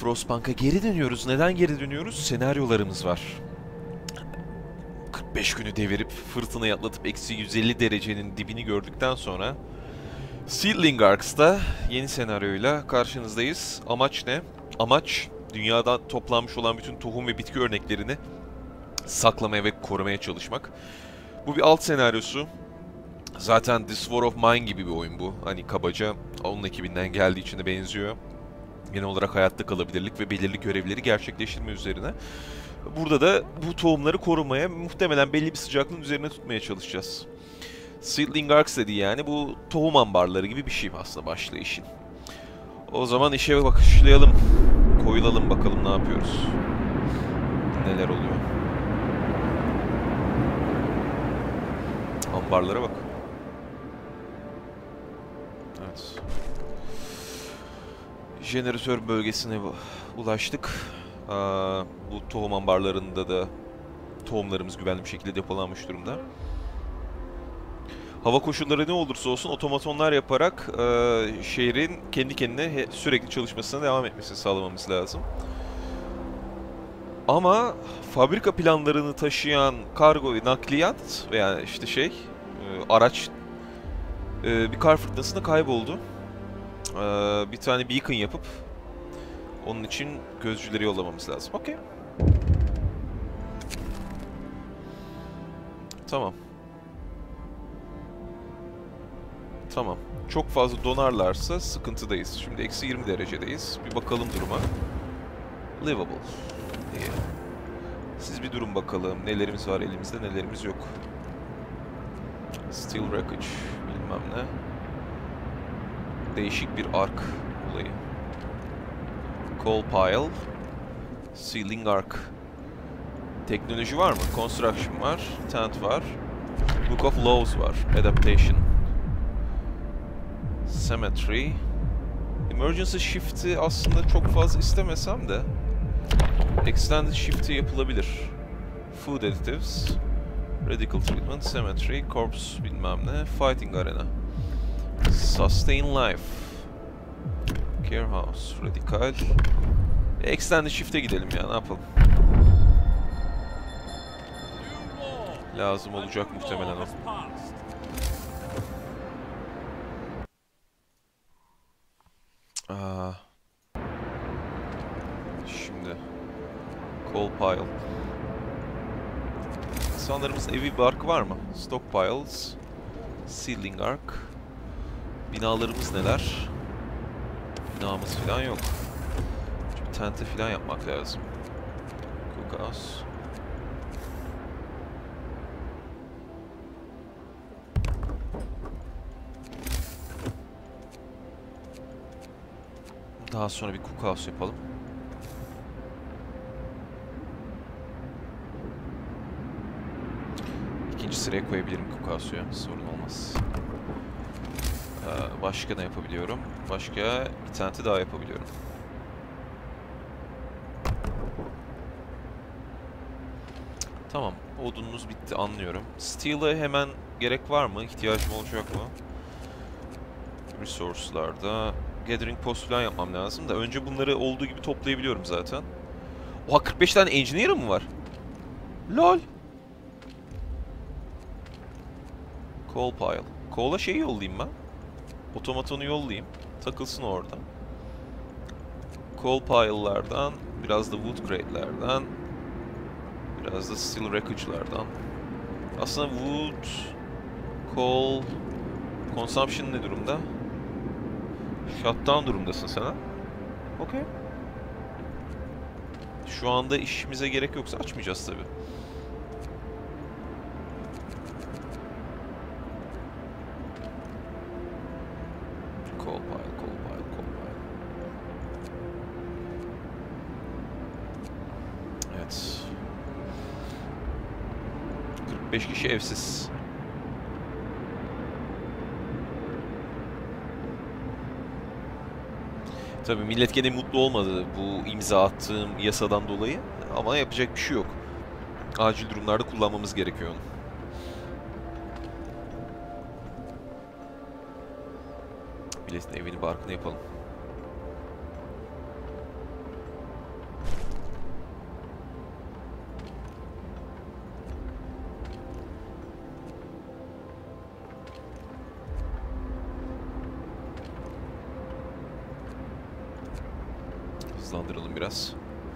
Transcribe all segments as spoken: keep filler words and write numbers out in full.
Frostpunk'a geri dönüyoruz. Neden geri dönüyoruz? Senaryolarımız var. kırk beş günü devirip fırtınayı atlatıp eksi yüz elli derecenin dibini gördükten sonra Seedling Arcs'ta yeni senaryoyla karşınızdayız. Amaç ne? Amaç dünyadan toplanmış olan bütün tohum ve bitki örneklerini saklamaya ve korumaya çalışmak. Bu bir alt senaryosu. Zaten This War of Mine gibi bir oyun bu. Hani kabaca onun ekibinden geldiği için de benziyor. Genel olarak hayatta kalabilirlik ve belirli görevleri gerçekleştirme üzerine. Burada da bu tohumları korumaya, muhtemelen belli bir sıcaklığın üzerine tutmaya çalışacağız. Seedling Arcs dediği yani bu tohum ambarları gibi bir şey aslında başlayışın. O zaman işe bakışlayalım. Koyulalım bakalım ne yapıyoruz. Neler oluyor. Ambarlara bak. Evet. Jeneratör bölgesine ulaştık. Aa, bu tohum ambarlarında da tohumlarımız güvenli bir şekilde depolanmış durumda. Hava koşulları ne olursa olsun otomatonlar yaparak e, şehrin kendi kendine sürekli çalışmasına devam etmesini sağlamamız lazım. Ama fabrika planlarını taşıyan kargo ve nakliyat veya işte şey e, araç e, bir kar fırtınasında kayboldu. E, bir tane beacon yapıp onun için gözcüleri yollamamız lazım. Okey. Tamam. Tamam. Çok fazla donarlarsa sıkıntıdayız. Şimdi eksi yirmi derecedeyiz. Bir bakalım duruma. Livable. İyi. Siz bir durun bakalım. Nelerimiz var elimizde, nelerimiz yok. Steel wreckage. Bilmem ne. Değişik bir ark olayı. Coal pile. Sealing ark. Teknoloji var mı? Construction var. Tent var. Book of Laws var. Adaptation. Cemetery. Emergency Shift'i aslında çok fazla istemesem de Extended Shift'i yapılabilir. Food Additives. Radical Treatment. Cemetery. Corpse bilmem ne. Fighting Arena. Sustain Life. Care House. Radical. Extended Shift'e gidelim ya, ne yapalım. Lazım olacak muhtemelen o. Aa. Şimdi Coal pile. İnsanlarımızın evi barkı var mı? Stockpiles. Seedling ark. Binalarımız neler? Binamız falan yok. Çünkü tente falan yapmak lazım. Cookhouse. Daha sonra bir cookhouse yapalım. İkinci sıraya koyabilirim cookhouse'yu. Sorun olmaz. Ee, başka ne yapabiliyorum? Başka bir tane daha yapabiliyorum. Tamam. Odunumuz bitti, anlıyorum. Steel'e hemen gerek var mı? İhtiyacım olacak mı? Resource'larda gathering post falan yapmam lazım da önce bunları olduğu gibi toplayabiliyorum zaten. Oha, kırk beş tane engineer'ım mı var? Lol. Coal pile. Coal'a şeyi yollayayım ben. Otomatonu yollayayım. Takılsın orada. Coal pile'lardan, biraz da wood crate'lerden, biraz da steel wreckage'lardan. Aslında wood, coal, consumption ne durumda? Shutdown durumdasın sen ha? Okey. Şu anda işimize gerek yoksa açmayacağız tabi. Coal pile, coal pile, coal pile. Evet. kırk beş kişi evsiz. Tabii millet gene mutlu olmadı bu imza attığım yasadan dolayı. Ama yapacak bir şey yok. Acil durumlarda kullanmamız gerekiyor onu. Milletin evini barkını yapalım. hızlandıralım biraz.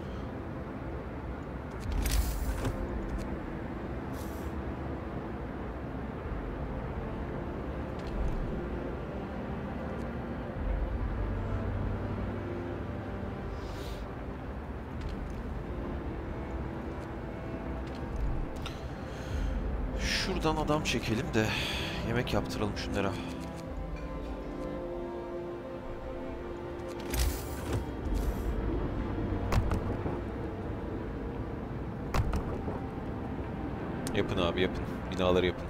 Şuradan adam çekelim de yemek yaptıralım şunlara. Yapın abi, yapın. Binaları yapın.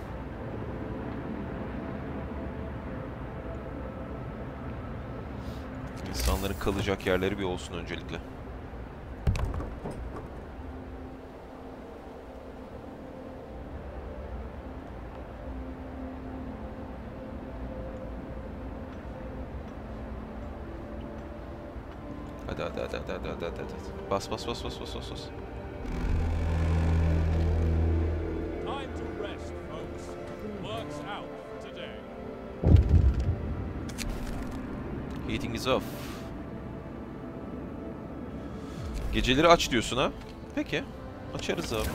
İnsanların kalacak yerleri bir olsun öncelikle. Hadi hadi hadi hadi hadi hadi hadi. Bas bas bas bas bas bas bas. Heating is off. Geceleri aç diyorsun ha? Peki. Açarız abi.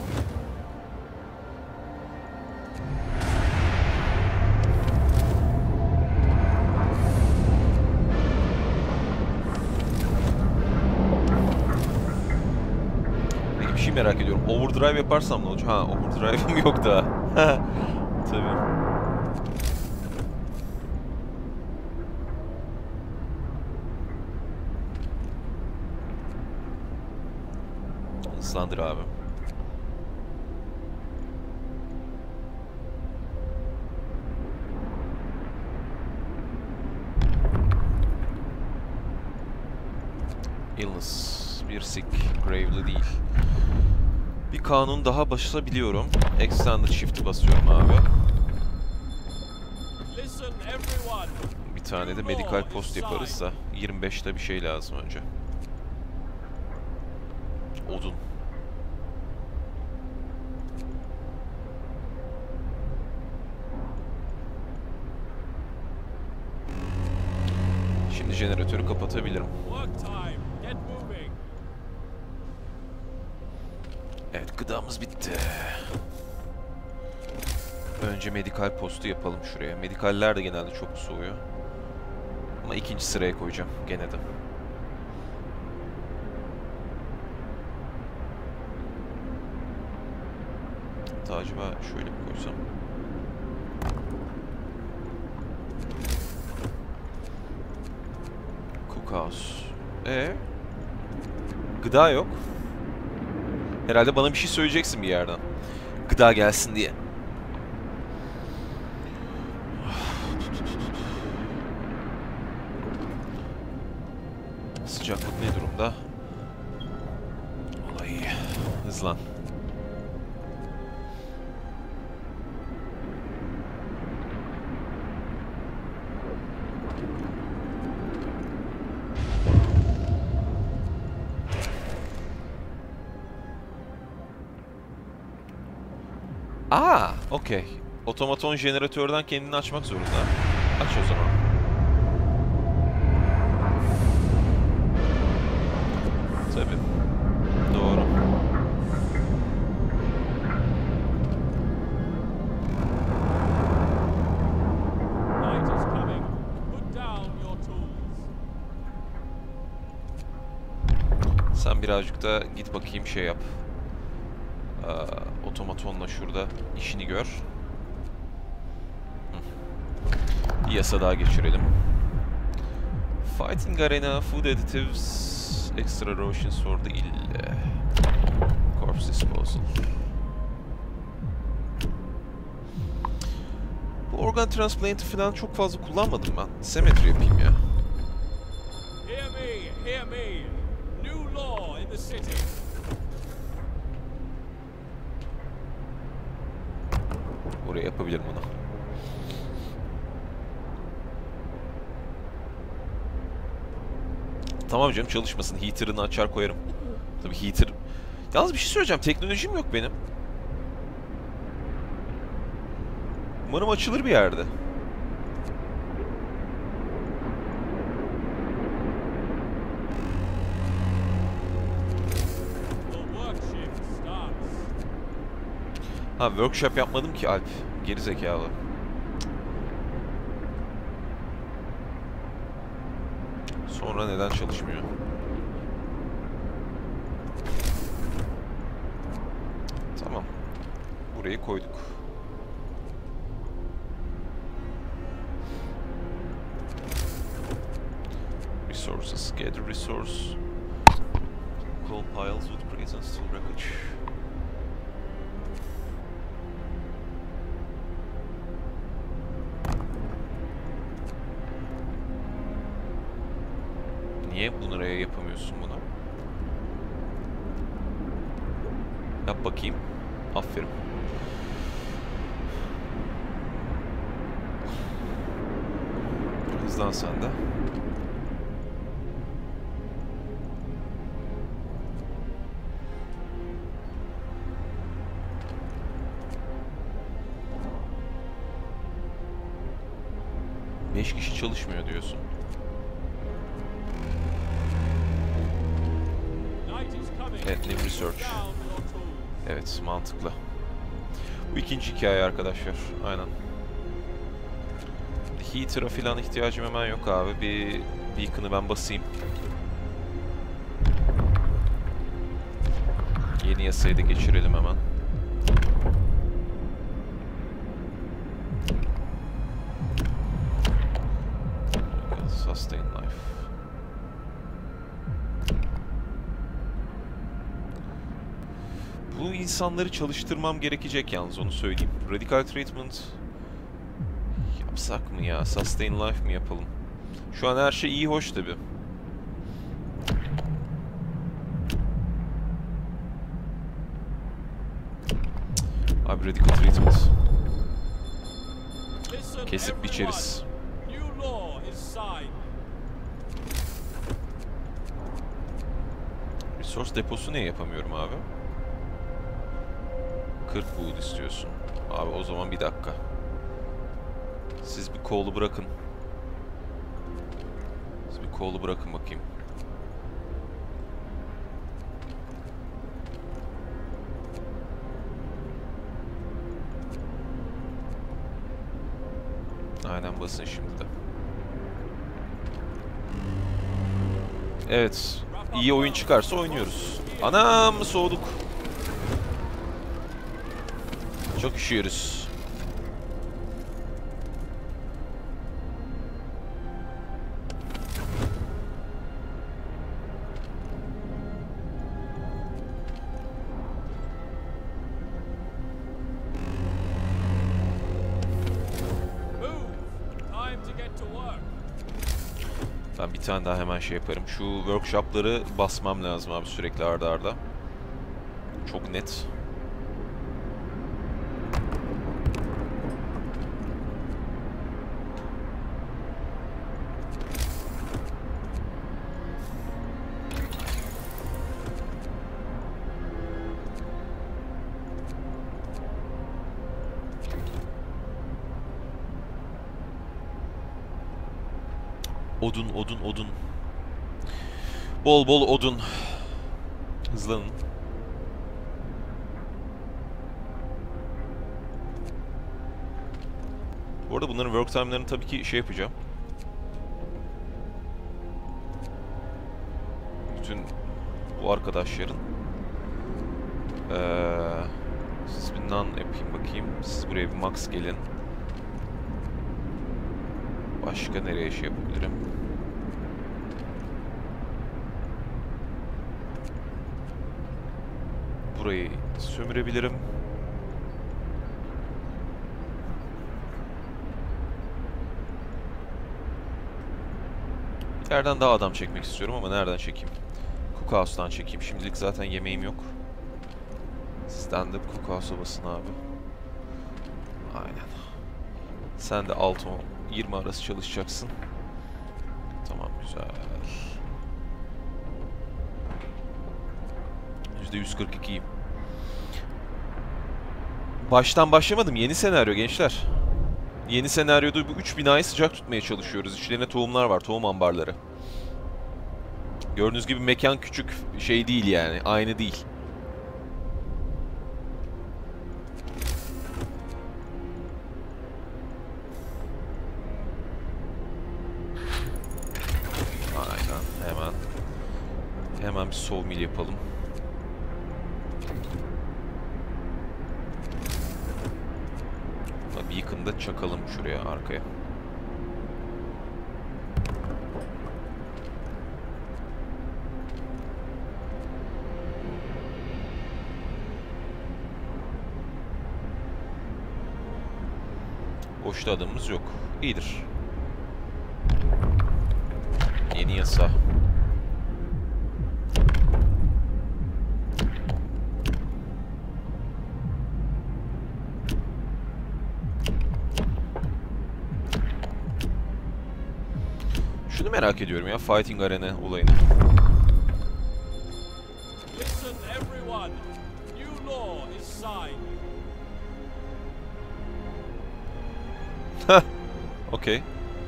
Peki bir şey merak ediyorum. Overdrive yaparsam ne olacak? Ha, overdrive'im yok daha. Tabii. Hızlandır abi. Illness. Bir sick. Grave'li değil. Bir kanun daha basabiliyorum. Extended Shift'i basıyorum abi. Bir tane de medical post yaparız da yirmi beşte bir şey lazım önce. Odun. Şimdi jeneratörü kapatabilirim. Evet, gıdamız bitti. Önce medikal postu yapalım şuraya. Medikaller de genelde çok soğuyor. Ama ikinci sıraya koyacağım gene de. Hatta acaba şöyle bir koysam. Cookhouse. Ee? Gıda yok. Herhalde bana bir şey söyleyeceksin bir yerden. Gıda gelsin diye. Sıcaklık ne durumda? Vallahi iyi. Hızlan. Aa, okey. Otomaton jeneratörden kendini açmak zorunda. Aç o zaman. Tabii. Doğru. Sen birazcık da git bakayım şey yap. Ee, otomatonla şurada işini gör. Hı. Bir yasa daha geçirelim. Fighting Arena, Food Additives, Extra Rations for the ill. Corpse Disposal. Bu organ transplant'ı falan çok fazla kullanmadım ben. Cemetery yapayım ya. Hear me, hear me. New law in the city. Oraya yapabilirim onu. Tamam canım, çalışmasın. Heater'ını açar koyarım. Tabii heater... Yalnız bir şey söyleyeceğim. Teknolojim yok benim. Umarım açılır bir yerde. Ha, workshop yapmadım ki Alp. Geri zekalı. Sonra neden çalışmıyor? Tamam. Burayı koyduk. Resources. Gather resource. Coal piles with present steel wreckage. Niye bunlara yapamıyorsun bunu? Yap bakayım. Aferin. Hızlan sen de. Beş kişi çalışmıyor diyorsun. Evet, new research. Evet, mantıklı. Bu ikinci hikaye arkadaşlar. Aynen. Heater'a falan ihtiyacım hemen yok abi. Bir beacon'ı ben basayım. Yeni yasayı da geçirelim hemen. Sustain life. Bu insanları çalıştırmam gerekecek yalnız, onu söyleyeyim. Radical treatment yapsak mı ya? Sustain life mi yapalım? Şu an her şey iyi hoş tabi. Abi radical treatment. Kesip biçeriz. Resource deposu ne yapamıyorum abi? kırk wood istiyorsun. Abi o zaman bir dakika. Siz bir coal'u bırakın. Siz bir coal'u bırakın bakayım. Aynen, basın şimdi de. Evet. İyi oyun çıkarsa oynuyoruz. Anam, soğuduk. Çok üşüyoruz. Ben bir tane daha hemen şey yaparım. Şu workshop'ları basmam lazım abi sürekli arda arda. Çok net. Odun, odun, odun. Bol bol odun. Hızlanın. Bu arada bunların work time'larını tabii ki şey yapacağım. Bütün bu arkadaşların. Ee, siz bir non yapayım bakayım. Siz buraya bir max gelin. Başka nereye şey yapabilirim? Burayı sömürebilirim. Bir yerden daha adam çekmek istiyorum ama nereden çekeyim? Cookhouse'dan çekeyim. Şimdilik zaten yemeğim yok. Stand-up Cookhouse'a basın abi. Aynen. Sen de altı yirmi arası çalışacaksın. Tamam, güzel. yüzde yüz kırk ikiyim. Baştan başlamadım. Yeni senaryo gençler. Yeni senaryoda bu üç binayı sıcak tutmaya çalışıyoruz. İçlerine tohumlar var. Tohum ambarları. Gördüğünüz gibi mekan küçük, şey değil yani. Aynı değil. Hemen bir sawmill yapalım. Beacon'ı da çakalım şuraya, arkaya. Boşta adamımız yok. İyidir. Yeni yasa. Şunu merak ediyorum ya, Fighting Arena olayını. Listen, everyone. New law is signed. Heh. Okey.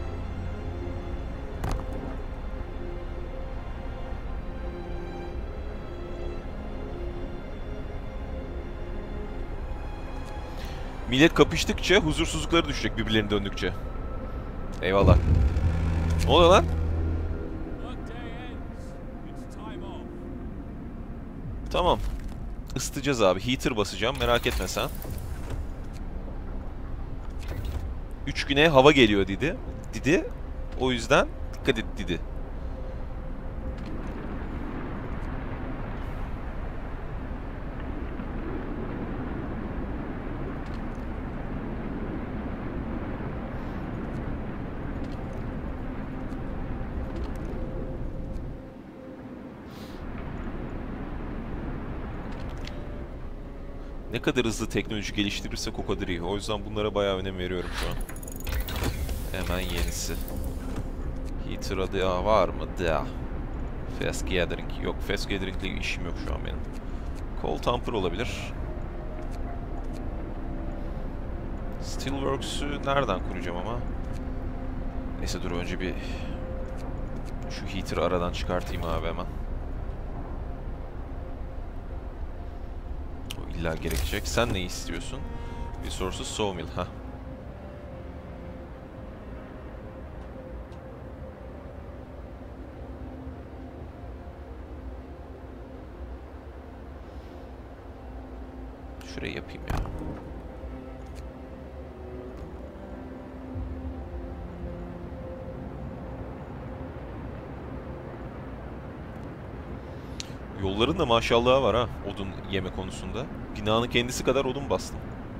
Millet kapıştıkça huzursuzlukları düşecek birbirlerine döndükçe. Eyvallah. Ne oluyor lan? Workday ends. It's time off. Tamam. Isıtacağız abi. Heater basacağım. Merak etme sen. Üç güne hava geliyor dedi. Dedi. O yüzden dikkat et dedi. Ne kadar hızlı teknoloji geliştirirsek o kadar iyi. O yüzden bunlara bayağı önem veriyorum şu an. Hemen yenisi. Heater adı ya var mı? Da. Fast Gathering. Yok, Fast Gathering ile işim yok şu an benim. Cold Tamper olabilir. Steelworks'ü nereden kuracağım ama? Neyse dur önce bir şu heater'ı aradan çıkartayım abi hemen. O illa gerekecek. Sen ne istiyorsun? Resources Sawmill. Ha. Şurayı yapayım ya. Yolların da maşallahı var ha, odun yeme konusunda. Binanın kendisi kadar odun bastım.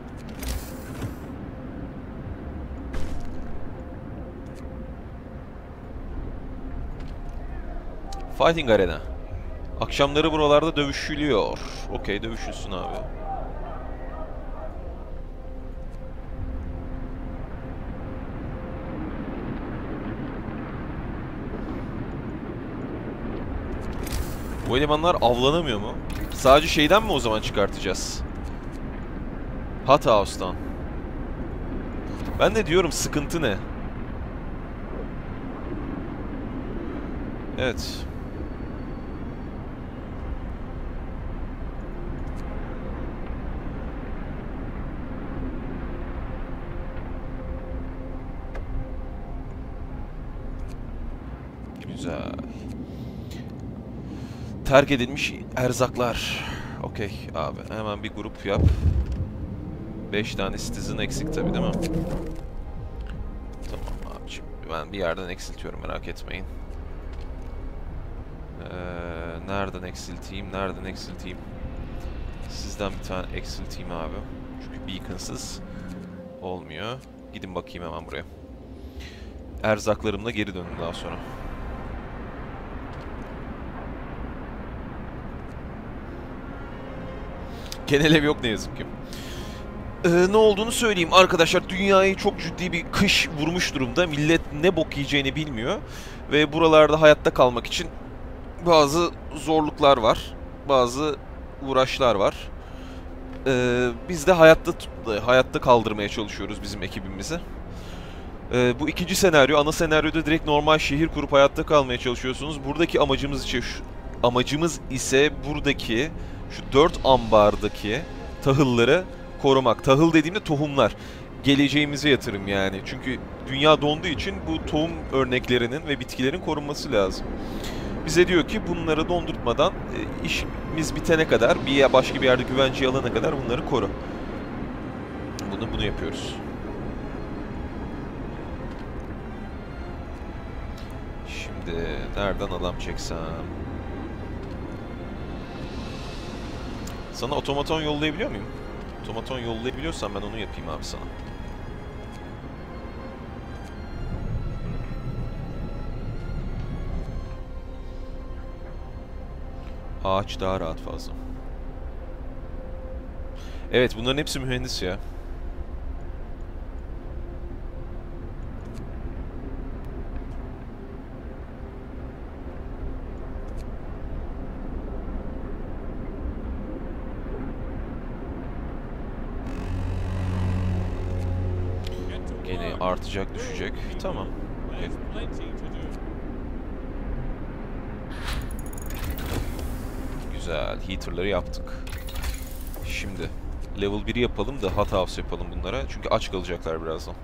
Fighting Arena. Akşamları buralarda dövüşülüyor. Okey, dövüşülsün abi. Bu elemanlar avlanamıyor mu? Sadece şeyden mi o zaman çıkartacağız? Hot House'dan. Ben de diyorum, sıkıntı ne? Evet. Güzel. Terk edilmiş erzaklar. Okey abi. Hemen bir grup yap. beş tane citizen eksik tabi değil mi? Tamam abiciğim. Ben bir yerden eksiltiyorum, merak etmeyin. Ee, nereden eksilteyim? Nereden eksilteyim? Sizden bir tane eksilteyim abi. Çünkü beaconsız olmuyor. Gidin bakayım hemen buraya. Erzaklarımla geri döndüm daha sonra. Genel ev yok ne yazık ki. Ee, ne olduğunu söyleyeyim arkadaşlar. Dünyayı çok ciddi bir kış vurmuş durumda. Millet ne bok yiyeceğini bilmiyor. Ve buralarda hayatta kalmak için bazı zorluklar var. Bazı uğraşlar var. Ee, biz de hayatta hayatta kaldırmaya çalışıyoruz bizim ekibimizi. Ee, bu ikinci senaryo. Ana senaryoda direkt normal şehir kurup hayatta kalmaya çalışıyorsunuz. Buradaki amacımız ise şu, amacımız ise buradaki şu dört ambardaki tahılları korumak. Tahıl dediğimde tohumlar. Geleceğimize yatırım yani. Çünkü dünya donduğu için bu tohum örneklerinin ve bitkilerin korunması lazım. Bize diyor ki bunları dondurtmadan e, işimiz bitene kadar, bir başka bir yerde güvenceye alana kadar bunları koru. Bunu bunu yapıyoruz. Şimdi nereden adam çeksem? Sana otomaton yollayabiliyor muyum? Otomaton yollayabiliyorsam ben onu yapayım abi sana. Ağaç daha rahat fazla. Evet, bunların hepsi mühendis ya. Gene artacak, düşecek. Tamam. Okay. Güzel. Heater'ları yaptık. Şimdi level biri yapalım da hot house yapalım bunlara. Çünkü aç kalacaklar birazdan.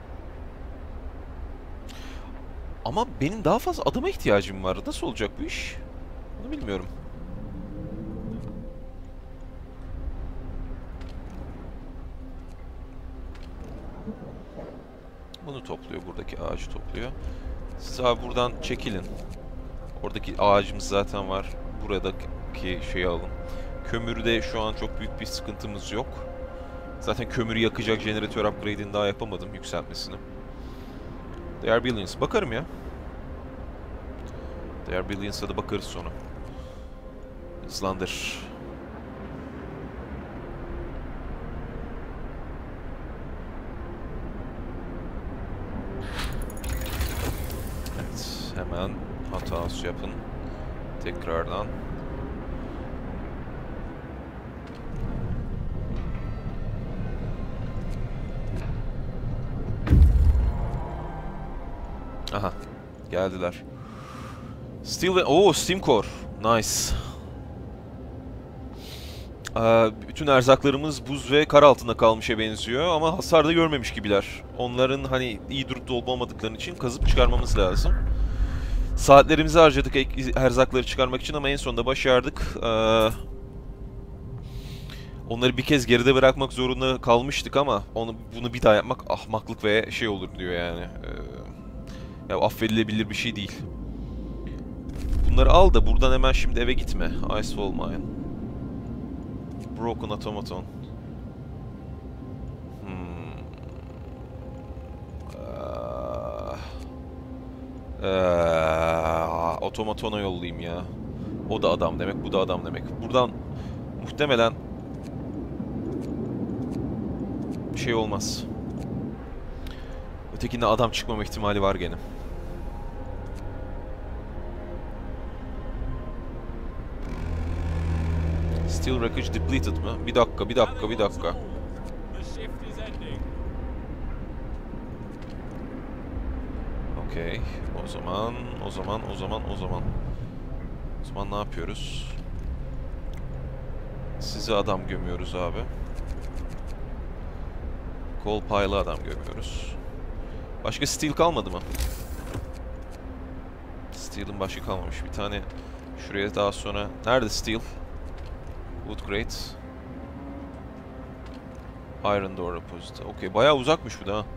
Ama benim daha fazla adama ihtiyacım var. Nasıl olacak bu iş? Bunu bilmiyorum. Bunu topluyor. Buradaki ağacı topluyor. Siz abi buradan çekilin. Oradaki ağacımız zaten var. Buradaki şeyi alın. Kömürde şu an çok büyük bir sıkıntımız yok. Zaten kömürü yakacak jeneratör upgrade'ini daha yapamadım, yükseltmesini. They are billions. Bakarım ya. They are billions'a da bakarız sonra. Hızlandır. Evet. Hemen hata yapın. Tekrardan. Aha. Geldiler. Steel ve... Oo, Steam Core. Nice. Ee, bütün erzaklarımız buz ve kar altında kalmışa benziyor ama hasar da görmemiş gibiler. Onların hani iyi durup olup olmadıkları için kazıp çıkarmamız lazım. Saatlerimizi harcadık erzakları çıkarmak için ama en sonunda başardık. Ee, onları bir kez geride bırakmak zorunda kalmıştık ama onu bunu bir daha yapmak ahmaklık ve şey olur diyor yani. Ee, ya affedilebilir bir şey değil. Bunları al da buradan hemen şimdi eve gitme. Icefall Mine. Broken Automaton. Hmm. Ee, ee, Otomatona yollayayım ya. O da adam demek, bu da adam demek. Buradan muhtemelen bir şey olmaz. Ötekinde adam çıkmama ihtimali var gene. Steel wreckage depleted mı? Bir dakika, bir dakika, bir dakika. Okey. O zaman, o zaman, o zaman, o zaman. O zaman ne yapıyoruz? Sizi adam gömüyoruz abi. Coal pile'ı adam gömüyoruz. Başka steel kalmadı mı? Steel'in başka kalmamış. Bir tane şuraya daha sonra... Nerede steel? Wood grate. Iron door repository. Okey, bayağı uzakmış bu da ha.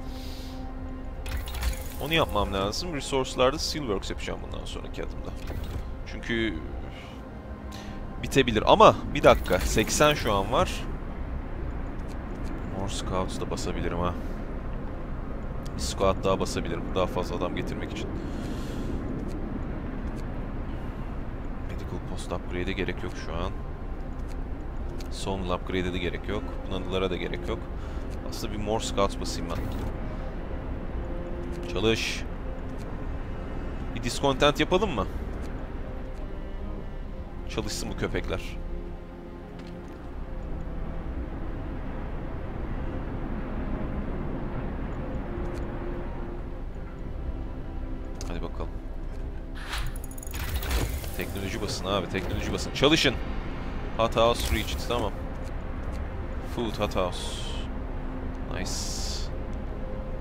Onu yapmam lazım. Resource'larda steelworks yapacağım bundan sonraki adımda. Çünkü bitebilir ama bir dakika, seksen şu an var. More scouts da basabilirim ha. Bir scout daha basabilirim. Daha fazla adam getirmek için. Medical post upgrade'e gerek yok şu an. Son upgrade'e de gerek yok. Bunlara da gerek yok. Aslında bir more scouts basayım ben. Çalış. Bir discontent yapalım mı? Çalışsın bu köpekler. Hadi bakalım. Teknoloji basın abi, teknoloji basın. Çalışın. Hot house reached, tamam. Food hot house. Nice.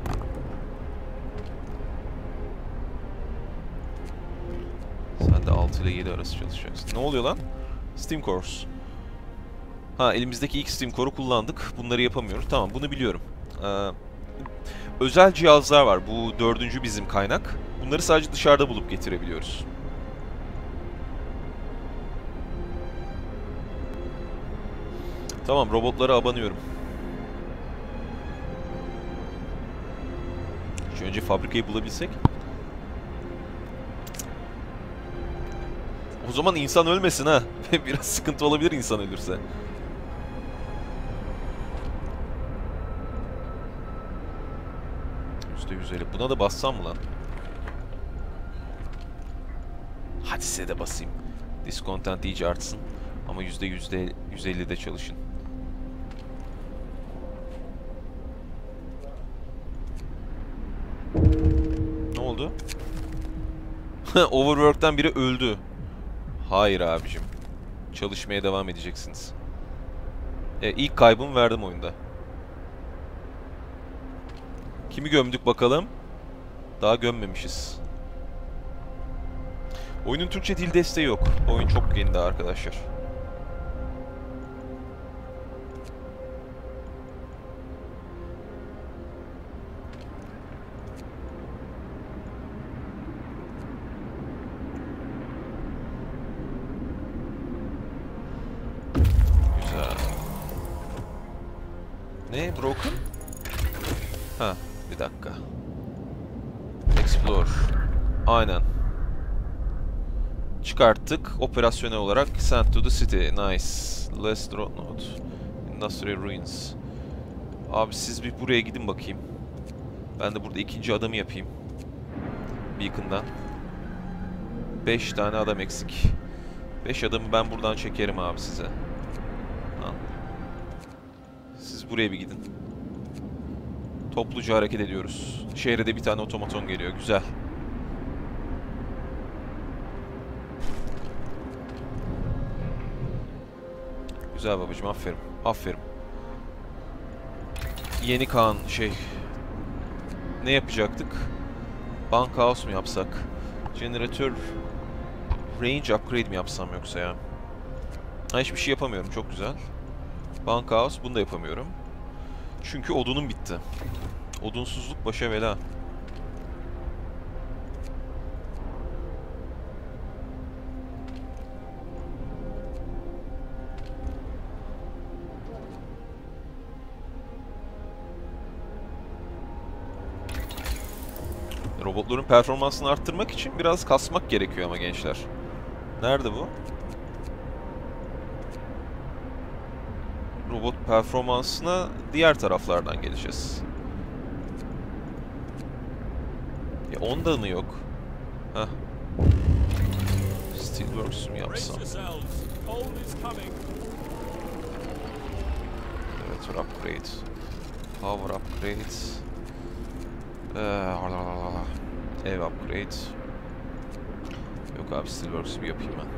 Sen de al altı ile yedi arası çalışacaksın. Ne oluyor lan? Steam Cores. Ha, elimizdeki ilk Steam Core'u kullandık. Bunları yapamıyoruz. Tamam, bunu biliyorum. Ee, özel cihazlar var. Bu dördüncü bizim kaynak. Bunları sadece dışarıda bulup getirebiliyoruz. Tamam, robotlara abanıyorum. Şu önce fabrikayı bulabilsek. O zaman insan ölmesin ha. Biraz sıkıntı olabilir insan ölürse. yüzde yüz elli. Buna da bassam mı lan? Hadi size de basayım. Discontent iyice artsın. Ama yüzde yüz ellide çalışın. Ne oldu? Overwork'ten biri öldü. Hayır abicim. Çalışmaya devam edeceksiniz. E, ilk kaybımı verdim oyunda. Kimi gömdük bakalım? Daha gömmemişiz. Oyunun Türkçe dil desteği yok. Oyun çok yeni daha arkadaşlar. Güzel. Ne? Broken? Ha, bir dakika. Explore. Aynen. Çıkarttık. Operasyonel olarak send to the city. Nice. Last Dreadnought. Industrial Ruins. Abi siz bir buraya gidin bakayım. Ben de burada ikinci adamı yapayım. Beacon'dan. Beş tane adam eksik. Beş adamı ben buradan çekerim abi size. Al. Siz buraya bir gidin. Topluca hareket ediyoruz. Şehre de bir tane otomaton geliyor. Güzel. Güzel babacığım, aferin. Aferin. Yeni Kaan şey... Ne yapacaktık? Bunkhouse mu yapsak? Jeneratör... Range upgrade mi yapsam yoksa ya? Ha, hiçbir şey yapamıyorum. Çok güzel. Bunkhouse, bunu da yapamıyorum. Çünkü odunum bitti. Odunsuzluk başa bela. Robotların performansını arttırmak için biraz kasmak gerekiyor ama gençler. Nerede bu? Robot performansına diğer taraflardan geleceğiz. Ya onda mı yok? Heh. Steelworks mu yapsam? Evet, upgrade. Power upgrade. Ee, ev upgrade. Yok abi, Steelworks'u bir yapayım ben.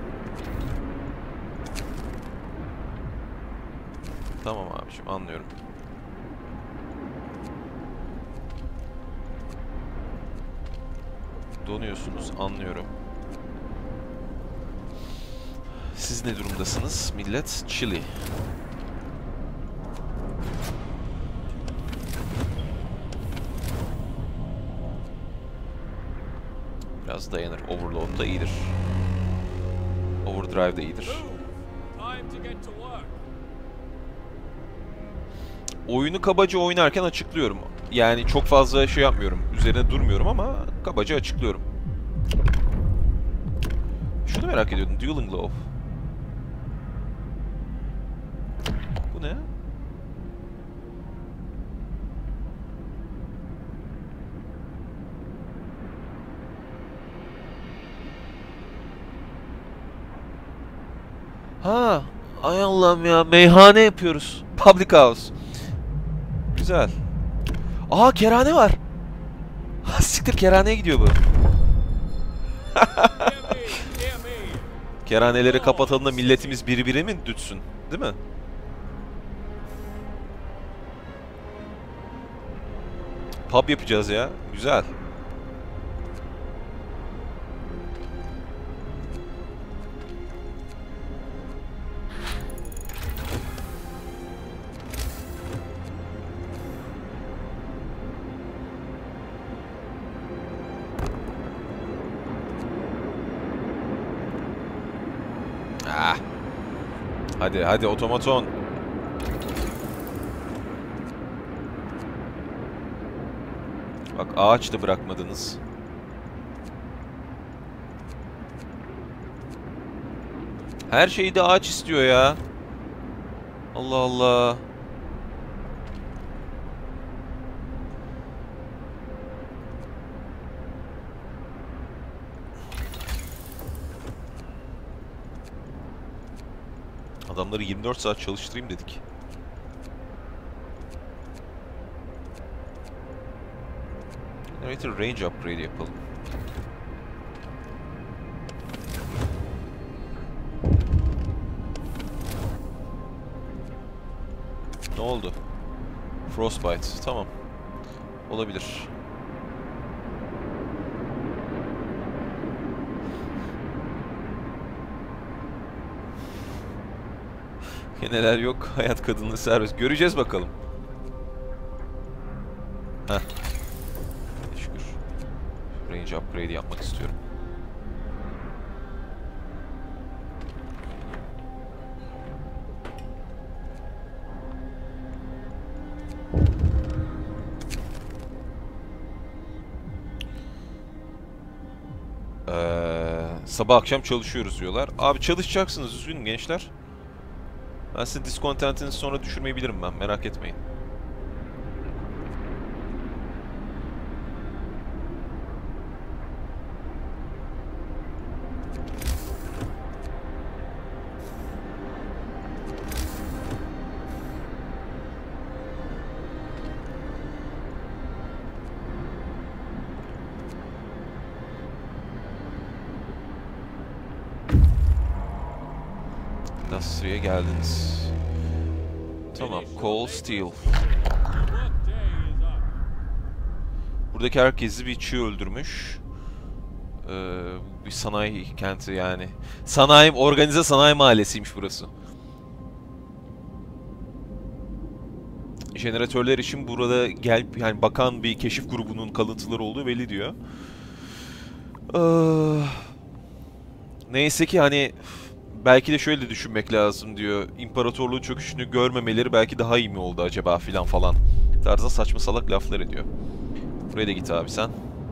Tamam abiciğim, anlıyorum. Donuyorsunuz, anlıyorum. Siz ne durumdasınız millet? Chili. Biraz dayanır. Overload da iyidir. Overdrive de iyidir. Oyunu kabaca oynarken açıklıyorum. Yani çok fazla şey yapmıyorum. Üzerine durmuyorum ama kabaca açıklıyorum. Şunu merak ediyordum. Dueling Glove. Bu ne? Ha, ay Allah'ım ya, meyhane yapıyoruz. Public house. Güzel. Aa, kerhane var. Ha, siktir, kerhaneye gidiyor bu. Kerhaneleri kapatalım da milletimiz birbirine mi dütsün? Değil mi? Pub yapacağız ya. Güzel. Hadi hadi otomaton. Bak ağaç da bırakmadınız. Her şeyi de ağaç istiyor ya. Allah Allah. Adamları yirmi dört saat çalıştırayım dedik. Generator range upgrade yapalım. Ne oldu? Frostbite. Tamam. Olabilir. Neler yok. Hayat kadınlığı servis. Göreceğiz bakalım. Heh. Şükür. Range upgrade yapmak istiyorum. Ee, sabah akşam çalışıyoruz diyorlar. Abi çalışacaksınız. Üzgünüm gençler. Ben sizin diskontentinizi sonra düşürmeyebilirim ben. Merak etmeyin. Industria'ya geldiniz. Tamam, coal, steel. Buradaki herkesi bir çığ öldürmüş. Ee, bir sanayi kenti yani. Sanayi, organize sanayi mahallesiymiş burası. Jeneratörler için burada gel yani bakan bir keşif grubunun kalıntıları olduğu belli diyor. Ee, neyse ki hani belki de şöyle düşünmek lazım diyor. İmparatorluğun çöküşünü görmemeleri belki daha iyi mi oldu acaba filan falan. Tarzda saçma salak laflar ediyor. Buraya da git abi sen.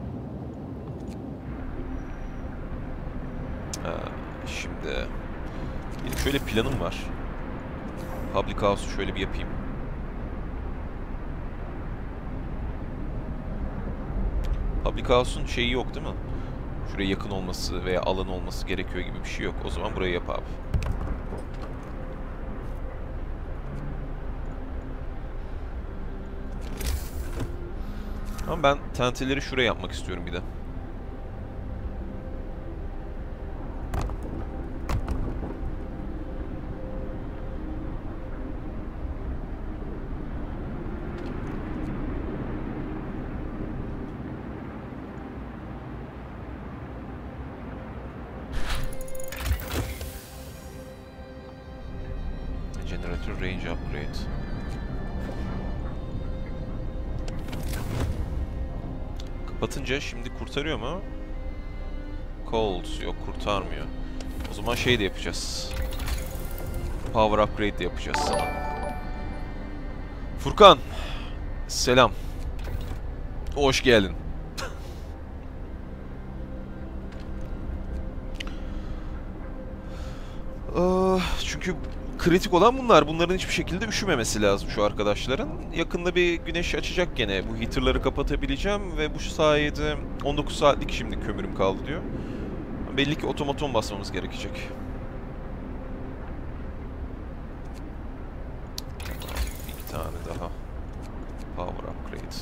Ee, şimdi benim şöyle planım var. Public House'u şöyle bir yapayım. Public House'un şeyi yok değil mi? Şuraya yakın olması veya alan olması gerekiyor gibi bir şey yok. O zaman burayı yap abi. Ama ben tenteleri şuraya yapmak istiyorum bir de. Generator range upgrade. Kapatınca şimdi kurtarıyor mu? Cold yok, kurtarmıyor. O zaman şey de yapacağız. Power upgrade de yapacağız sana. Furkan, selam. Hoş geldin. Çünkü kritik olan bunlar. Bunların hiçbir şekilde üşümemesi lazım şu arkadaşların. Yakında bir güneş açacak gene. Bu heater'ları kapatabileceğim ve bu sayede on dokuz saatlik şimdi kömürüm kaldı diyor. Belli ki otomaton basmamız gerekecek. Bir tane daha. Power upgrade.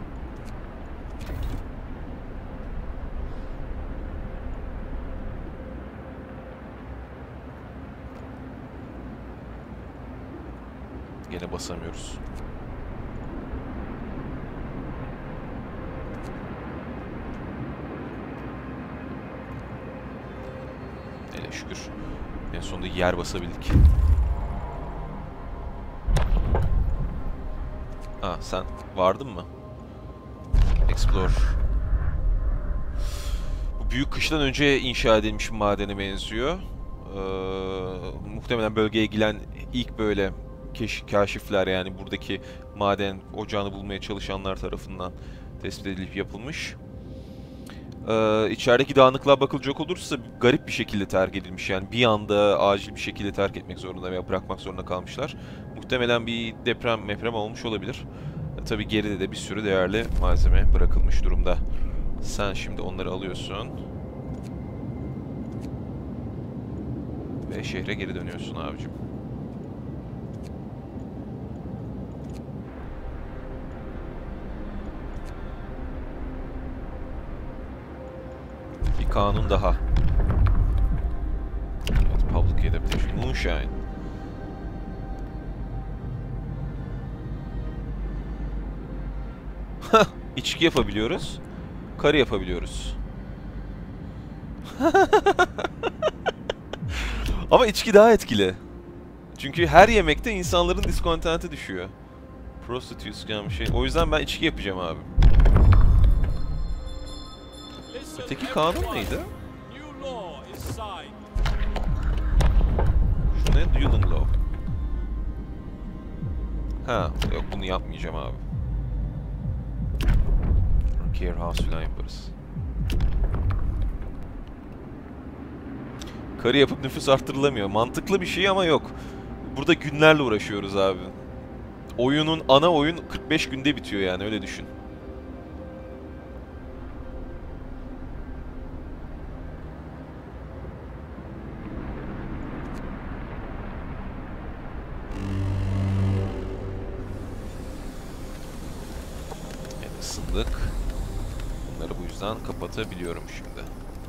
Gene basamıyoruz. Hele şükür. En sonunda yer basabildik. Ha, sen vardın mı? Explore. Bu büyük kıştan önce inşa edilmiş bir madene benziyor. Ee, muhtemelen bölgeye gelen ilk böyle keş kaşifler, yani buradaki maden ocağını bulmaya çalışanlar tarafından tespit edilip yapılmış. Ee, içerideki dağınıklığa bakılacak olursa garip bir şekilde terk edilmiş. Yani bir anda acil bir şekilde terk etmek zorunda veya bırakmak zorunda kalmışlar. Muhtemelen bir deprem deprem olmuş olabilir. E, tabii geride de bir sürü değerli malzeme bırakılmış durumda. Sen şimdi onları alıyorsun. Ve şehre geri dönüyorsun abicim. Bir kanun daha. Evet, Public Adaptation. Moonshine. Hah, içki yapabiliyoruz. Karı yapabiliyoruz. Ama içki daha etkili. Çünkü her yemekte insanların diskontenti düşüyor. Prostitutes gibi bir şey. O yüzden ben içki yapacağım abi. Öteki kanun neydi? Şu ne? Dueling Law. Ha, yok bunu yapmayacağım abi. Care House falan yaparız. Karı yapıp nüfus arttırılamıyor. Mantıklı bir şey ama yok. Burada günlerle uğraşıyoruz abi. Oyunun ana oyun kırk beş günde bitiyor yani, öyle düşün. Evet, ısındık. Bunları bu yüzden kapatabiliyorum şimdi.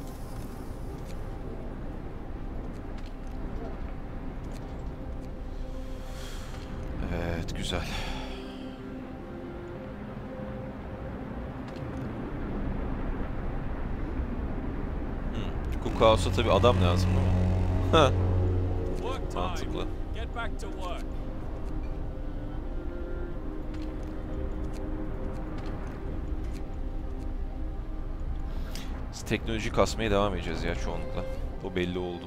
Evet, güzel. Hmm. Cookouse'a tabii adam lazım değil mi? Ha. Mantıklı. Biz teknoloji kasmaya devam edeceğiz ya çoğunlukla. O belli oldu.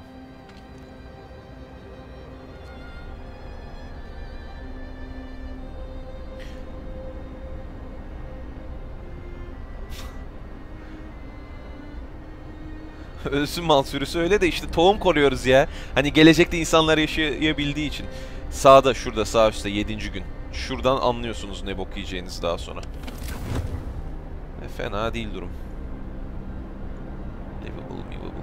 Ölsün mal sürüsü, öyle de işte tohum koruyoruz ya. Hani gelecekte insanlar yaşayabildiği için. Sağda, şurada, sağ üstte yedinci gün. Şuradan anlıyorsunuz ne bok yiyeceğinizi daha sonra. E, fena değil durum. Livable, livable.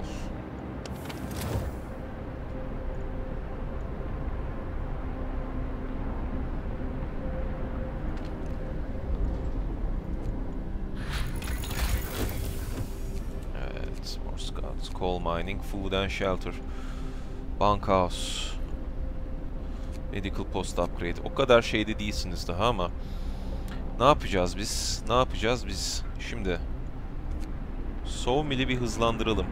Evet, more scouts. Coal mining, food and shelter. Bunkhouse. Medical post upgrade. O kadar şeyde değilsiniz daha ama ne yapacağız biz? Ne yapacağız biz? Şimdi Sawmill'i bir hızlandıralım.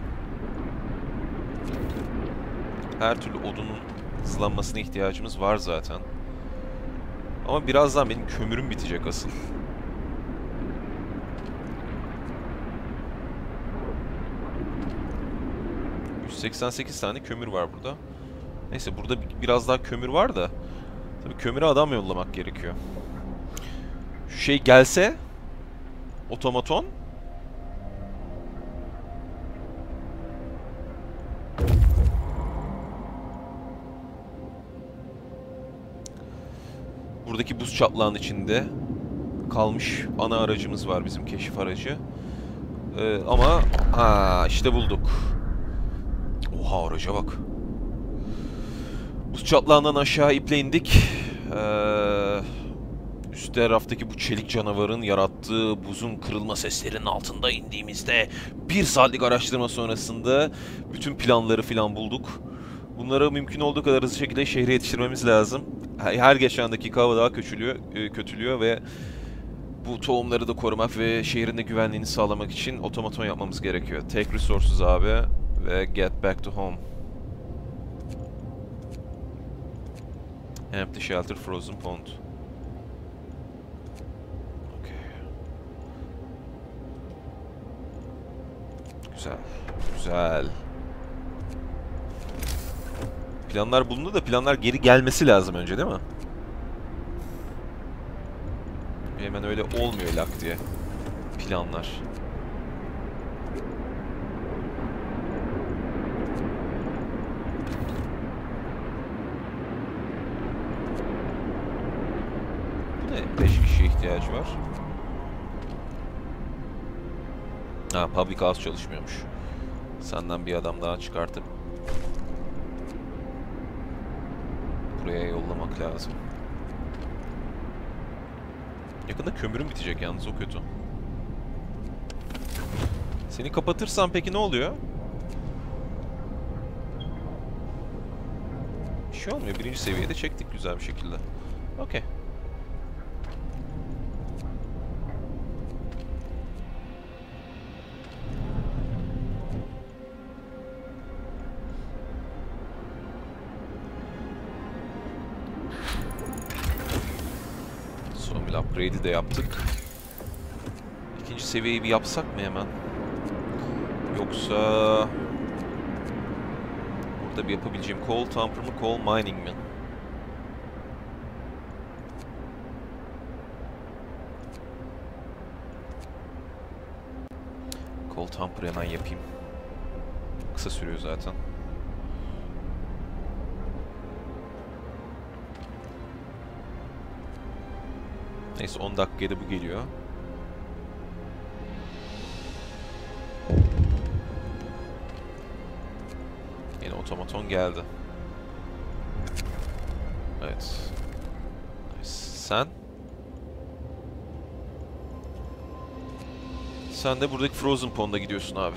Her türlü odunun hızlanmasına ihtiyacımız var zaten. Ama birazdan benim kömürüm bitecek asıl. yüz seksen sekiz tane kömür var burada. Neyse, burada biraz daha kömür var da tabii kömüre adam yollamak gerekiyor. Şu şey gelse, otomaton. Buradaki buz çatlağının içinde kalmış ana aracımız var, bizim keşif aracı. Ee, ama ha işte bulduk. Oha, araca bak. Buz çatlağından aşağı iple indik. Ee, üst taraftaki bu çelik canavarın yarattığı buzun kırılma seslerinin altında indiğimizde bir saatlik araştırma sonrasında bütün planları filan bulduk. Bunları mümkün olduğu kadar hızlı şekilde şehre yetiştirmemiz lazım. Her geçen dakika hava daha kötülüyor, kötülüyor ve bu tohumları da korumak ve şehrin de güvenliğini sağlamak için otomaton yapmamız gerekiyor. Take resources abi ve get back to home. Empty shelter, frozen pond. Okay. Güzel, güzel. Planlar bulundu da planlar geri gelmesi lazım önce değil mi? Hemen öyle olmuyor lak diye. Planlar. Bu ne? beş kişiye ihtiyacı var. Ha, public house çalışmıyormuş. Senden bir adam daha çıkartıp buraya yollamak lazım. Yakında kömürüm bitecek yalnız, o kötü. Seni kapatırsam peki ne oluyor? Bir şey olmuyor. Birinci seviyede çektik güzel bir şekilde. Okey. Son bir upgrade'i de yaptık. İkinci seviyeyi bir yapsak mı hemen? Yoksa... burada bir yapabileceğim coal tamper mı, coal mining mi? Coal tamper hemen yapayım. Kısa sürüyor zaten. Neyse on dakikada bu geliyor. Yine otomaton geldi. Evet. Nice. Sen? Sen de buradaki Frozen Pond'a gidiyorsun abi.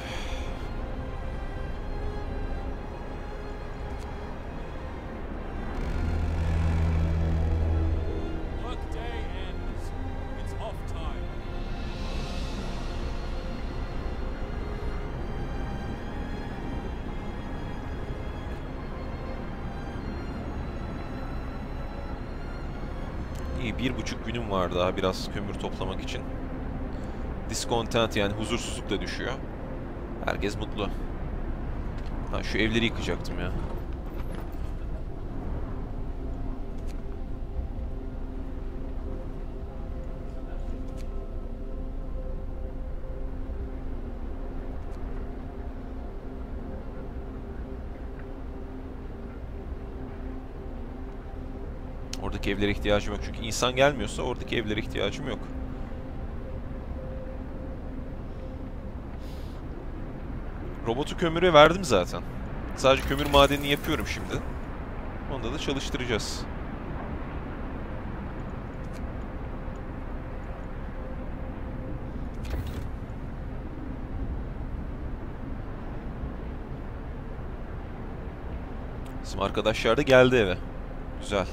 Workday ends. It's off time. İyi, bir buçuk günüm var daha biraz kömür toplamak için. Discontent yani huzursuzluk da düşüyor. Herkes mutlu. Ha, şu evleri yıkacaktım ya. Oradaki evlere ihtiyacım yok. Çünkü insan gelmiyorsa oradaki evlere ihtiyacım yok. Robotu kömüre verdim zaten. Sadece kömür madenini yapıyorum şimdi. Onda da çalıştıracağız. Bizim arkadaşlar da geldi eve. Güzel.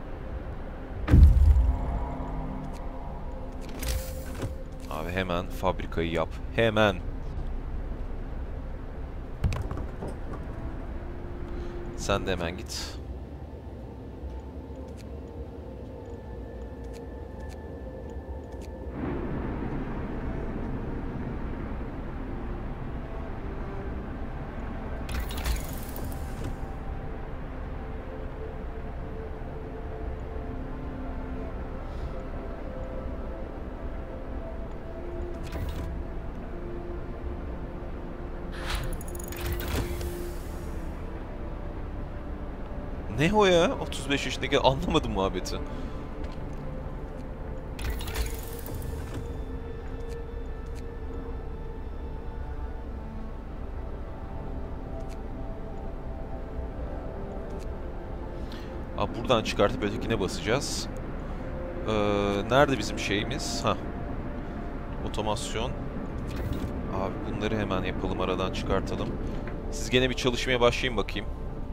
Abi hemen fabrikayı yap. Hemen. Sen de hemen git. Ne o ya? otuz beş yaşındaki anlamadım muhabbeti. Abi buradan çıkartıp ötekine basacağız. Ee, nerede bizim şeyimiz? Ha. Otomasyon. Abi bunları hemen yapalım, aradan çıkartalım. Siz gene bir çalışmaya başlayın bakayım.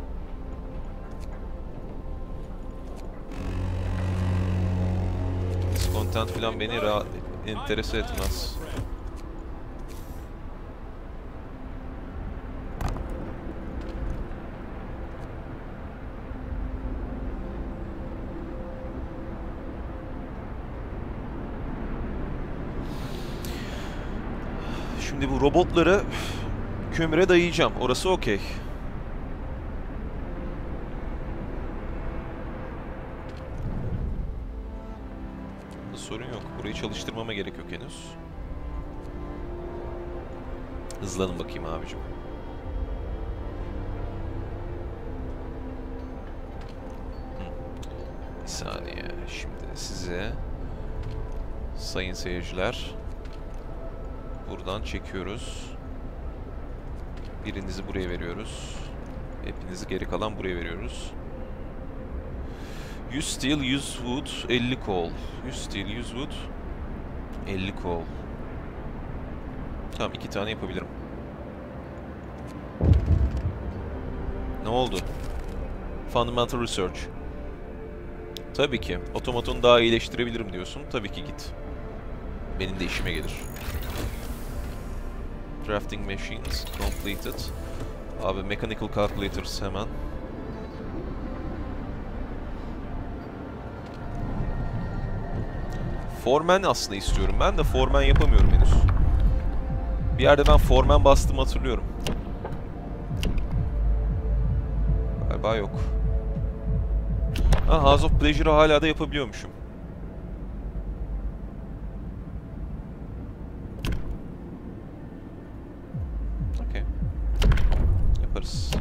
Content falan beni rahat enterese etmez. Şimdi bu robotları kömüre dayayacağım. Orası okey. Sorun yok. Burayı çalıştırmama gerek yok henüz. Hızlanın bakayım abicim. Bir saniye. Şimdi size sayın seyirciler buradan çekiyoruz. Birinizi buraya veriyoruz. Hepinizi geri kalan buraya veriyoruz. yüz steel, yüz wood, elli coal. yüz steel, yüz wood, elli coal. Tamam, iki tane yapabilirim. Ne oldu? Fundamental Research. Tabii ki. Otomatonu daha iyileştirebilirim diyorsun. Tabii ki git. Benim de işime gelir. Drafting Machines completed. Abi Mechanical Calculators hemen. Foreman aslında istiyorum. Ben de Foreman yapamıyorum henüz. Bir yerde ben Foreman bastım hatırlıyorum. Galiba yok. Ha, House of Pleasure'ı hala da yapabiliyormuşum. Okey. Yaparız.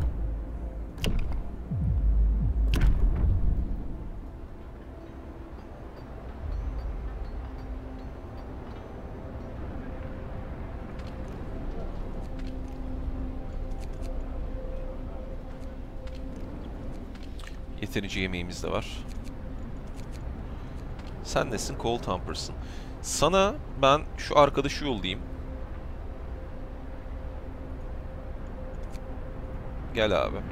Yeterince yemeğimiz de var. Sen nesin? Cole Tampers'ın. Sana ben şu arkadaşı yollayayım. Gel abi.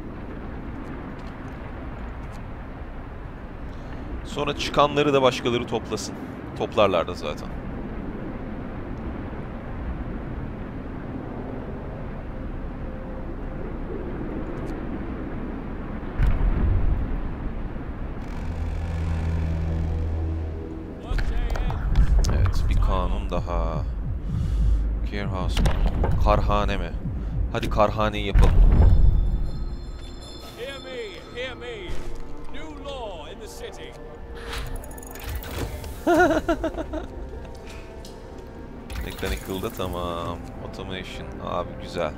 Sonra çıkanları da başkaları toplasın. Toplarlar da zaten. Evet, bir kanun daha. Carehouse. Karhane mi? Hadi karhaneyi yapalım. Hear me, hear me. New law in the city. Mechanical'da tamam. Automation. Abi güzel.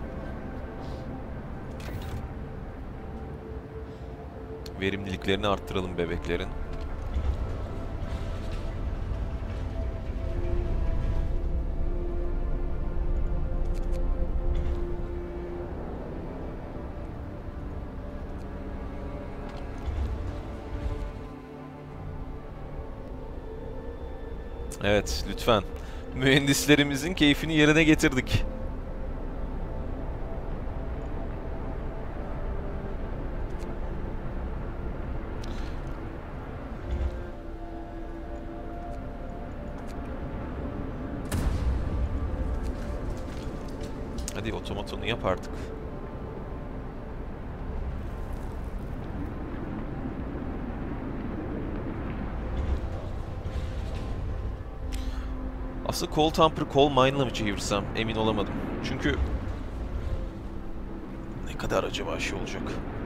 Verimliliklerini arttıralım bebeklerin. Evet, lütfen. Mühendislerimizin keyfini yerine getirdik. Hadi otomatonu yap artık. Aslında Coal Tamper'ı Coal Mine'la mı çevirsem emin olamadım. Çünkü ne kadar acaba şey olacak?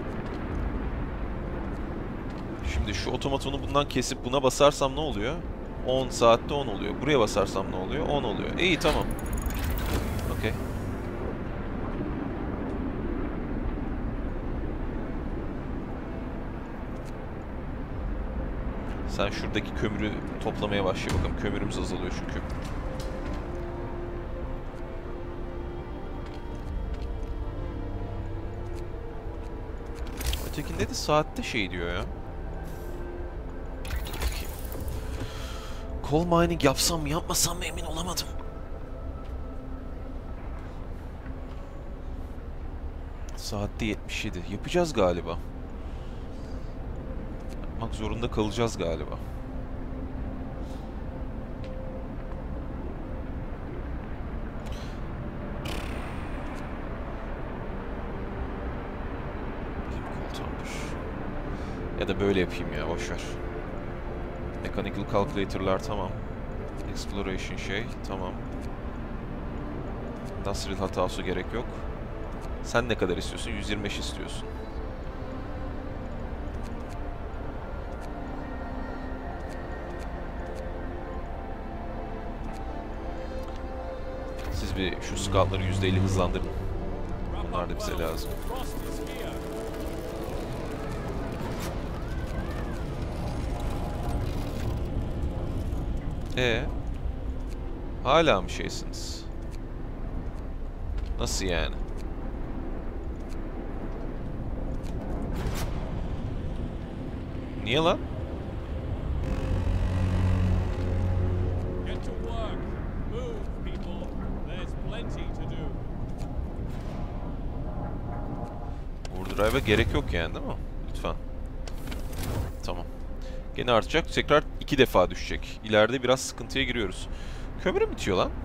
Şimdi şu otomatonu bundan kesip buna basarsam ne oluyor? on saatte on oluyor. Buraya basarsam ne oluyor? on oluyor. İyi, tamam. Okey. Sen şuradaki kömürü toplamaya başla bakalım. Kömürümüz azalıyor çünkü. Ötekinde de saatte şey diyor ya. Dur bakayım. Coal mining yapsam mı yapmasam mı emin olamadım. Saatte yetmiş yedi. Yapacağız galiba. Yapmak zorunda kalacağız galiba. Ya da böyle yapayım ya, boşver. Mechanical Calculator'lar tamam. Exploration şey tamam. Industrial hatası gerek yok. Sen ne kadar istiyorsun? yüz yirmi beş istiyorsun. siz bir şu scoutları yüzde elli hızlandırın. Onlar da bize lazım. Ee, hala mı şeysiniz? Nasıl yani? Niye lan? Get to work. Move, people. There's plenty to do. Overdrive'a gerek yok yani değil mi? Lütfen. Tamam. Gene artacak. Tekrar iki defa düşecek. İleride biraz sıkıntıya giriyoruz. Kömürü bitiyor lan.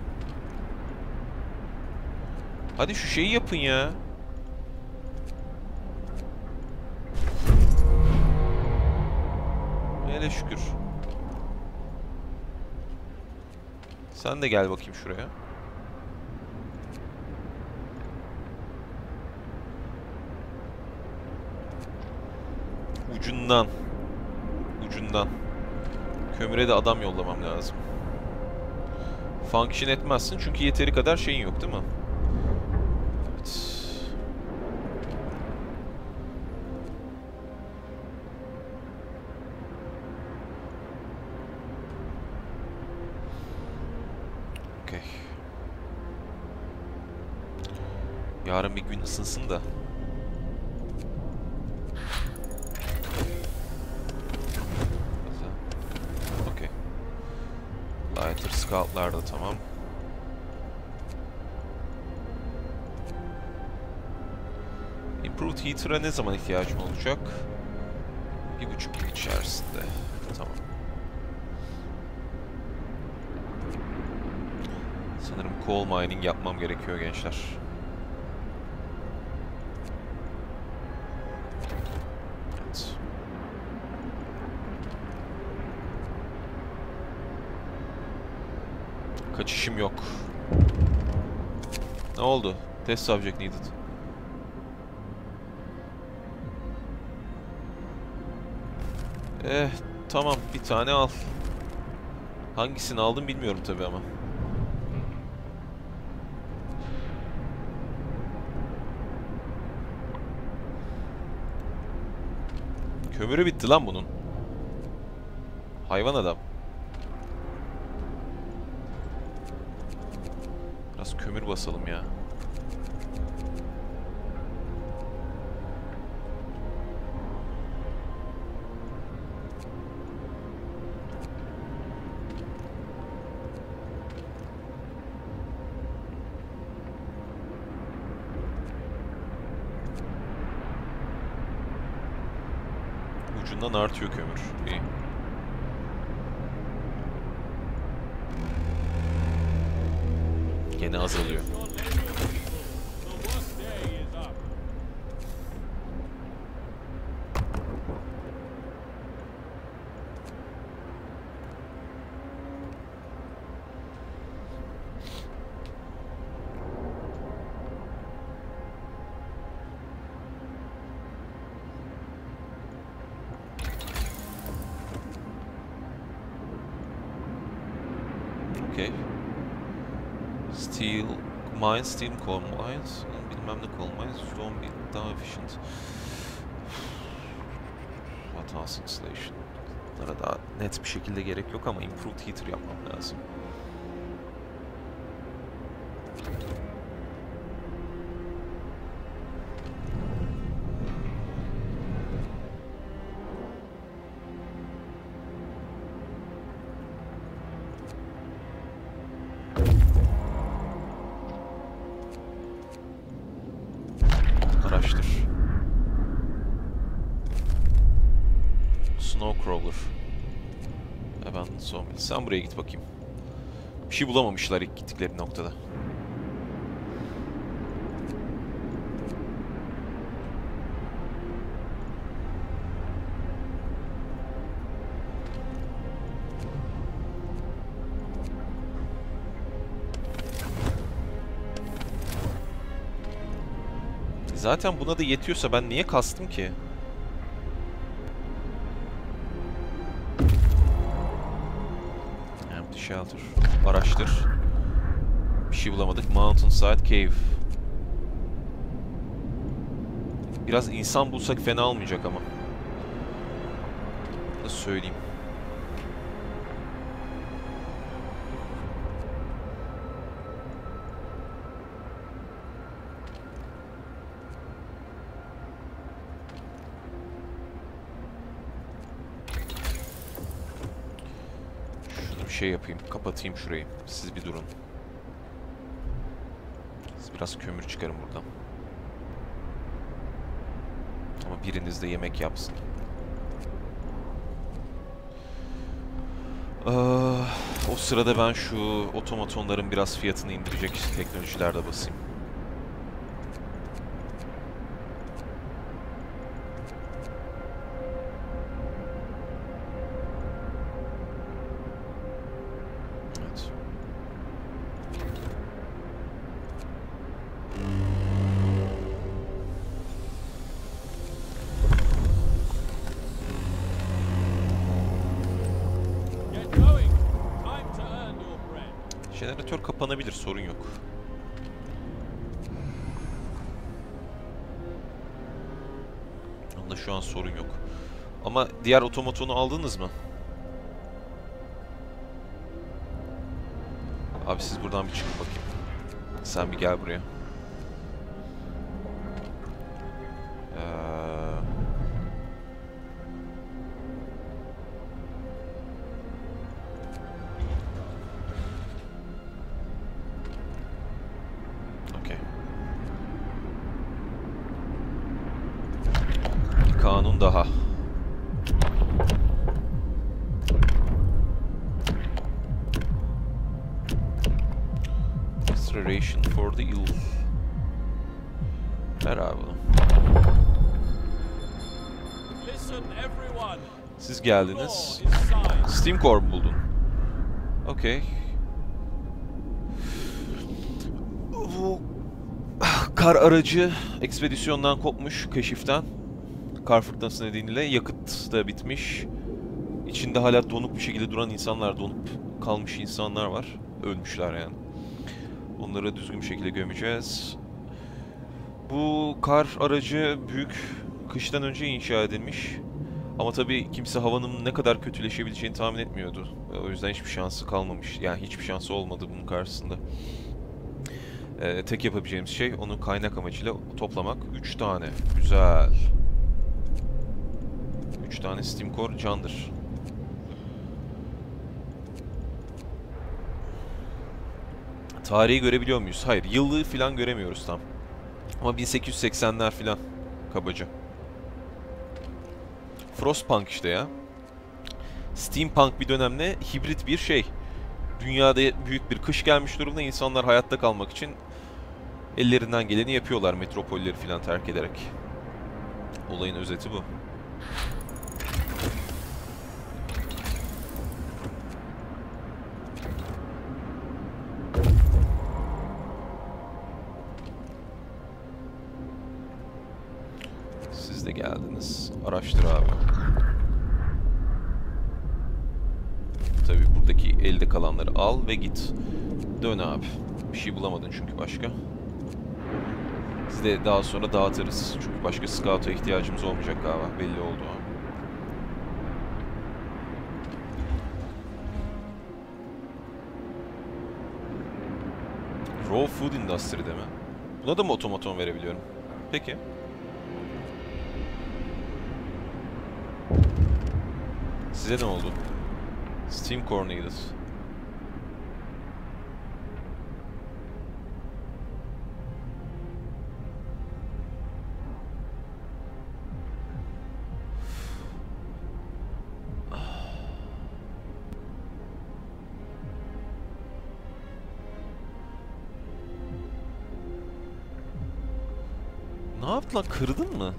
Hadi şu şeyi yapın ya. Hele şükür. Sen de gel bakayım şuraya. Ucundan. Ucundan. Kömüre de adam yollamam lazım. Function etmezsin çünkü yeteri kadar şeyin yok değil mi? Evet. Okay. Yarın bir gün ısınsın da. Okay. Lighter Scout'lar da tamam. Improved Heater'a ne zaman ihtiyacım olacak? Bir buçuk gün içerisinde. Tamam. Sanırım coal mining yapmam gerekiyor gençler. Evet. Kaçışım yok. Ne oldu? Test subject needed. Eh, tamam. Bir tane al. Hangisini aldım bilmiyorum tabii ama. Kömürü bitti lan bunun. Hayvan adam. Biraz kömür basalım ya. Ucundan artıyor kömür. İyi. Gene azalıyor. Okay. Steel mines, steam coal mines, bilmem ne coal mines, stone being daha efficient. Hothouse installation. Bunlara daha net bir şekilde gerek yok ama improved heater yapmam lazım. Araştır. Snowcrawler. Abandoned Sawmill. Sen buraya git bakayım. Bir şey bulamamışlar ilk gittikleri noktada. Zaten buna da yetiyorsa ben niye kastım ki? Empty shelter. Araştır. Bir şey bulamadık. Mountainside Cave. Biraz insan bulsak fena olmayacak ama. Nasıl söyleyeyim? Şunu bir şey yapayım. Kapatayım şurayı. Siz bir durun. Siz biraz kömür çıkarın buradan. Ama biriniz de yemek yapsın. Ee, o sırada ben şu otomatonların biraz fiyatını indirecek teknolojilerde basayım. Evet. Get going. Time to earn your bread. Jeneratör kapanabilir, sorun yok. Onda şu an sorun yok. Ama diğer otomatonu aldınız mı? Abi siz buradan bir çıkın bakayım. Sen bir gel buraya. Ee... Okey. Bir kanun daha. Restoration for the ill. Ver abi bunu. Listen, everyone. Siz The law geldiniz. is signed. Steam Core buldun. Okey. Bu kar aracı ekspedisyondan kopmuş, keşiften. Kar fırtınası nedeniyle yakıt da bitmiş. İçinde hala donuk bir şekilde duran insanlar, donup kalmış insanlar var. Ölmüşler yani. Onları düzgün bir şekilde gömeceğiz. Bu kar aracı büyük kıştan önce inşa edilmiş. Ama tabii kimse havanın ne kadar kötüleşebileceğini tahmin etmiyordu. O yüzden hiçbir şansı kalmamış. Yani hiçbir şansı olmadı bunun karşısında. Ee, tek yapabileceğimiz şey onu kaynak amacıyla toplamak. Üç tane. Güzel. Üç tane Steam Core candır. Tarihi görebiliyor muyuz? Hayır. Yıllığı falan göremiyoruz tam. Ama bin sekiz yüz seksenler falan. Kabaca. Frostpunk işte ya. Steampunk bir dönemde hibrit bir şey. Dünyada büyük bir kış gelmiş durumda. İnsanlar hayatta kalmak için ellerinden geleni yapıyorlar. Metropolleri falan terk ederek. Olayın özeti bu. Siz de geldiniz. Araştır abi. Tabii buradaki elde kalanları al ve git. Dön abi. Bir şey bulamadın çünkü başka. Biz de daha sonra dağıtırız. Çünkü başka scout'a ihtiyacımız olmayacak galiba. Belli oldu o. Raw Food Industry'de mi? Buna da mı otomaton verebiliyorum? Peki. Size ne oldu? Steam Core needed. Ne yaptın lan? Kırdın mı?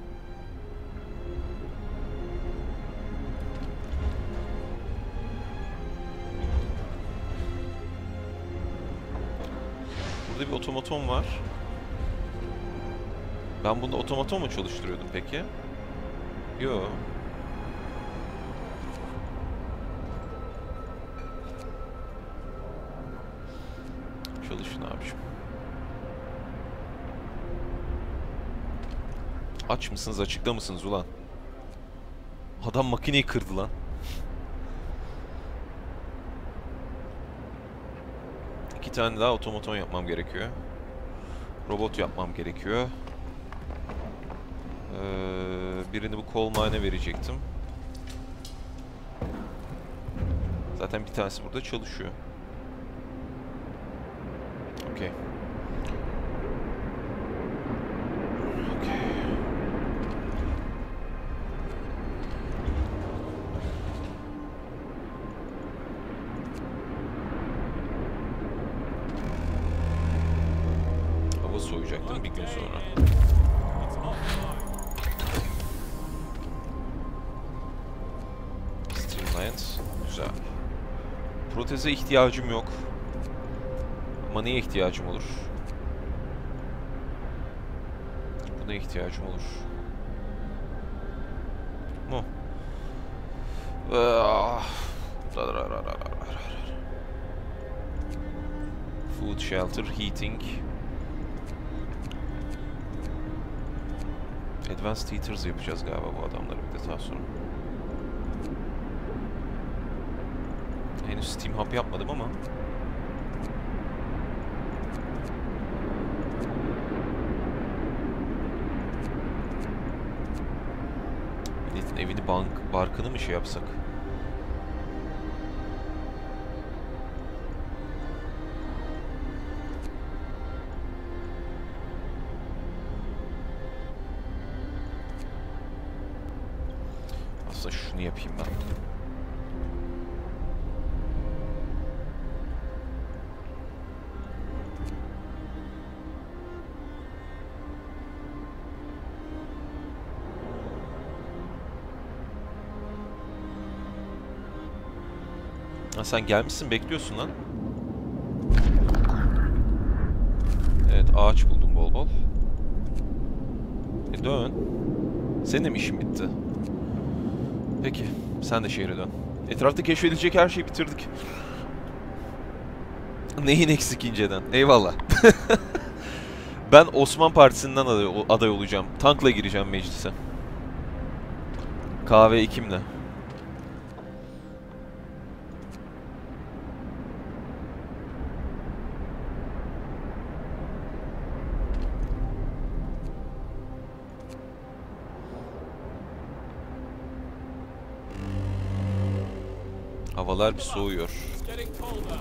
Burada bir otomaton var. Ben bunda otomaton mu çalıştırıyordum peki? Yo. Çalıştır. için abiciğim. Aç mısınız, açıkta mısınız ulan? Adam makineyi kırdı lan. İki tane daha otomaton yapmam gerekiyor. Robot yapmam gerekiyor. Ee, birini bu coal mine'e verecektim. Zaten bir tanesi burada çalışıyor. Okey. Okey. Hava soğuyacaktım bir gün sonra. It's hot time. Streamlined. Güzel. Proteze ihtiyacım yok. Ama neye ihtiyacım olur? Buna ihtiyacım olur. Mu. Ah. Food, shelter, heating. Advanced heaters yapacağız galiba bu adamları bir de daha sonra. Henüz Steam Hub yapmadım ama. Milletin evini, bank, barkını mı şey yapsak? Aslında şunu yapayım ben. Ha, sen gelmişsin, bekliyorsun lan. Evet, ağaç buldum bol bol. E dön. Senin de mi işin bitti? Peki, sen de şehre dön. Etrafta keşfedilecek her şeyi bitirdik. Neyin eksik inceden? Eyvallah. Ben Osman Partisi'nden aday, aday olacağım. Tankla gireceğim meclise. Kahve ikimle. Havalar bir soğuyor. It's getting colder.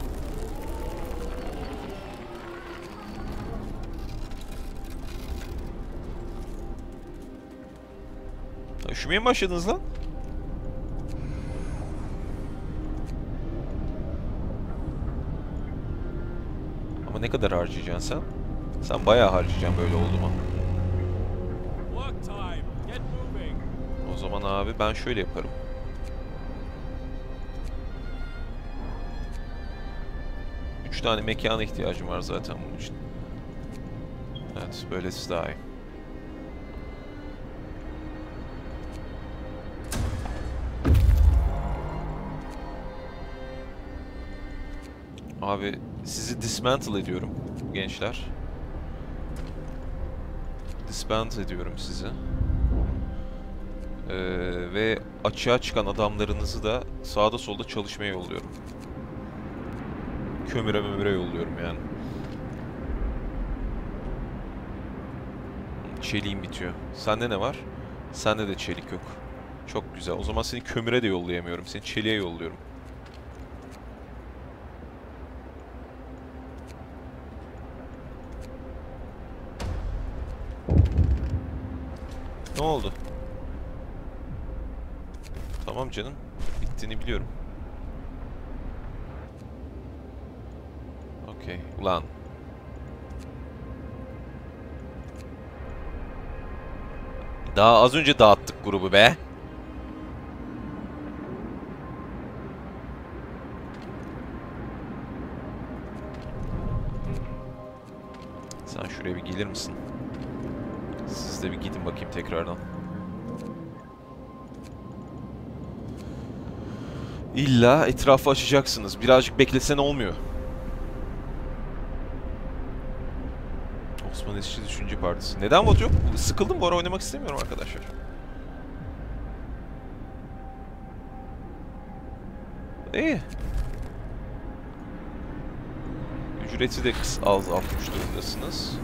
Üşümeye mi başladınız lan? Ama ne kadar harcayacaksın sen? Sen bayağı harcayacaksın böyle oldu mu? Work time. Get moving. O zaman abi ben şöyle yaparım. Üç tane mekana ihtiyacım var zaten bunun için. Evet, böylesi daha iyi. Abi sizi dismantle ediyorum gençler. Disband ediyorum sizi. Ee, ve açığa çıkan adamlarınızı da sağda solda çalışmaya yolluyorum. Kömüre mömüre yolluyorum yani. Çeliğim bitiyor. Sende ne var? Sende de çelik yok. Çok güzel. O zaman seni kömüre de yollayamıyorum. Seni çeliğe yolluyorum. Ne oldu? Tamam canım. Bittiğini biliyorum. Okey. Ulan. Daha az önce dağıttık grubu be. Sen şuraya bir gelir misin? Siz de bir gidin bakayım tekrardan. İlla etrafı açacaksınız. Birazcık beklesen olmuyor. Komünistçi Düşünce Partisi. Neden bot yok? Sıkıldım, bu ara oynamak istemiyorum arkadaşlar. İyi. Ücreti de kıs azaltmış durumdasınız.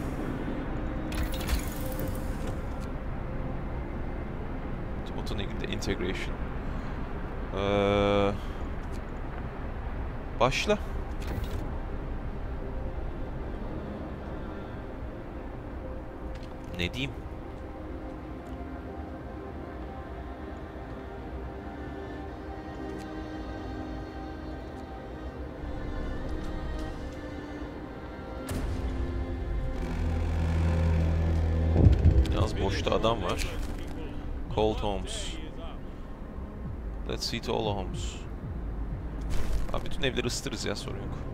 Auto integration. Ee, başla. Ne diyeyim? Yalnız boşta adam var. Cold homes. Let's see to all homes. Abi bütün evleri ısıtırız ya, sorun yok.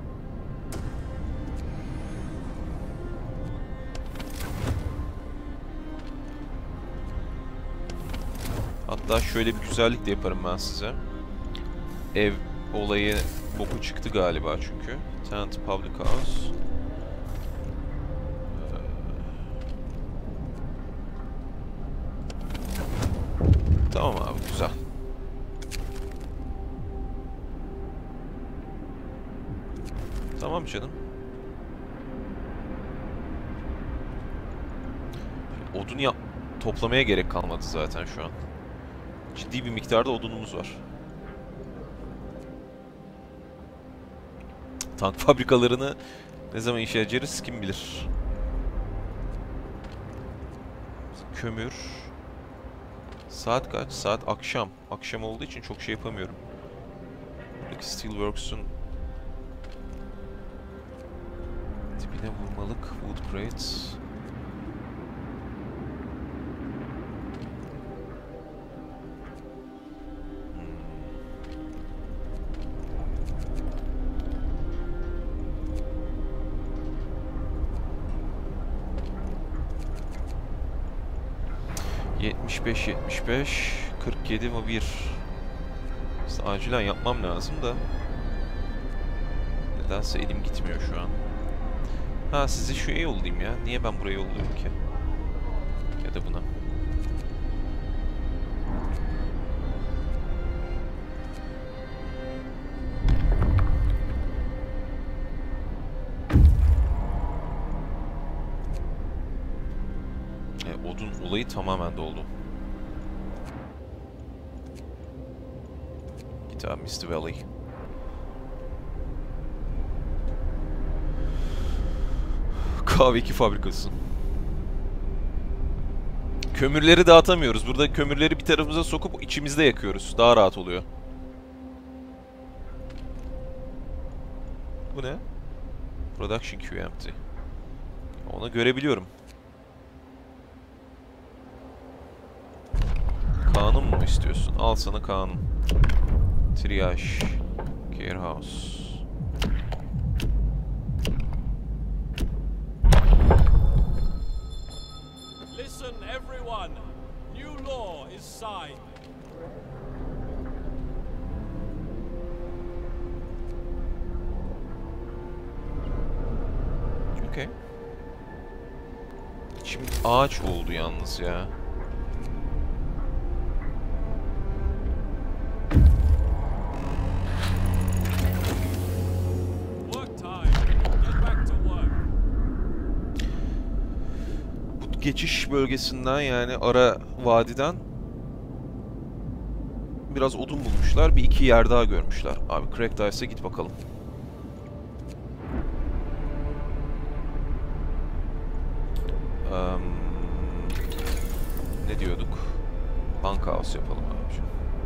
Hatta şöyle bir güzellik de yaparım ben size. Ev olayı boku çıktı galiba çünkü. Tent Public House. Tamam abi, güzel. Tamam canım. Odun yap toplamaya gerek kalmadı zaten şu an. Ciddi bir miktarda odunumuz var. Tank fabrikalarını ne zaman işe yararız kim bilir. Kömür. Saat kaç? Saat akşam. Akşam olduğu için çok şey yapamıyorum. Buradaki Steelworks'un dibine vurmalık. Wood crates. yetmiş beş yetmiş beş kırk yedi mi bir. İşte acilen yapmam lazım da nedense elim gitmiyor şu an. Ha, sizi şuraya yollayayım ya. Niye ben buraya yolluyorum ki? Ya da buna. E, odun olayı tamamen doldu. Git abi mister Valley. Kahve iki fabrikası. Kömürleri dağıtamıyoruz. Burada kömürleri bir tarafımıza sokup içimizde yakıyoruz. Daha rahat oluyor. Bu ne? Production queue empty. Onu görebiliyorum. Kanun mu istiyorsun? Al sana kanun. Triage. Care house. Listen, everyone. New law is signed. Okay. Şimdi ağaç oldu yalnız ya. Work time. Get back to work. Bu geçiş bölgesinden, yani ara vadiden biraz odun bulmuşlar. Bir iki yer daha görmüşler. Abi Cracked Ice'a git bakalım. Um, ne diyorduk? Bunkhouse yapalım abicim.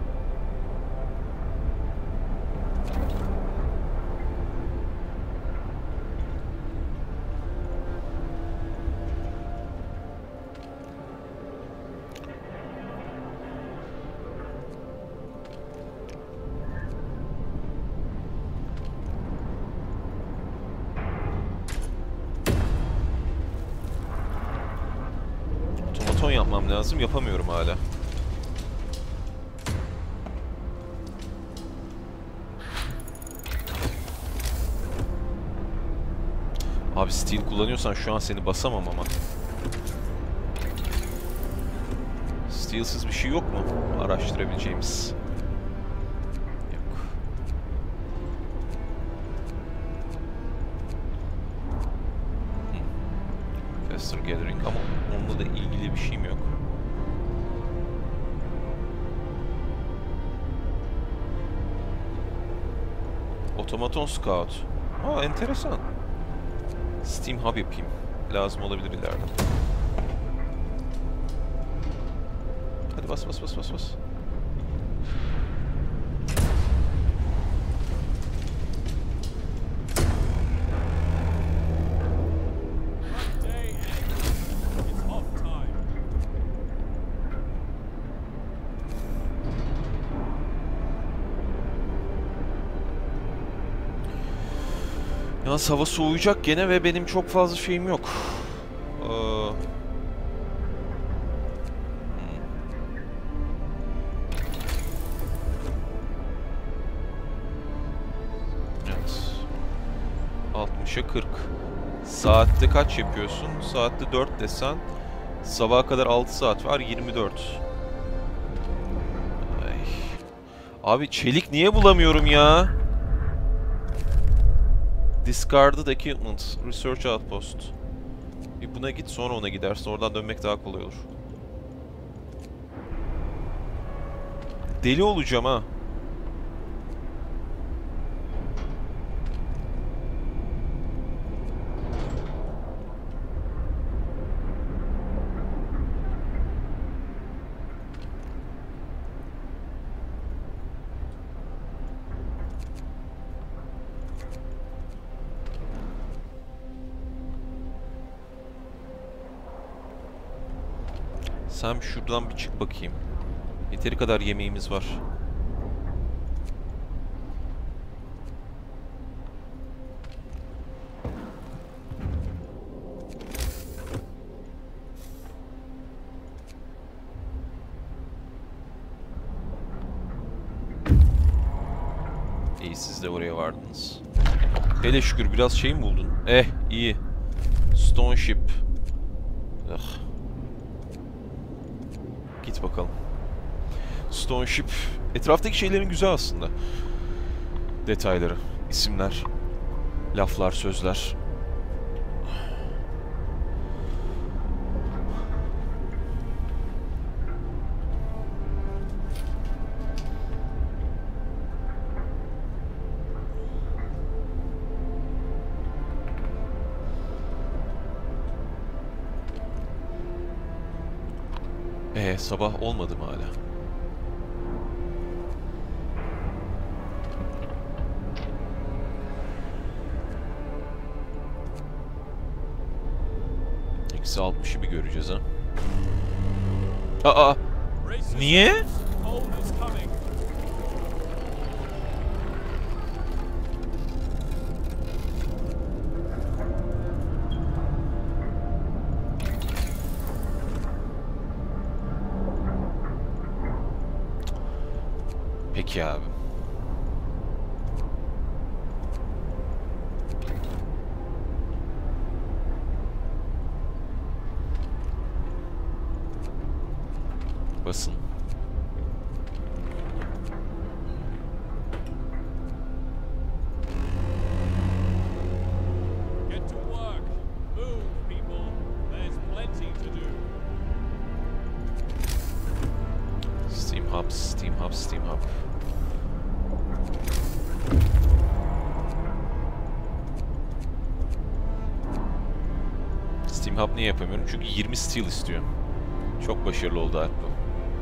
Otomaton yapmam lazım. Yapamıyorum hala. Abi steel kullanıyorsan şu an seni basamam ama. Steel'siz bir şey yok mu araştırabileceğimiz? Yok. Hmm. Faster Gathering ama onunla da ilgili bir şeyim yok. Otomaton Scout. Aa, enteresan. Steam Hub yapayım. Lazım olabilir ileride. Hadi bas bas bas bas bas. Day ends. It's off time. Yalnız hava soğuyacak gene ve benim çok fazla şeyim yok. Ee... Hmm. Evet. altmışa kırk. Saatte kaç yapıyorsun? Saatte dört desen. Sabaha kadar altı saat var. yirmi dört. Ay. Abi çelik niye bulamıyorum ya? Discarded Equipment, Research Outpost. Bir buna git, sonra ona gidersin. Oradan dönmek daha kolay olur. Deli olacağım ha. Sen şuradan bir çık bakayım. Yeteri kadar yemeğimiz var. İyi, siz de oraya vardınız. Hele şükür biraz şey mi buldun? Eh, iyi. Stone Ship. Ugh. Git bakalım. Stone Ship. Etraftaki şeylerin güzel aslında. Detayları, isimler, laflar, sözler. Ee, sabah olmadı mı hala? Eksi altmışı bir göreceğiz ha. Aa! Niye? Cold is coming. Peki abi. Basın. Get to work. Move, people. There's plenty to do. Steam Hub, Steam Hub, Steam Hub. Steam Hub niye yapamıyorum? Çünkü yirmi steel istiyor. Çok başarılı oldu Alp bu.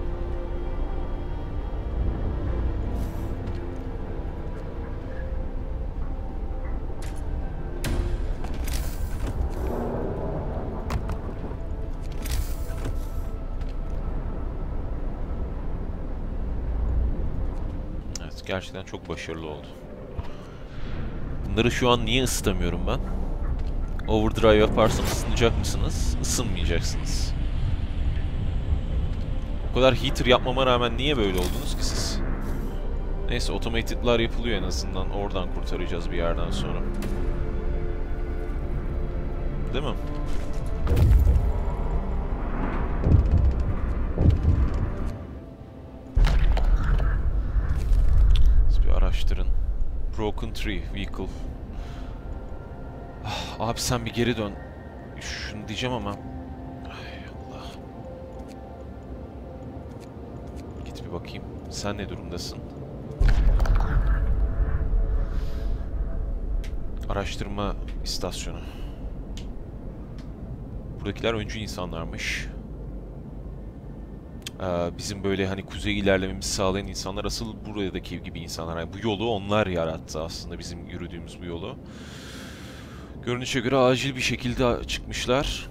Evet, gerçekten çok başarılı oldu. Bunları şu an niye ısıtamıyorum ben? Overdrive yaparsam ısınacak mısınız? Isınmayacaksınız. O kadar heater yapmama rağmen niye böyle oldunuz ki siz? Neyse, automated'lar yapılıyor en azından. Oradan kurtaracağız bir yerden sonra. Değil mi? Siz bir araştırın. Broken Tree Vehicle. Ah, abi sen bir geri dön. Şunu diyeceğim ama. Ay Allah. Git bir bakayım. Sen ne durumdasın? Araştırma istasyonu. Buradakiler öncü insanlarmış. Ee, bizim böyle hani kuzeye ilerlememizi sağlayan insanlar asıl buradaki gibi insanlar. Yani bu yolu onlar yarattı aslında, bizim yürüdüğümüz bu yolu. Görünüşe göre acil bir şekilde çıkmışlar.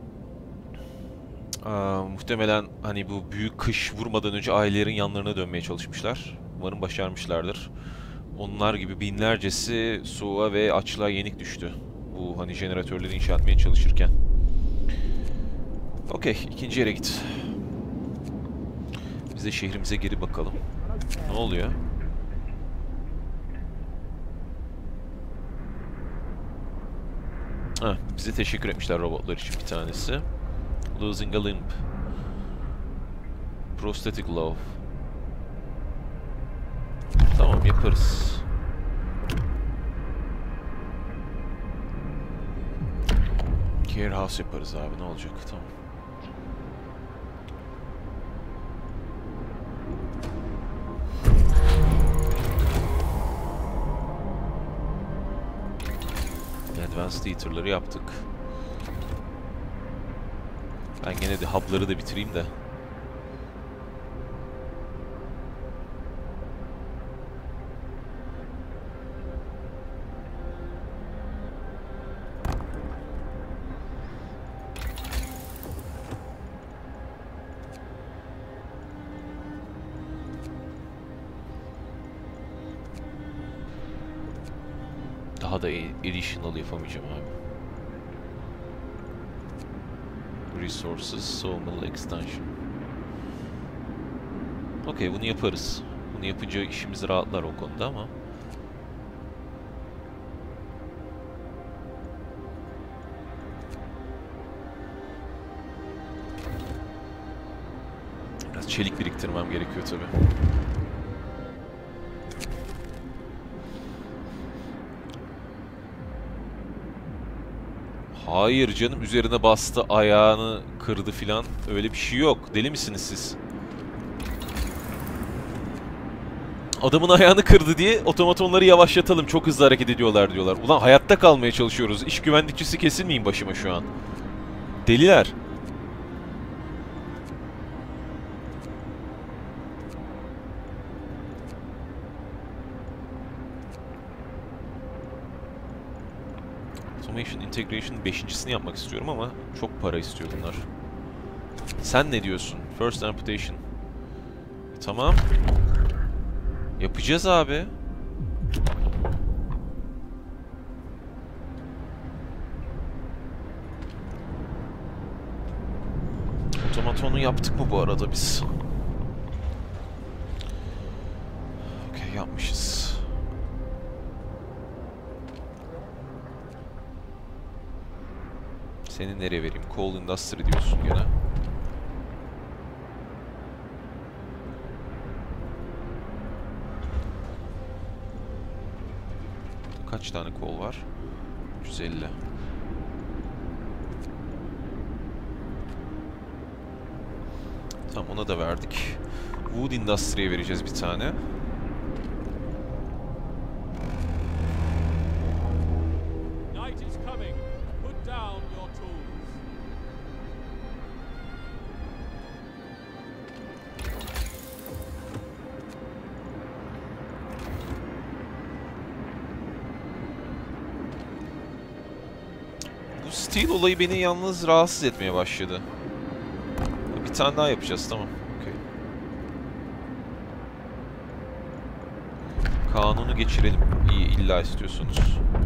Ee, muhtemelen hani bu büyük kış vurmadan önce ailelerin yanlarına dönmeye çalışmışlar. Umarım başarmışlardır. Onlar gibi binlercesi soğuğa ve açlığa yenik düştü. Bu hani jeneratörleri inşa etmeye çalışırken. Okey, ikinci yere git. Biz de şehrimize geri bakalım. Ne oluyor? Heh, bize teşekkür etmişler robotlar için bir tanesi. Losing a limb. Prosthetic love. Tamam, yaparız. Care house yaparız abi, ne olacak? Tamam. Advanced Theater'ları yaptık. Ben gene de hub'ları da bitireyim de. Daha da additional yapamayacağım abi. Resources, Sawmill Extension. Okey, bunu yaparız. Bunu yapınca işimiz rahatlar o konuda ama. Biraz çelik biriktirmem gerekiyor tabii. Hayır canım, üzerine bastı, ayağını kırdı filan. Öyle bir şey yok. Deli misiniz siz? Adamın ayağını kırdı diye otomatonları yavaşlatalım. Çok hızlı hareket ediyorlar diyorlar. Ulan hayatta kalmaya çalışıyoruz. İş güvenlikçisi kesilmeyin başıma şu an. Deliler. Automation Integration beşincisini yapmak istiyorum ama çok para istiyor bunlar. Sen ne diyorsun? First Amputation. Tamam. Yapacağız abi. Otomatonu yaptık mı bu arada biz? Okey, yapmışız. Seni nereye vereyim? Coal Industry diyorsun gene. Kaç tane coal var? üç yüz elli. Tamam, ona da verdik. Wood Industry'ye vereceğiz bir tane. Night is coming. Put down your tools. Bu steel olayı beni yalnız rahatsız etmeye başladı. Bir tane daha yapacağız, tamam. Okay. Kanunu geçirelim. İyi, illa istiyorsunuz.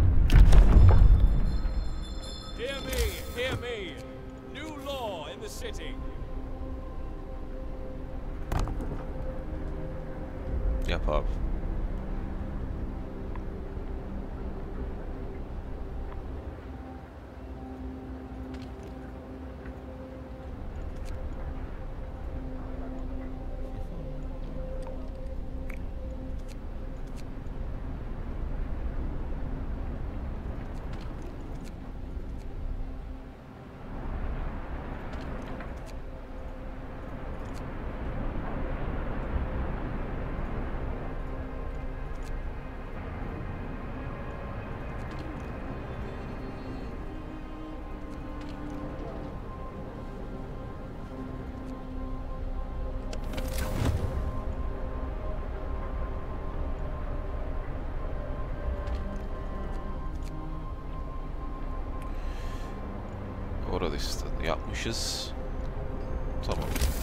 Hear me, hear me. New law in the city. Yap abi. Orada işte yapmışız. Tamam.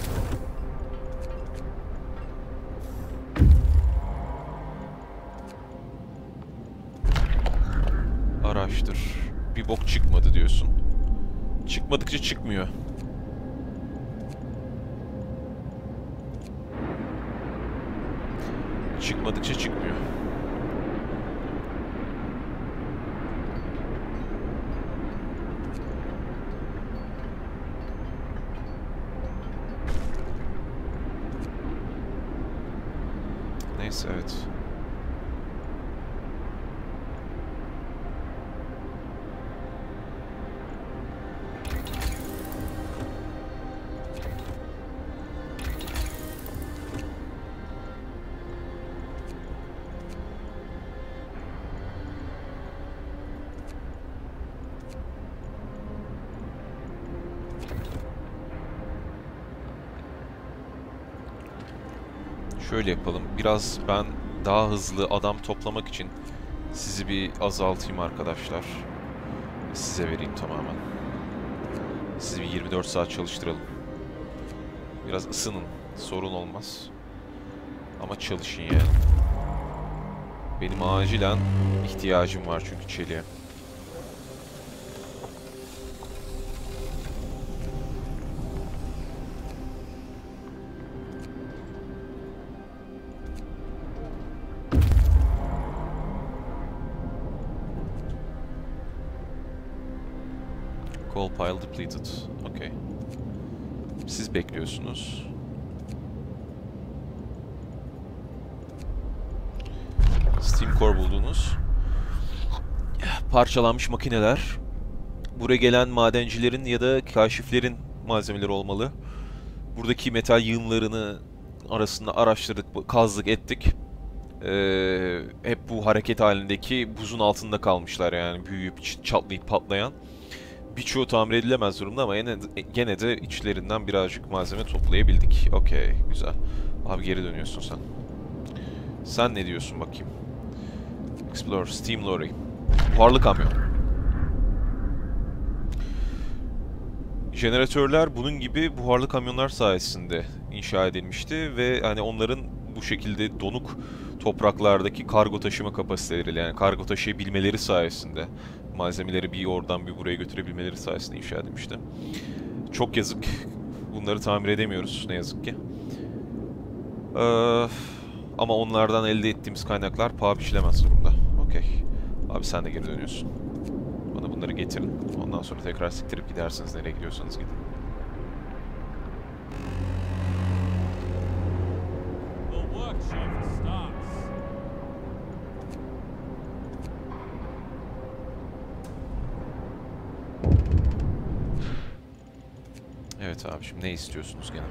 Araştır. Bir bok çıkmadı diyorsun. Çıkmadıkça çıkmıyor. Çıkmadıkça çıkmıyor. Neyse, evet. Şöyle yapalım. Biraz ben daha hızlı adam toplamak için sizi bir azaltayım arkadaşlar. Size vereyim tamamen. Sizi bir yirmi dört saat çalıştıralım. Biraz ısının. Sorun olmaz. Ama çalışın yani. Benim acilen ihtiyacım var çünkü çeliğe. Coal pile depleted. Okay. Siz bekliyorsunuz. Steam core buldunuz. Parçalanmış makineler. Buraya gelen madencilerin ya da kaşiflerin malzemeleri olmalı. Buradaki metal yığınlarını arasında araştırdık, kazdık, ettik. Ee, hep bu hareket halindeki buzun altında kalmışlar yani, büyüyüp çatlayıp patlayan. Birçoğu tamir edilemez durumda ama yine, gene de içlerinden birazcık malzeme toplayabildik. Okey, güzel. Abi geri dönüyorsun sen. Sen ne diyorsun bakayım? Explore, Steam Lorry. Buharlı kamyon. Jeneratörler bunun gibi buharlı kamyonlar sayesinde inşa edilmişti ve hani onların bu şekilde donuk topraklardaki kargo taşıma kapasiteleriyle, yani kargo taşıyabilmeleri sayesinde, malzemeleri bir oradan bir buraya götürebilmeleri sayesinde inşa edilmişti. Çok yazık. Bunları tamir edemiyoruz ne yazık ki. Ee, ama onlardan elde ettiğimiz kaynaklar paha biçilemez durumda. Okey. Abi sen de geri dönüyorsun. Bana bunları getirin. Ondan sonra tekrar siktirip gidersiniz nereye gidiyorsanız gidin. The work shift starts. Evet abi, şimdi ne istiyorsunuz gene?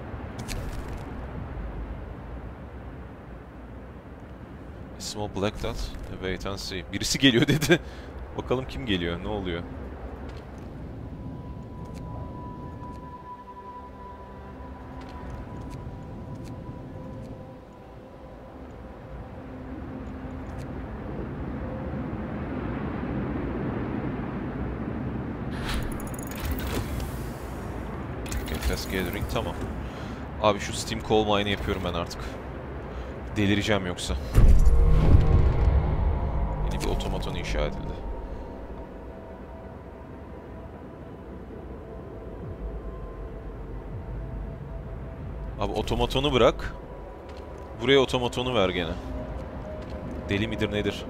Small black dot. Wait and see. Birisi geliyor dedi. Bakalım kim geliyor, ne oluyor? Okay, fast gathering, tamam. Abi şu Steam Coal Mine'ı yapıyorum ben artık. Delireceğim yoksa. Yeni bir otomaton inşa edildi. Abi otomatonu bırak. Buraya otomatonu ver gene. Deli midir nedir?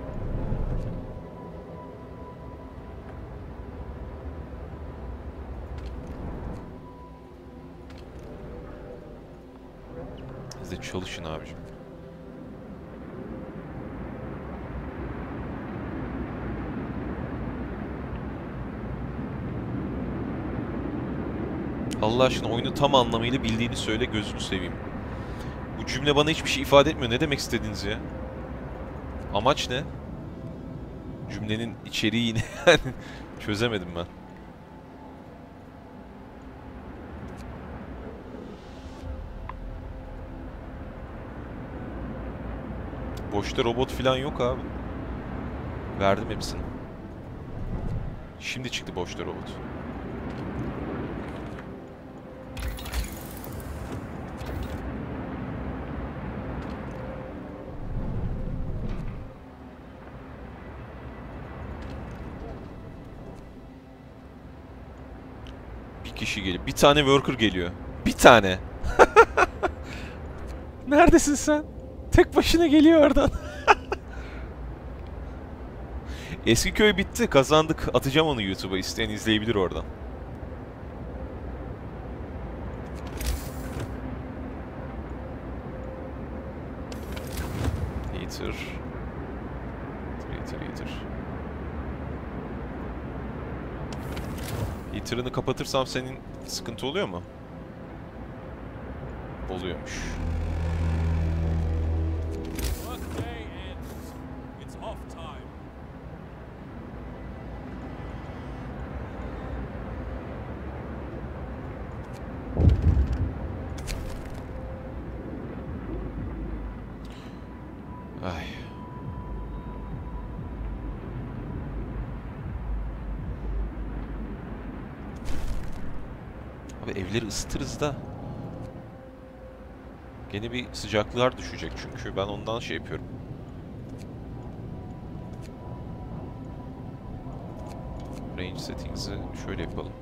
Siz de çalışın abicim. Allah aşkına oyunu tam anlamıyla bildiğini söyle, gözünü seveyim. Bu cümle bana hiçbir şey ifade etmiyor. Ne demek istediğiniz ya? Amaç ne? Cümlenin içeriği ne? Çözemedim ben. Boşta robot falan yok abi. Verdim hepsini. Şimdi çıktı boşta robot. iki kişi geliyor. Bir tane worker geliyor. Bir tane. Neredesin sen? Tek başına geliyor oradan. Eski köy bitti. Kazandık. Atacağım onu YouTube'a. İsteyen izleyebilir oradan. Heater. Heater, heater. Heater'ını kapatırsam senin sıkıntı oluyor mu? Oluyormuş. Workday ends. It's off time. Ay. Abi evleri ısıtırız da. Gene bir sıcaklığa düşecek çünkü ben ondan şey yapıyorum. Range settings'i şöyle yapalım.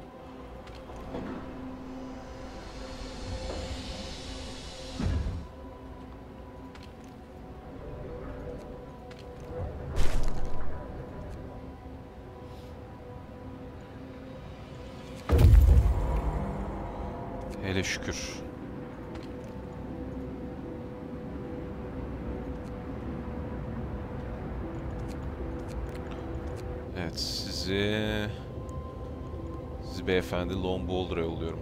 Hele şükür. Evet, sizi... Sizi beyefendi Lone Boulder'a yolluyorum.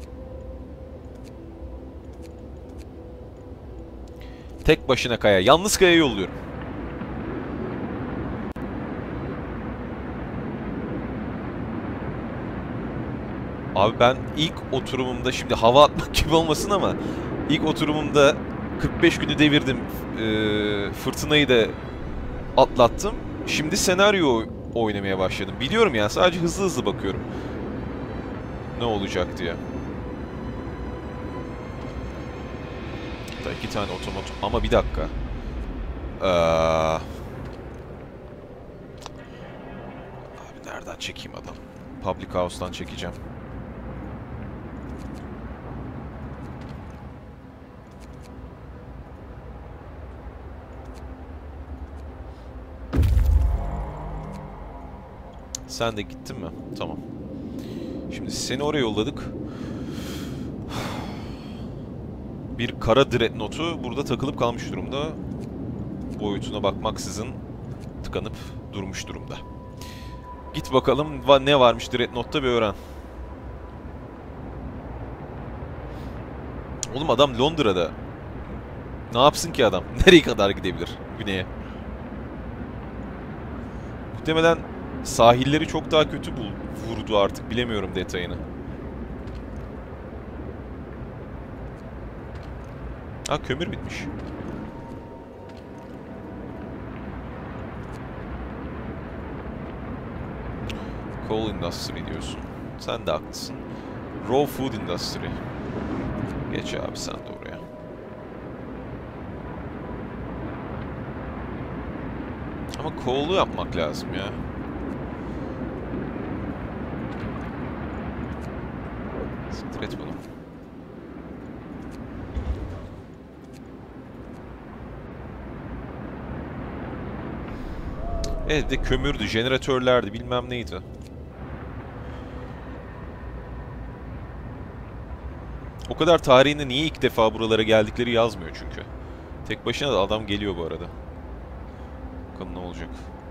Tek başına kaya, yalnız kaya yolluyorum. Abi ben ilk oturumumda, şimdi hava atmak gibi olmasın ama ilk oturumumda kırk beş günü devirdim. Ee, fırtınayı da atlattım. Şimdi senaryo oynamaya başladım. Biliyorum yani, sadece hızlı hızlı bakıyorum. Ne olacak diye. Hatta iki tane otomat... Ama bir dakika. Ee... Abi nereden çekeyim adam? Public House'dan çekeceğim. Sen de gittin mi? Tamam. Şimdi seni oraya yolladık. Bir kara dreadnought'u burada takılıp kalmış durumda. Boyutuna bakmaksızın tıkanıp durmuş durumda. Git bakalım ne varmış dreadnough'ta bir öğren. Oğlum adam Londra'da. Ne yapsın ki adam? Nereye kadar gidebilir? Güneye. Muhtemelen sahilleri çok daha kötü bul vurdu artık. Bilemiyorum detayını. Ha, kömür bitmiş. Coal Industry diyorsun. Sen de haklısın. Raw Food Industry. Geç abi sen de oraya. Ama coal'u yapmak lazım ya. Siktir et bunu. Evet de kömürdü, jeneratörlerdi, bilmem neydi. O kadar tarihinde niye ilk defa buralara geldikleri yazmıyor çünkü. Tek başına da adam geliyor bu arada. Bakalım ne olacak.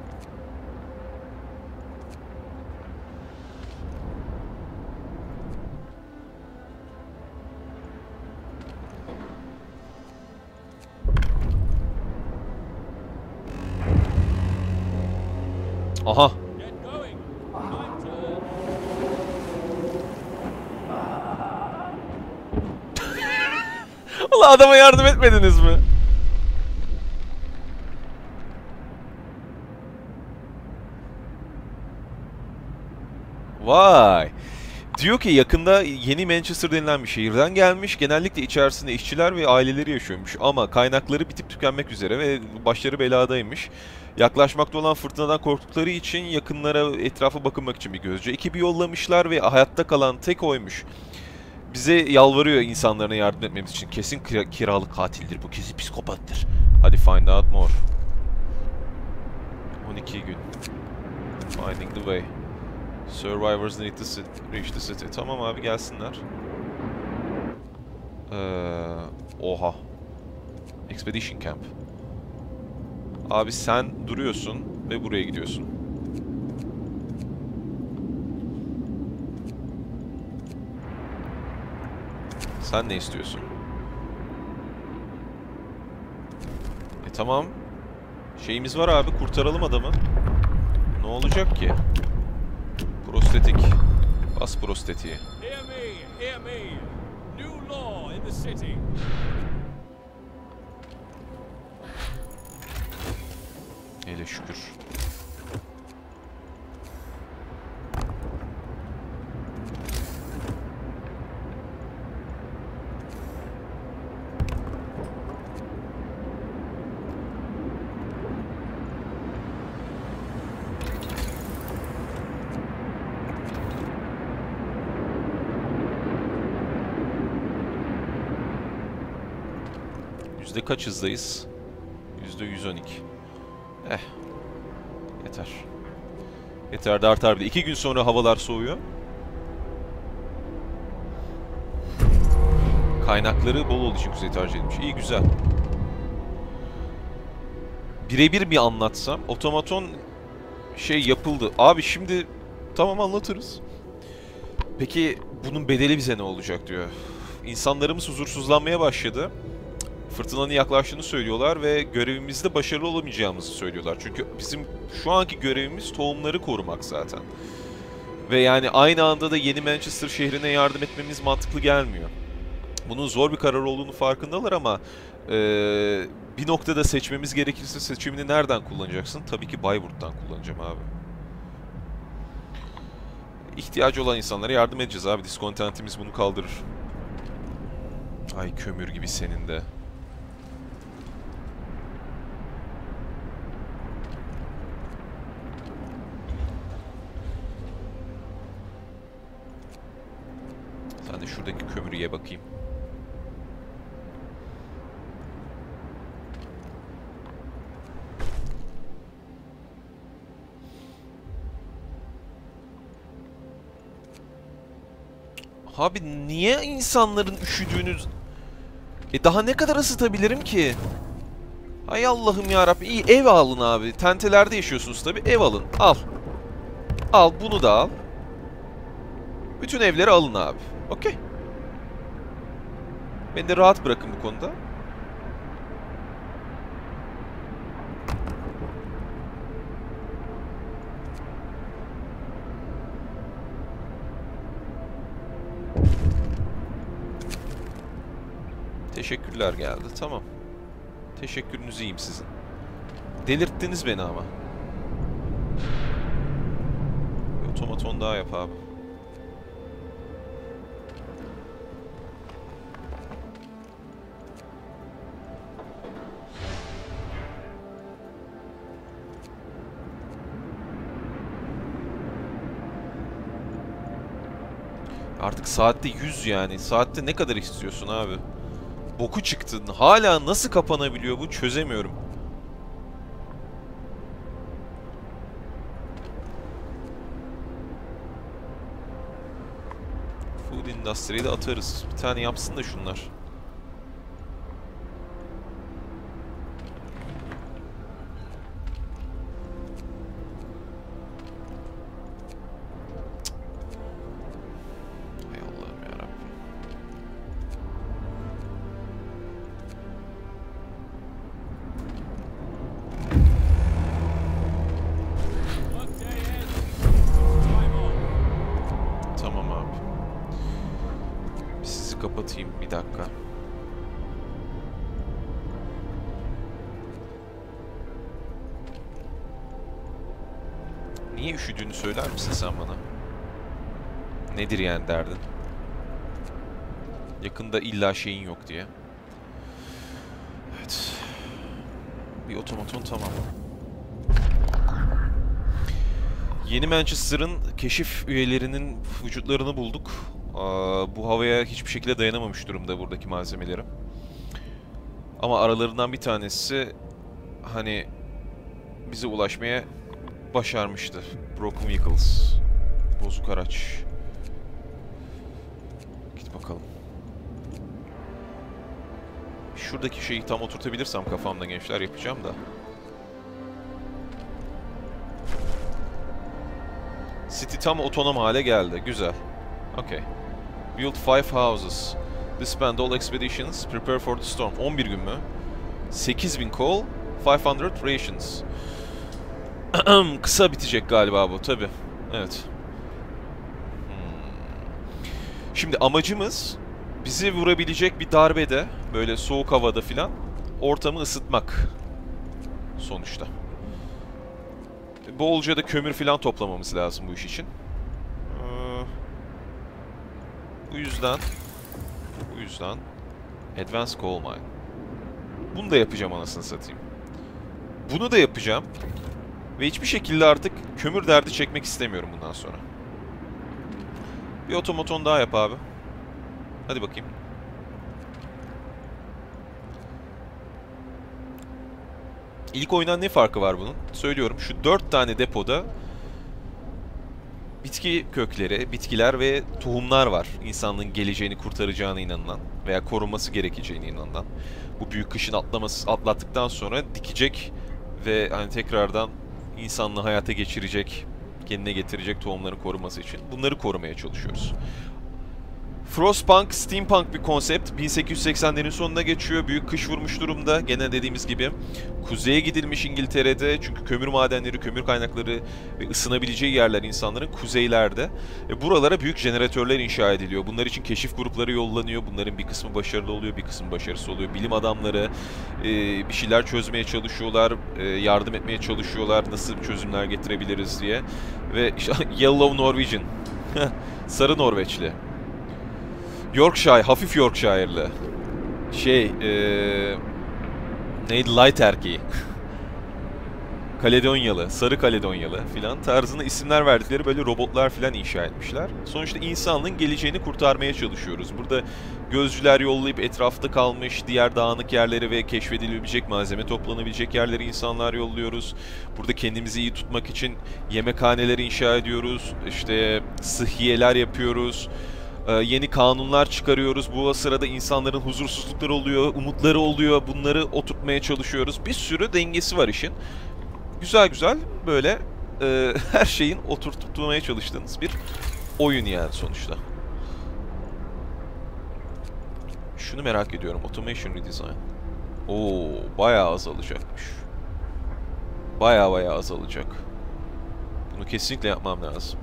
Aha. Get going. Time to... Ulan adama yardım etmediniz mi? Vay. Diyor ki yakında yeni Manchester denilen bir şehirden gelmiş. Genellikle içerisinde işçiler ve aileleri yaşıyormuş. Ama kaynakları bitip tükenmek üzere ve başları beladaymış. Yaklaşmakta olan fırtınadan korktukları için yakınlara, etrafa bakınmak için bir gözcü ekibi yollamışlar ve hayatta kalan tek oymuş. Bize yalvarıyor insanlarına yardım etmemiz için. Kesin kira kiralık katildir bu, kesin psikopattır. Hadi find out more. on iki gün. Finding the way. Survivors need to sit, reach the city. Tamam abi, gelsinler. Ee, oha. Expedition Camp. Abi sen duruyorsun ve buraya gidiyorsun. Sen ne istiyorsun? E tamam. Şeyimiz var abi, kurtaralım adamı. Ne olacak ki? Prostetik. Bas prostetiği. Hear me, hear me. New law in the city. Hele şükür. Yüzde kaç hızdayız? Yüzde yüz on iki. Eh. Yeter. Yeter de artar bile. İki gün sonra havalar soğuyor. Kaynakları bol olduğu için kuzey tercih edilmiş. İyi, güzel. Birebir bir anlatsam. Otomaton şey yapıldı. Abi şimdi tamam, anlatırız. Peki bunun bedeli bize ne olacak diyor. İnsanlarımız huzursuzlanmaya başladı. Fırtınanın yaklaştığını söylüyorlar ve görevimizde başarılı olamayacağımızı söylüyorlar. Çünkü bizim şu anki görevimiz tohumları korumak zaten. Ve yani aynı anda da yeni Manchester şehrine yardım etmemiz mantıklı gelmiyor. Bunun zor bir karar olduğunu farkındalar ama e, bir noktada seçmemiz gerekirse seçimini nereden kullanacaksın? Tabii ki Bayburt'tan kullanacağım abi. İhtiyacı olan insanlara yardım edeceğiz abi. Diskontentimiz bunu kaldırır. Ay kömür gibi senin de. Sen de şuradaki kömürü ye bakayım. Abi niye insanların üşüdüğünü... E daha ne kadar ısıtabilirim ki? Hay Allah'ım yarabbim. İyi, ev alın abi. Tentelerde yaşıyorsunuz tabi. Ev alın. Al. Al, bunu da al. Bütün evleri alın abi. Okey. Beni de rahat bırakın bu konuda. Teşekkürler geldi. Tamam. Teşekkürünüzü yiyeyim sizin. Delirttiniz beni ama. Bir otomaton daha yap abi. Artık saatte yüz yani. Saatte ne kadar istiyorsun abi? Boku çıktın. Hala nasıl kapanabiliyor bu, çözemiyorum. Food Industry'yi de atarız. Bir tane yapsın da şunlar. Hay Allah'ım yarabbim. Workday ends. Time on. Tamam abi. Sizi kapatayım bir dakika. Niye üşüdüğünü söyler misin sen bana? Nedir yani derdin? Yakında illa şeyin yok diye. Evet. Bir otomaton tamam. Yeni Manchester'ın keşif üyelerinin vücutlarını bulduk. Aa, bu havaya hiçbir şekilde dayanamamış durumda buradaki malzemeleri. Ama aralarından bir tanesi hani bize ulaşmaya başarmıştı. Broken Vehicles. Bozuk araç. Git bakalım. Şuradaki şeyi tam oturtabilirsem kafamda gençler yapacağım da. City tam otonom hale geldi. Güzel. Okay. Build five houses. Disband all expeditions. Prepare for the storm. on bir gün mü? sekiz bin coal. beş yüz rations. Kısa bitecek galiba bu. Tabi. Evet. Hmm. Şimdi amacımız bizi vurabilecek bir darbede, böyle soğuk havada filan ortamı ısıtmak sonuçta. Bolca da kömür filan toplamamız lazım bu iş için. Ee, bu yüzden bu yüzden Advanced Coal Mine. Bunu da yapacağım anasını satayım. Bunu da yapacağım. Ve hiçbir şekilde artık kömür derdi çekmek istemiyorum bundan sonra. Bir otomaton daha yap abi. Hadi bakayım. İlk oyundan ne farkı var bunun? Söylüyorum, şu dört tane depoda bitki kökleri, bitkiler ve tohumlar var. İnsanlığın geleceğini kurtaracağına inanılan veya korunması gerekeceğine inanılan. Bu büyük kışın atlaması, atlattıktan sonra dikecek ve hani tekrardan insanlığı hayata geçirecek, kendine getirecek tohumların korunması için. Bunları korumaya çalışıyoruz. Frostpunk, Steampunk bir konsept. bin sekiz yüz seksenlerin sonuna geçiyor. Büyük kış vurmuş durumda. Gene dediğimiz gibi kuzeye gidilmiş İngiltere'de. Çünkü kömür madenleri, kömür kaynakları ve ısınabileceği yerler insanların kuzeylerde. E buralara büyük jeneratörler inşa ediliyor. Bunlar için keşif grupları yollanıyor. Bunların bir kısmı başarılı oluyor, bir kısmı başarısız oluyor. Bilim adamları e, bir şeyler çözmeye çalışıyorlar, e, yardım etmeye çalışıyorlar. Nasıl çözümler getirebiliriz diye. Ve işte, Yellow Norwegian, sarı Norveçli. Yorkshire, hafif Yorkshire'lı. Şey, ee, neydi? Light erkeği. Kaledonyalı, sarı Kaledonyalı filan tarzında isimler verdikleri böyle robotlar filan inşa etmişler. Sonuçta insanlığın geleceğini kurtarmaya çalışıyoruz. Burada gözcüler yollayıp etrafta kalmış diğer dağınık yerleri ve keşfedilebilecek malzeme toplanabilecek yerleri insanlar yolluyoruz. Burada kendimizi iyi tutmak için yemekhaneler inşa ediyoruz. İşte sıhhiyeler yapıyoruz. Ee, yeni kanunlar çıkarıyoruz. Bu sırada insanların huzursuzlukları oluyor, umutları oluyor. Bunları oturtmaya çalışıyoruz. Bir sürü dengesi var işin. Güzel güzel böyle e, her şeyin oturtmaya çalıştığınız bir oyun yani sonuçta. Şunu merak ediyorum. Automation Redesign. Oo, bayağı azalacakmış. Bayağı bayağı azalacak. Bunu kesinlikle yapmam lazım.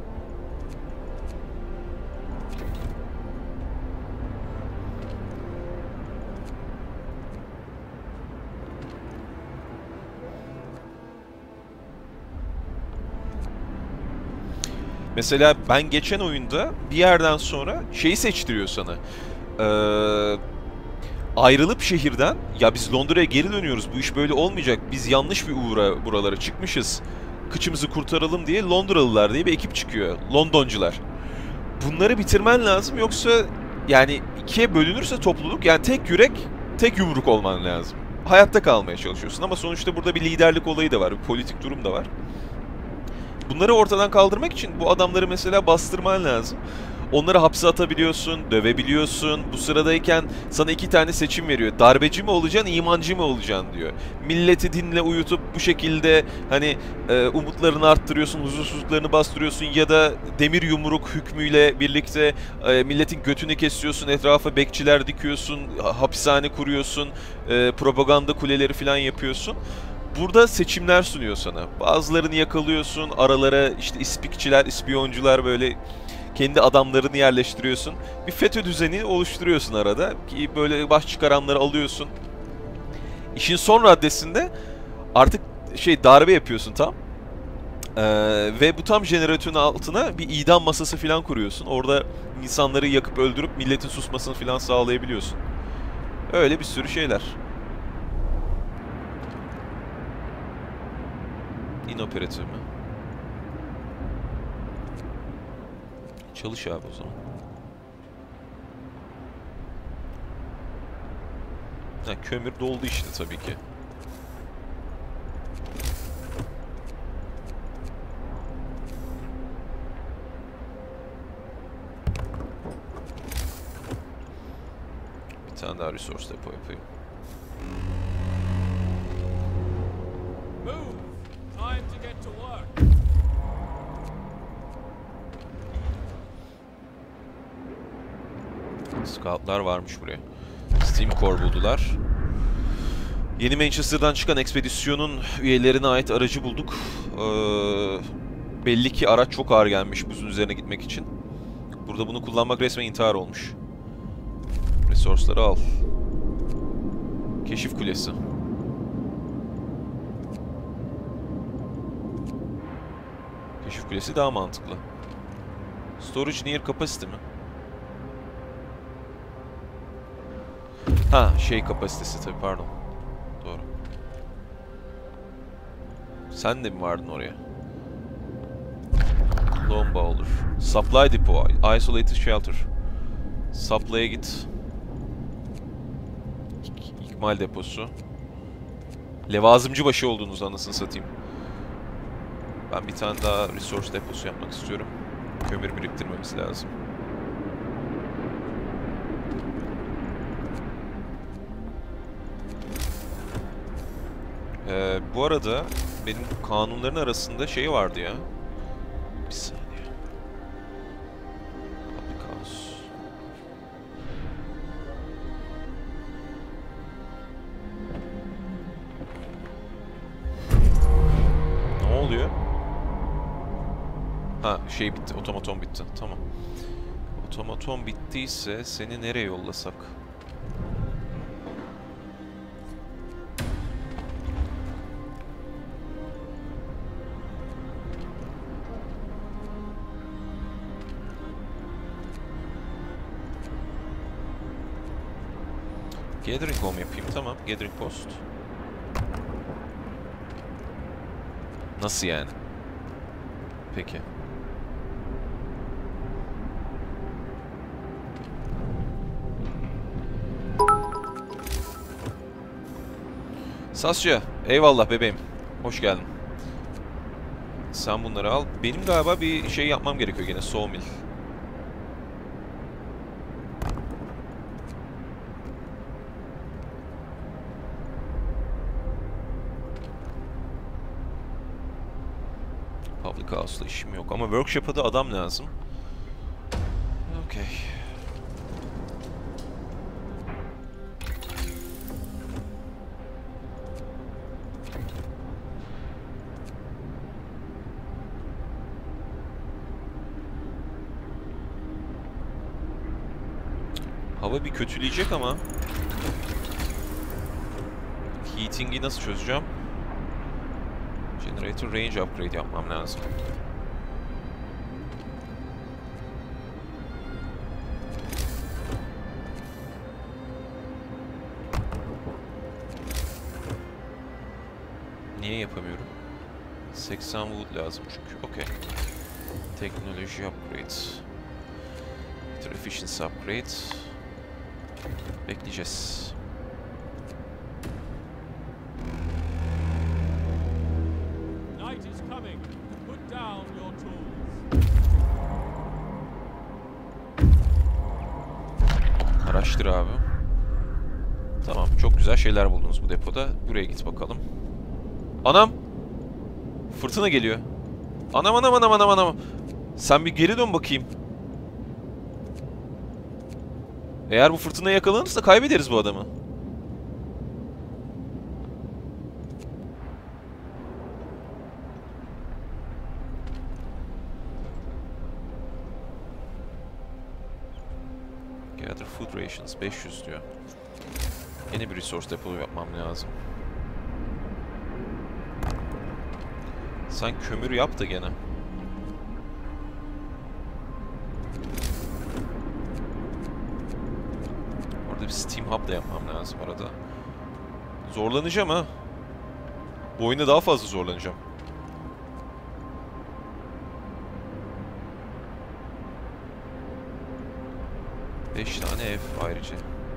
Mesela ben geçen oyunda bir yerden sonra şeyi seçtiriyor sana. Ee, ayrılıp şehirden, ya biz Londra'ya geri dönüyoruz, bu iş böyle olmayacak, biz yanlış bir uğra buralara çıkmışız, kıçımızı kurtaralım diye Londralılar diye bir ekip çıkıyor. Londoncular. Bunları bitirmen lazım, yoksa yani ikiye bölünürse topluluk, yani tek yürek, tek yumruk olman lazım. Hayatta kalmaya çalışıyorsun ama sonuçta burada bir liderlik olayı da var, bir politik durum da var. Bunları ortadan kaldırmak için bu adamları mesela bastırman lazım. Onları hapse atabiliyorsun, dövebiliyorsun. Bu sıradayken sana iki tane seçim veriyor. Darbeci mi olacaksın, imancı mı olacaksın diyor. Milleti dinle uyutup bu şekilde hani e, umutlarını arttırıyorsun, huzursuzluklarını bastırıyorsun ya da demir yumruk hükmüyle birlikte e, milletin götünü kesiyorsun, etrafa bekçiler dikiyorsun, hapishane kuruyorsun, e, propaganda kuleleri falan yapıyorsun. Burada seçimler sunuyor sana. Bazılarını yakalıyorsun, aralara işte ispikçiler, ispiyoncular böyle kendi adamlarını yerleştiriyorsun. Bir FETÖ düzeni oluşturuyorsun arada ki böyle baş çıkaranları alıyorsun. İşin son raddesinde artık şey darbe yapıyorsun tam. Ee, ve bu tam jeneratörün altına bir idam masası falan kuruyorsun. Orada insanları yakıp öldürüp milletin susmasını falan sağlayabiliyorsun. Öyle bir sürü şeyler. İnoperatör mü? Çalış abi o zaman. Ha, kömür doldu işte tabii ki. Bir tane daha resource depo yapayım. Move! Time to get to work. Scoutlar varmış buraya. Steam Core buldular. Yeni Manchester'dan çıkan ekspedisyonun üyelerine ait aracı bulduk. Ee, belli ki araç çok ağır gelmiş buzun üzerine gitmek için. Burada bunu kullanmak resmen intihar olmuş. Resource'ları al. Keşif kulesi. Keşif kulesi daha mantıklı. Storage near capacity mi? Ha, şey kapasitesi tabii, pardon. Doğru. Sen de mi vardın oraya? Lomba olur. Supply depot. Isolated shelter. Supply'e git. İk ikmal deposu. Levazımcı başı olduğunuz anasını satayım. Ben bir tane daha resource deposu yapmak istiyorum. Kömür biriktirmemiz lazım. Ee, bu arada benim kanunların arasında şey vardı ya. Bir saniye. Public House. Ne oluyor? Ha, şey bitti. Otomaton bitti. Tamam. Otomaton bittiyse seni nereye yollasak? Gathering Home yapayım, tamam. Gathering Post. Nasıl yani? Peki. Sasya, eyvallah bebeğim. Hoş geldin. Sen bunları al. Benim galiba bir şey yapmam gerekiyor gene, sawmill. Public House'la işim yok ama workshop'a da adam lazım. Okey. Hava bir kötüleyecek ama heating'i nasıl çözeceğim? Generator range upgrade yapmam lazım. Niye yapamıyorum? seksen wood lazım çünkü. Okey. Teknoloji upgrade. Efficiency upgrade. Bekleyeceğiz. Night is coming. Put down your tools. Araştır abi. Tamam, çok güzel şeyler buldunuz bu depoda. Buraya git bakalım. Anam! Fırtına geliyor. Anam anam anam anam anam. Sen bir geri dön bakayım. Eğer bu fırtınaya yakalanırsa kaybederiz bu adamı. Gather food rations beş yüz diyor. Yeni bir resource depo yapmam lazım. Sen kömür yap da gene. Orada bir Steam Hub da yapmam lazım arada. Zorlanacağım ha. Bu oyunda daha fazla zorlanacağım. Beş tane ev ayrıca.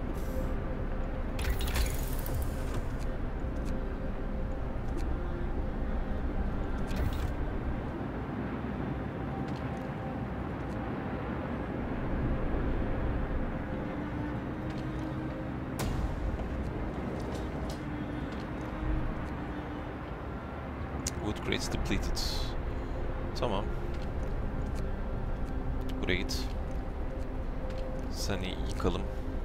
Wood crates depleted. Tamam. Buraya git. Seni yıkalım.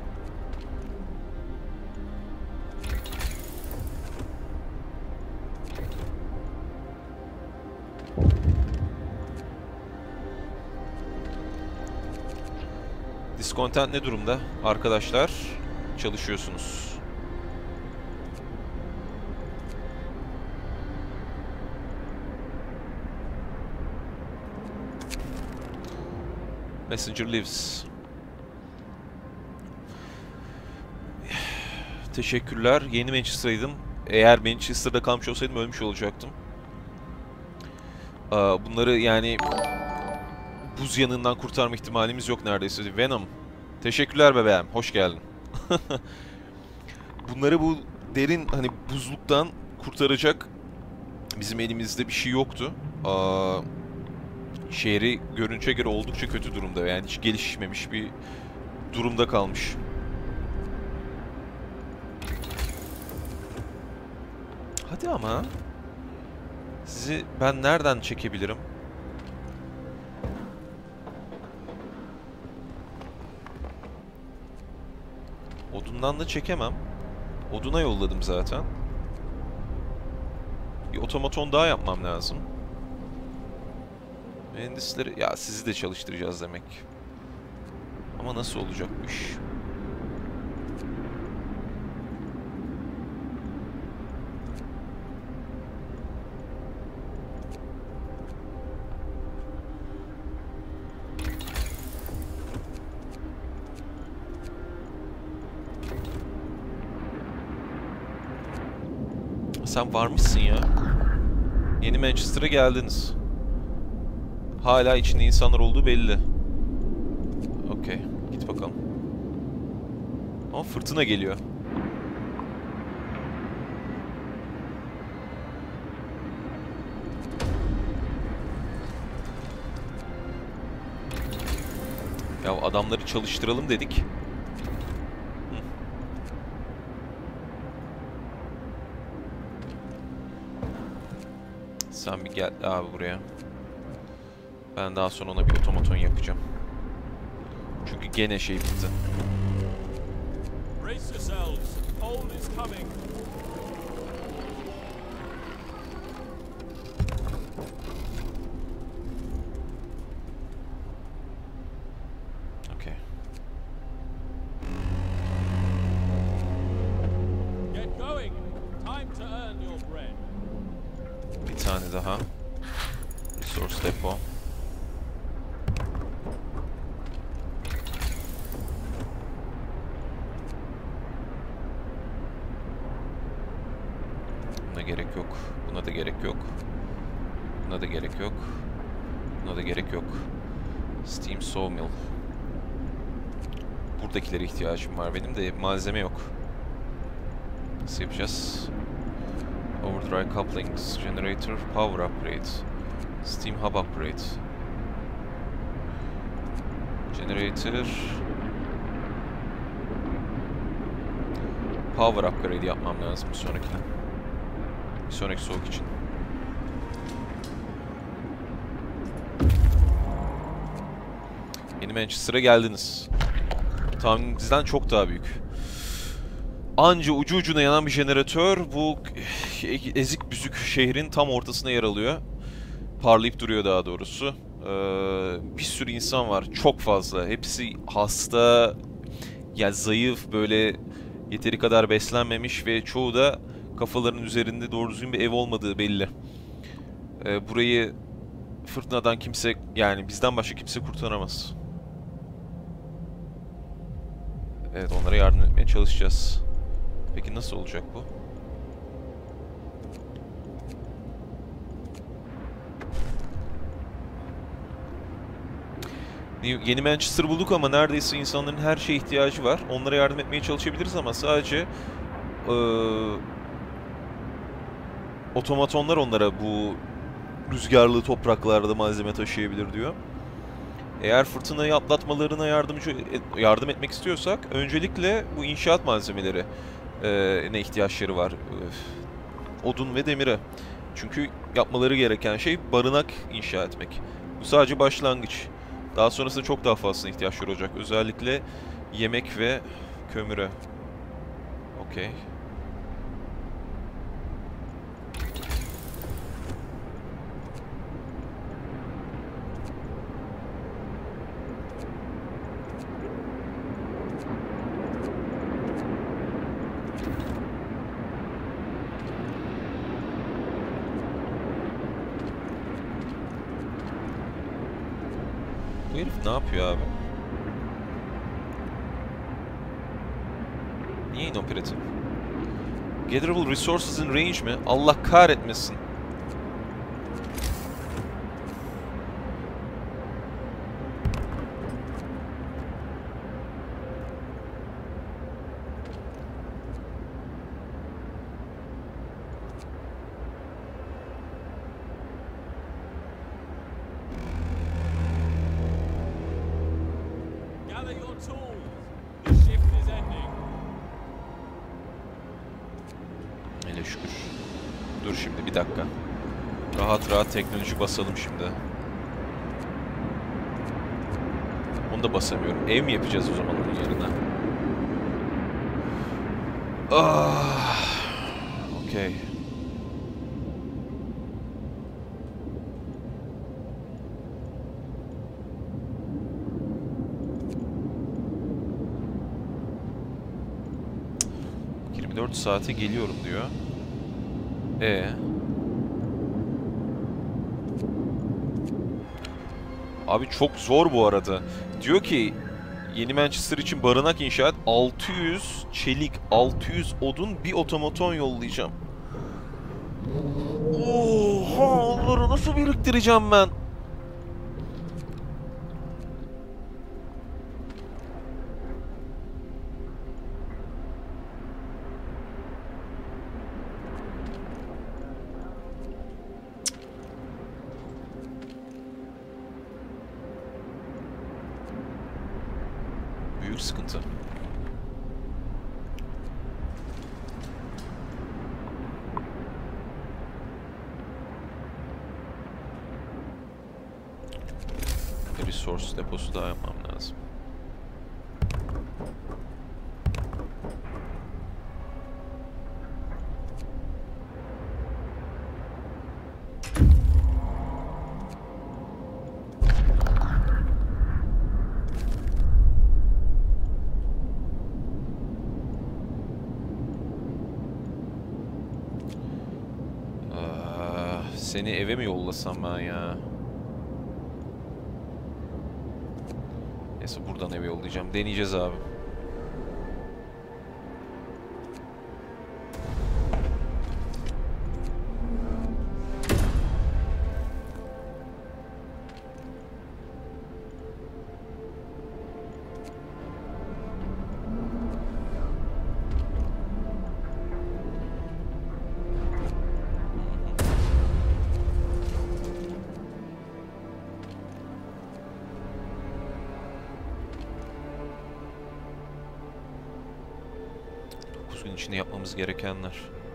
Discontent ne durumda? Arkadaşlar çalışıyorsunuz. Messenger lives. Teşekkürler. Yeni Manchester'daydım. Eğer Manchester'da kalmış olsaydım ölmüş olacaktım. Bunları yani buz yanından kurtarma ihtimalimiz yok neredeyse. Venom. Teşekkürler bebeğim. Hoş geldin. Bunları bu derin hani buzluktan kurtaracak bizim elimizde bir şey yoktu. Aa, şehri görünüşe göre oldukça kötü durumda. Yani hiç gelişmemiş bir durumda kalmış. Hadi ama. Sizi ben nereden çekebilirim? Odundan da çekemem. Oduna yolladım zaten. Bir otomaton daha yapmam lazım. Mühendisleri... Ya sizi de çalıştıracağız demek. Ama nasıl olacakmış? Sen varmışsın ya. Yeni Manchester'a geldiniz. Hala içinde insanlar olduğu belli. Okey. Git bakalım. Ama fırtına geliyor. Ya adamları çalıştıralım dedik. Sen bir gel abi buraya. Ben daha sonra ona bir otomaton yapacağım. Çünkü gene şey bitti. Brace yourselves. Cold is coming. Okay. Get going. Time to earn your bread. Bir tane daha. Resource depo. Buna gerek yok. Buna da gerek yok. Buna da gerek yok. Buna da gerek yok. Steam Sawmill. Buradakilere ihtiyacım var. Benim de malzeme yok. Nasıl yapacağız? Overdrive couplings, generator, power upgrade, steam hub upgrade, generator, power upgrade yapmam lazım bir sonrakine. Bir sonraki soğuk için. Yeni Manchester'a geldiniz. Tahmininizden çok daha büyük. Anca ucu ucuna yanan bir jeneratör bu ezik büzük şehrin tam ortasına yer alıyor. Parlayıp duruyor daha doğrusu. Ee, bir sürü insan var. Çok fazla. Hepsi hasta, yani zayıf, böyle yeteri kadar beslenmemiş ve çoğu da kafalarının üzerinde doğru düzgün bir ev olmadığı belli. Ee, burayı fırtınadan kimse, yani bizden başka kimse kurtaramaz. Evet, onlara yardım etmeye çalışacağız. Peki nasıl olacak bu? Yeni Manchester bulduk ama neredeyse insanların her şeye ihtiyacı var. Onlara yardım etmeye çalışabiliriz ama sadece ee, otomatonlar onlara bu rüzgarlı topraklarda malzeme taşıyabilir diyor. Eğer fırtınayı atlatmalarına yardımcı yardım etmek istiyorsak öncelikle bu inşaat malzemeleri e, ne ihtiyaçları var? E, odun ve demire. Çünkü yapmaları gereken şey barınak inşa etmek. Bu sadece başlangıç. Daha sonrasında çok daha fazla ihtiyaçları olacak. Özellikle yemek ve kömüre. Okey. Bu herif ne yapıyor abi? Niye inoperatif? Gatherable resources in range mi? Allah kahretmesin. Gather your tools. The shift is ending. Hele şükür. Dur şimdi bir dakika. Rahat rahat teknoloji basalım şimdi. Onu da basamıyorum. Ev mi yapacağız o zaman onun yerine? Ah. Okey. yirmi dört saate geliyorum diyor. Ee. Abi çok zor bu arada. Diyor ki Yeni Manchester için barınak inşaat, altı yüz çelik, altı yüz odun, bir otomaton yollayacağım. Oha, onları nasıl biriktireceğim ben? Büyük sıkıntı. Resource deposu daha yapmam lazım. Ah, seni eve mi yollasam ben ya? Neyse, buradan eve yollayacağım. Deneyeceğiz abi. dokuz gün içinde yapmamız gerekenler.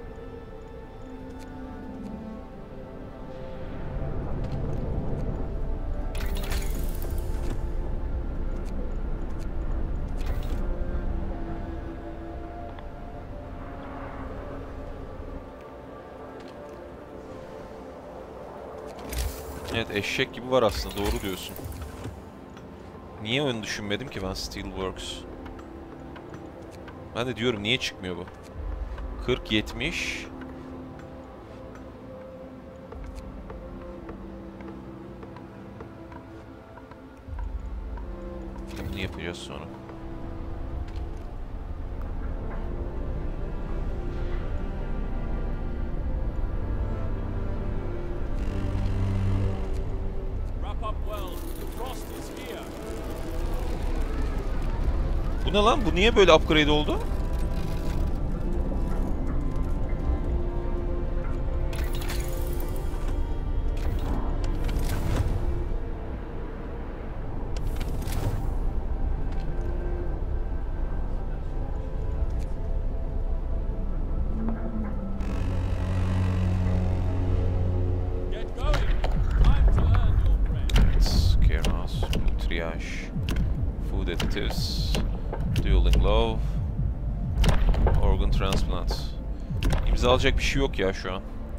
Evet, eşek gibi var aslında, doğru diyorsun. Niye onu düşünmedim ki ben, Steelworks? Ben de diyorum niye çıkmıyor bu? kırk yetmiş. Bunu yapacağız sonra. Wrap up well. The frost is here. Bu ne lan? Bu niye böyle upgrade oldu? Get going. Time to earn your bread. Care House, Triage, Food Additives, Dueling Love, Organ Transplant. İmzalayacak bir şey yok ya şu an.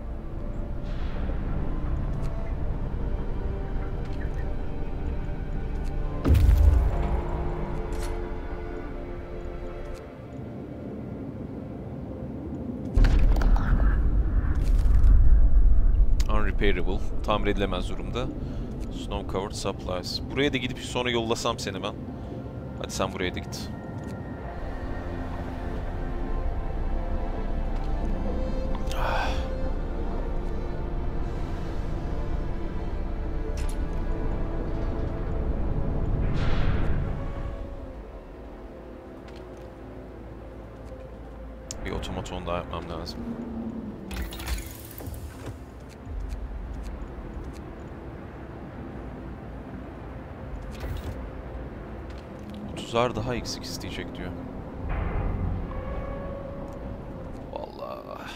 Unrepairable, tamir edilemez durumda. Snow Covered Supplies. Buraya da gidip sonra yollasam seni ben. Hadi sen buraya da git. Bir otomaton daha yapmam lazım. otuzar daha eksik isteyecek diyor. Vallahi.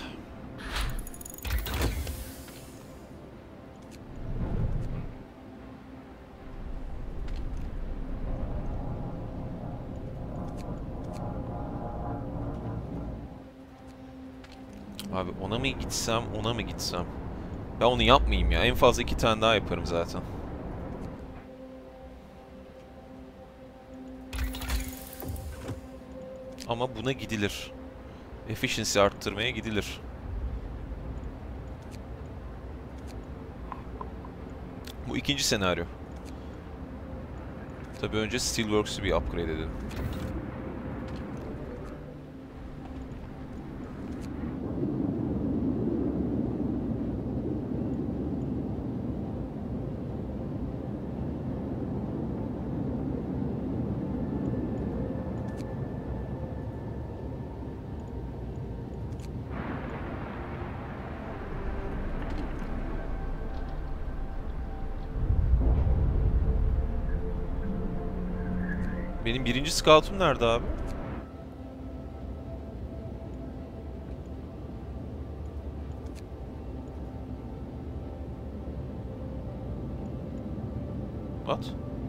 Abi ona mı gitsem, ona mı gitsem? Ben onu yapmayayım ya. En fazla iki tane daha yaparım zaten. Ama buna gidilir. Efficiency arttırmaya gidilir. Bu ikinci senaryo. Tabii önce Steelworks'ü bir upgrade edelim. Benim birinci scout'um nerede abi? What?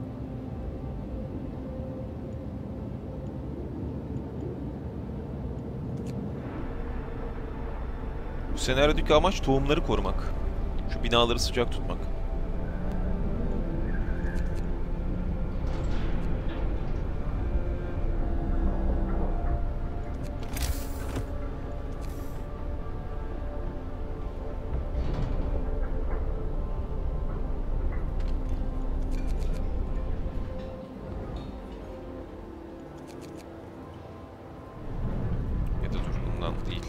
Bu senaryodaki amaç tohumları korumak. Şu binaları sıcak tutmak. Değil.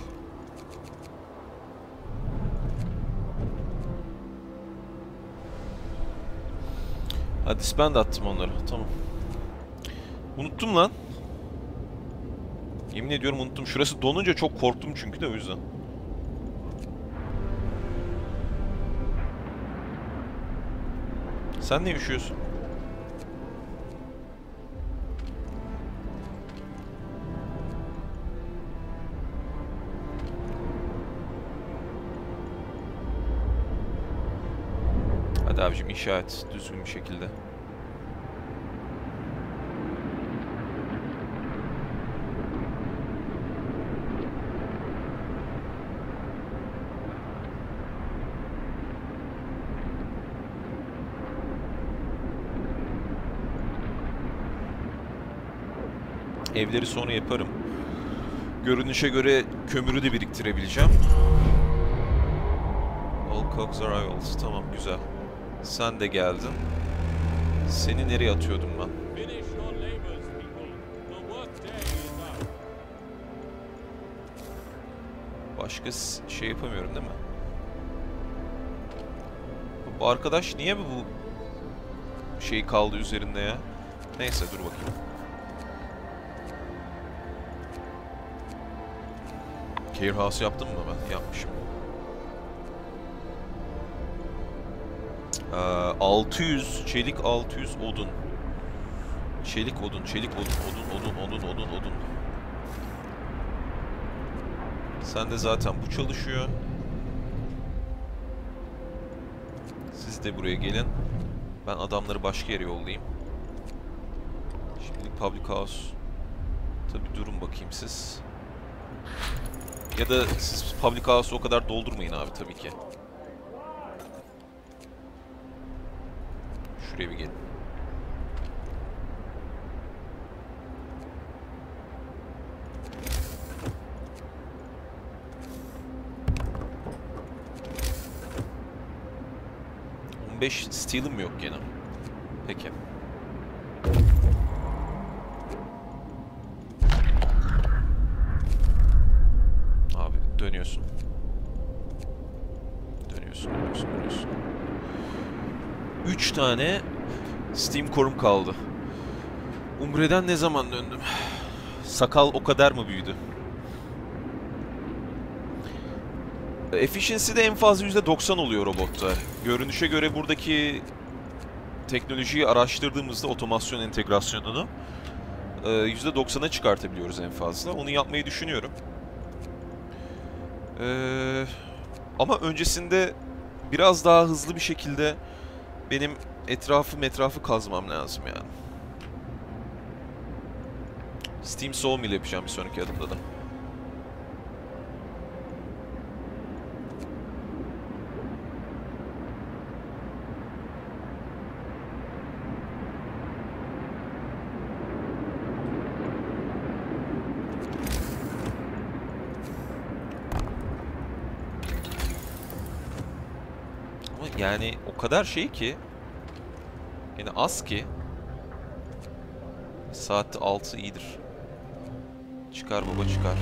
Hadi disband attım onları. Tamam. Unuttum lan. Yemin ediyorum unuttum. Şurası donunca çok korktum çünkü de o yüzden. Sen ne üşüyorsun? Hadi abicim inşa et düzgün bir şekilde. Evleri sonra yaparım. Görünüşe göre kömürü de biriktirebileceğim. All Cogs Arrivals. Tamam, güzel. Sen de geldin. Seni nereye atıyordum ben? Finish your labor Başka şey yapamıyorum değil mi? Bu arkadaş niye mi bu şey kaldı üzerinde ya? Neyse dur bakayım. Care House yaptım mı ben? Yapmışım. Ee, altı yüz çelik, altı yüz odun. Çelik odun, çelik odun, odun, odun, odun, odun, odun. Sen de zaten bu çalışıyor. Siz de buraya gelin. Ben adamları başka yere yollayayım. Şimdi Public House. Tabi durun bakayım siz. Ya da siz Public House'u o kadar doldurmayın abi tabii ki. Şuraya bir gelin. on beş steel'im yok gene. Peki. Abi dönüyorsun. Dönüyorsun, dönüyorsun, dönüyorsun. üç tane Steam Core'um kaldı. Umbre'den ne zaman döndüm? Sakal o kadar mı büyüdü? Efficiency de en fazla yüzde doksan oluyor robotta. Görünüşe göre buradaki teknolojiyi araştırdığımızda otomasyon entegrasyonunu yüzde doksana çıkartabiliyoruz en fazla. Onu yapmayı düşünüyorum. Ee, ama öncesinde biraz daha hızlı bir şekilde benim etrafı metrafı kazmam lazım yani. Steam Sawmill yapacağım bir sonraki adımda da. Yani o kadar şey ki, yine az ki, saatte altı iyidir. Çıkar baba çıkar.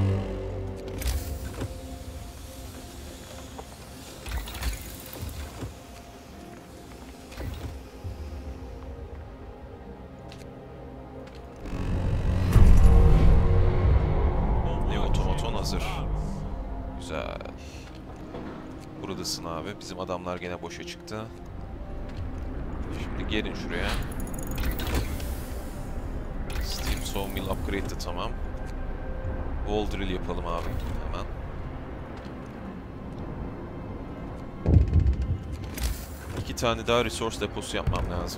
Ne otomaton hazır. Güzel. Buradasın abi. Bizim adamlar gene boşa çıktı. Şimdi gelin şuraya. Steam Sawmill upgrade de tamam. Wall drill yapalım abi hemen. İki tane daha resource deposu yapmam lazım.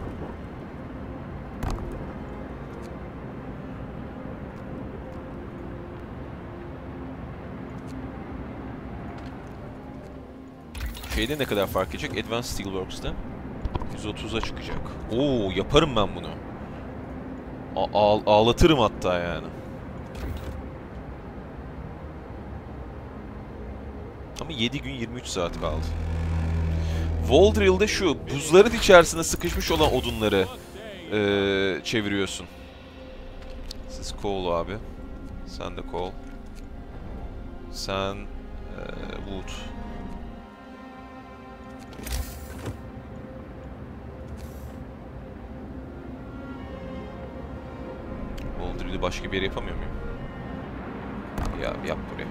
Şeyde ne kadar fark edecek? Advanced Steelworks'ta yüz otuza çıkacak. Oo, yaparım ben bunu. A ağ ağlatırım hatta yani. Ama yedi gün yirmi üç saat kaldı. Wall Drill'de şu, buzların içerisine sıkışmış olan odunları ee, çeviriyorsun. Siz coal abi. Sen de coal. Sen ee, wood. Wall Drill'i başka bir yere yapamıyor muyum? Ya yap buraya.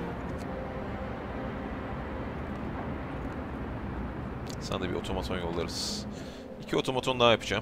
Sana da bir otomaton yollarız. İki otomaton daha yapacağım.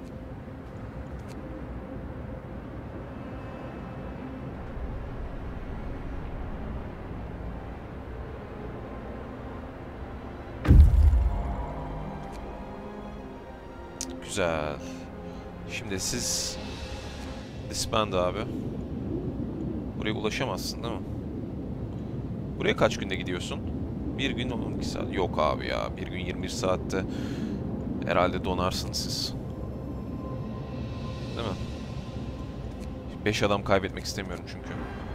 Güzel. Şimdi siz disband abi. Buraya ulaşamazsın değil mi? Buraya kaç günde gidiyorsun? Bir gün on iki saat. Yok abi ya. Bir gün yirmi bir saatte herhalde donarsınız siz. Değil mi? Beş adam kaybetmek istemiyorum çünkü.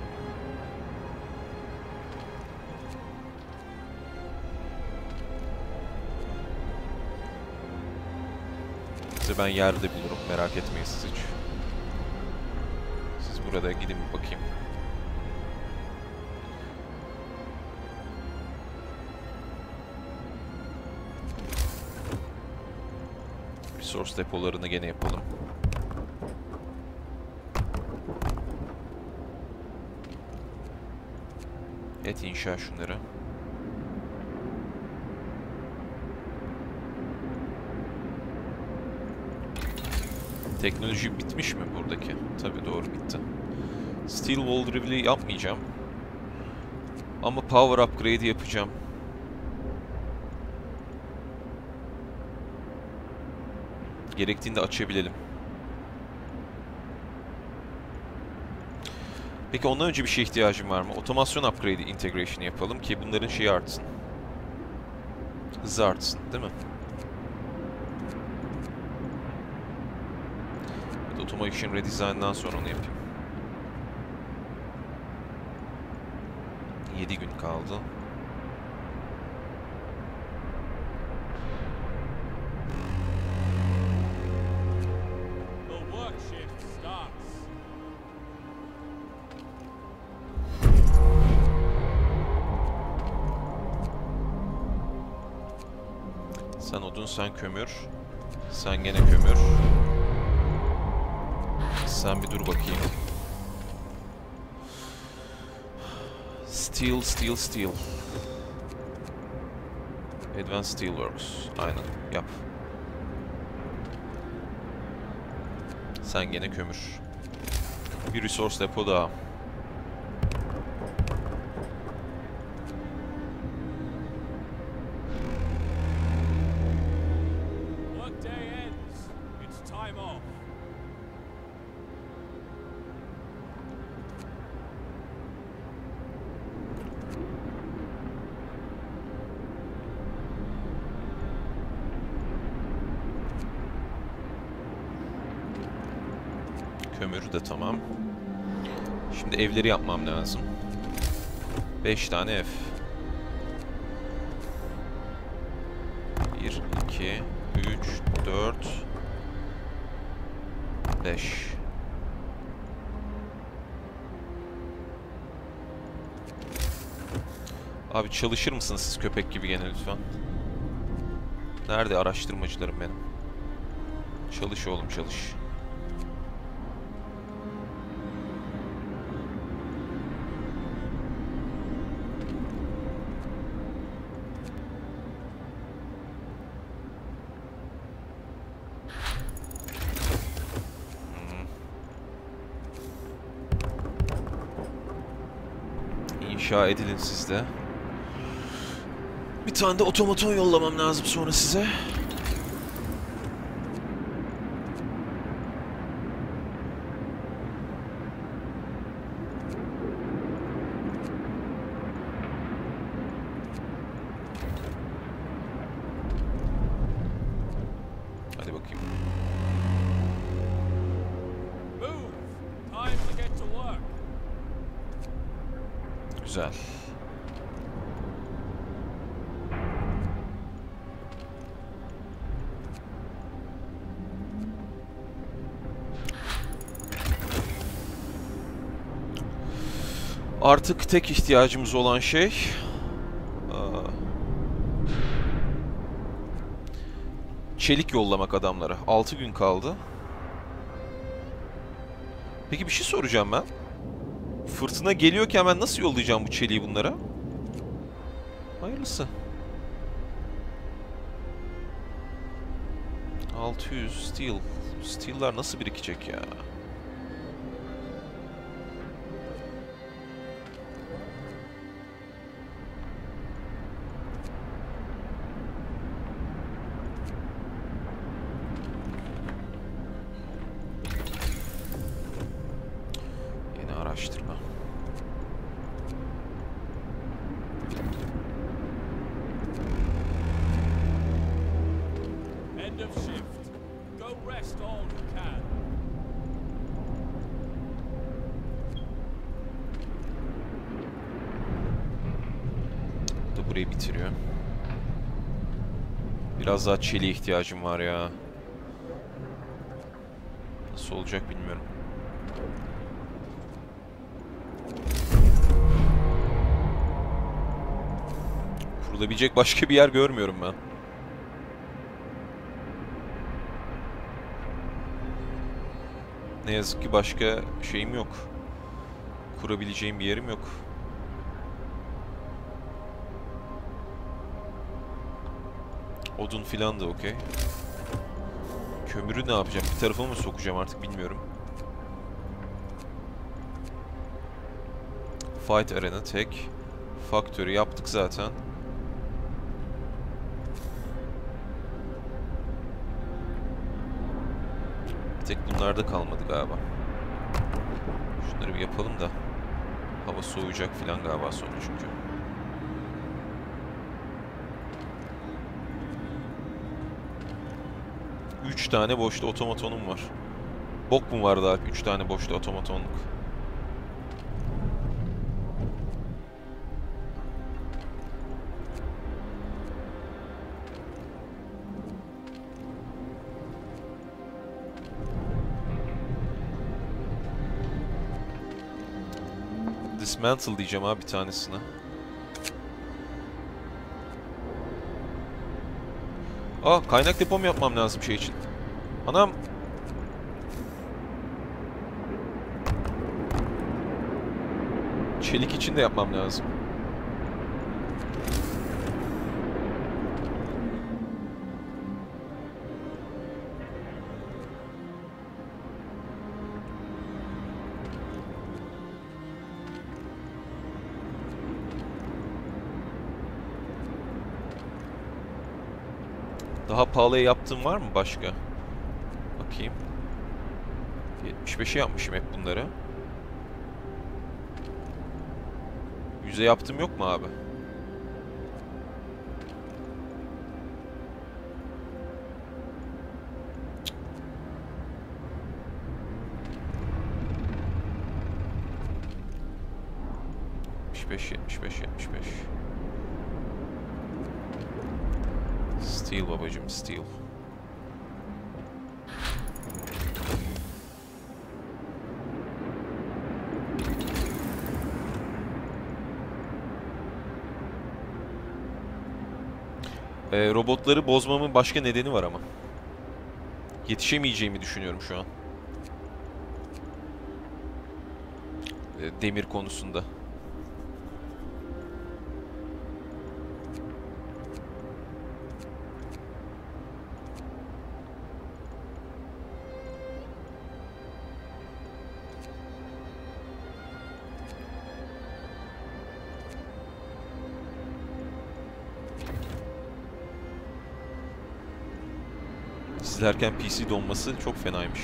Size ben yerde bulurum. Merak etmeyin siz hiç. Siz burada gidin bir bakayım. Resource depolarını gene yapalım. Et inşa şunları. Teknoloji bitmiş mi buradaki? Tabii doğru bitti. Steel Wall Drill'i yapmayacağım. Ama Power Upgrade'i yapacağım. Gerektiğinde açabilelim. Peki ondan önce bir şeye ihtiyacım var mı? Otomasyon Upgrade Integration yapalım ki bunların şeyi artsın. Hızı artsın, değil mi? Automation Redesign'dan sonra onu yapayım. yedi gün kaldı. The work shift starts. Sen odun, sen kömür. Sen gene kömür. Sen bir dur bakayım. Steel, steel, steel. Advanced Steelworks. Aynen, yap. Sen gene kömür. Bir resource depo daha. Workday ends. It's time off. Kömür de tamam. Şimdi evleri yapmam lazım. beş tane ev. bir, iki, üç, dört, beş. Abi çalışır mısınız siz köpek gibi gene lütfen? Nerede araştırmacılarım benim? Çalış oğlum, çalış. İnşa edilin siz de. Bir tane de otomaton yollamam lazım sonra size. Hadi bakayım. Move. Time to get to work. Güzel. Artık tek ihtiyacımız olan şey çelik yollamak adamlara. altı gün kaldı. Peki bir şey soracağım ben. Fırtına geliyorken ben nasıl yollayacağım bu çeliği bunlara? Hayırlısı. altı yüz steel. Steel'lar nasıl birikecek ya? Yeni araştırma. End of shift. Go rest all you can. Bu da burayı bitiriyor. Biraz daha çeliğe ihtiyacım var ya. Nasıl olacak bilmiyorum. Kurulabilecek başka bir yer görmüyorum ben. ne yazık ki başka şeyim yok. Kurabileceğim bir yerim yok. Odun filan da okey. Kömürü ne yapacağım? Bir tarafa mı sokacağım artık bilmiyorum. Fight Arena tek. Factory yaptık zaten. Bir tek bunlarda kalmadı galiba. Şunları bir yapalım da. Hava soğuyacak filan galiba sonra çünkü. Üç tane boşta otomatonum var. Bok mu vardı abi? Üç tane boşta otomatonluk. Dismantle diyeceğim abi bir tanesine. Aa, kaynak depom yapmam lazım şey için. Anam. Çelik için de yapmam lazım. Daha pahalıya yaptığım var mı başka? Bakayım. yetmiş beşe yapmışım hep bunları. yüze yaptım yok mu abi? yetmiş beş, yetmiş beş, yetmiş beş. Steel babacım, steel. Ee, robotları bozmamın başka nedeni var ama. Yetişemeyeceğimi düşünüyorum şu an. Ee, demir konusunda. İzlerken P C donması çok fenaymış.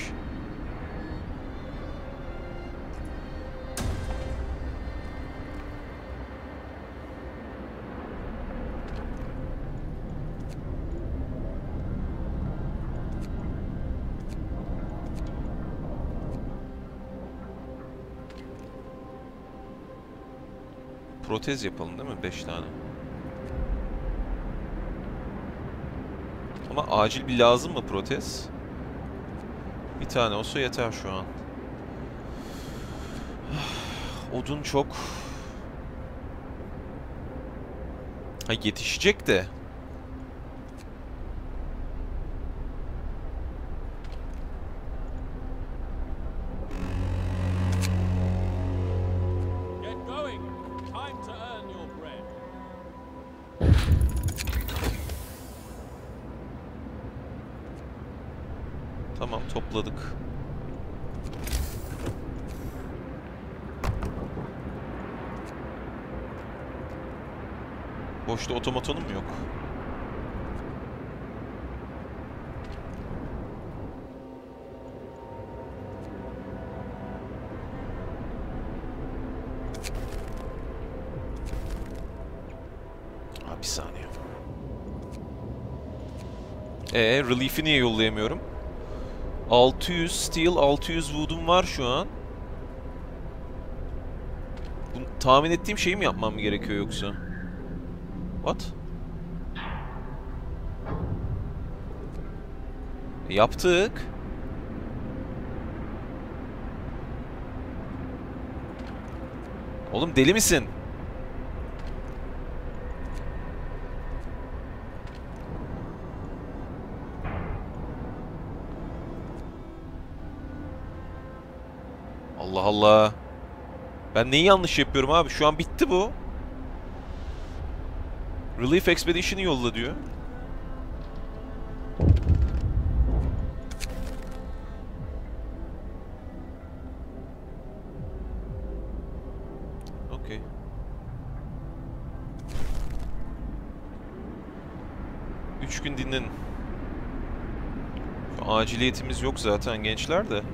Protez yapalım değil mi? beş tane. Ama acil bir lazım mı protez? Bir tane olsa yeter şu an. Odun çok. Ha, yetişecek de. Get going. Time to earn your bread. Tamam, topladık. Boşta otomatonum mu yok? Ha, bir saniye. Ee, Relief'i niye yollayamıyorum? altı yüz steel, altı yüz wood'um var şu an. Bunu tahmin ettiğim şeyi mi yapmam gerekiyor yoksa? What? E, yaptık. Oğlum deli misin? Allah Allah. Ben neyi yanlış yapıyorum abi? Şu an bitti bu. Relief Expedition'ı yolla diyor. Okey. Üç gün dinlenin. Aciliyetimiz yok zaten gençler de.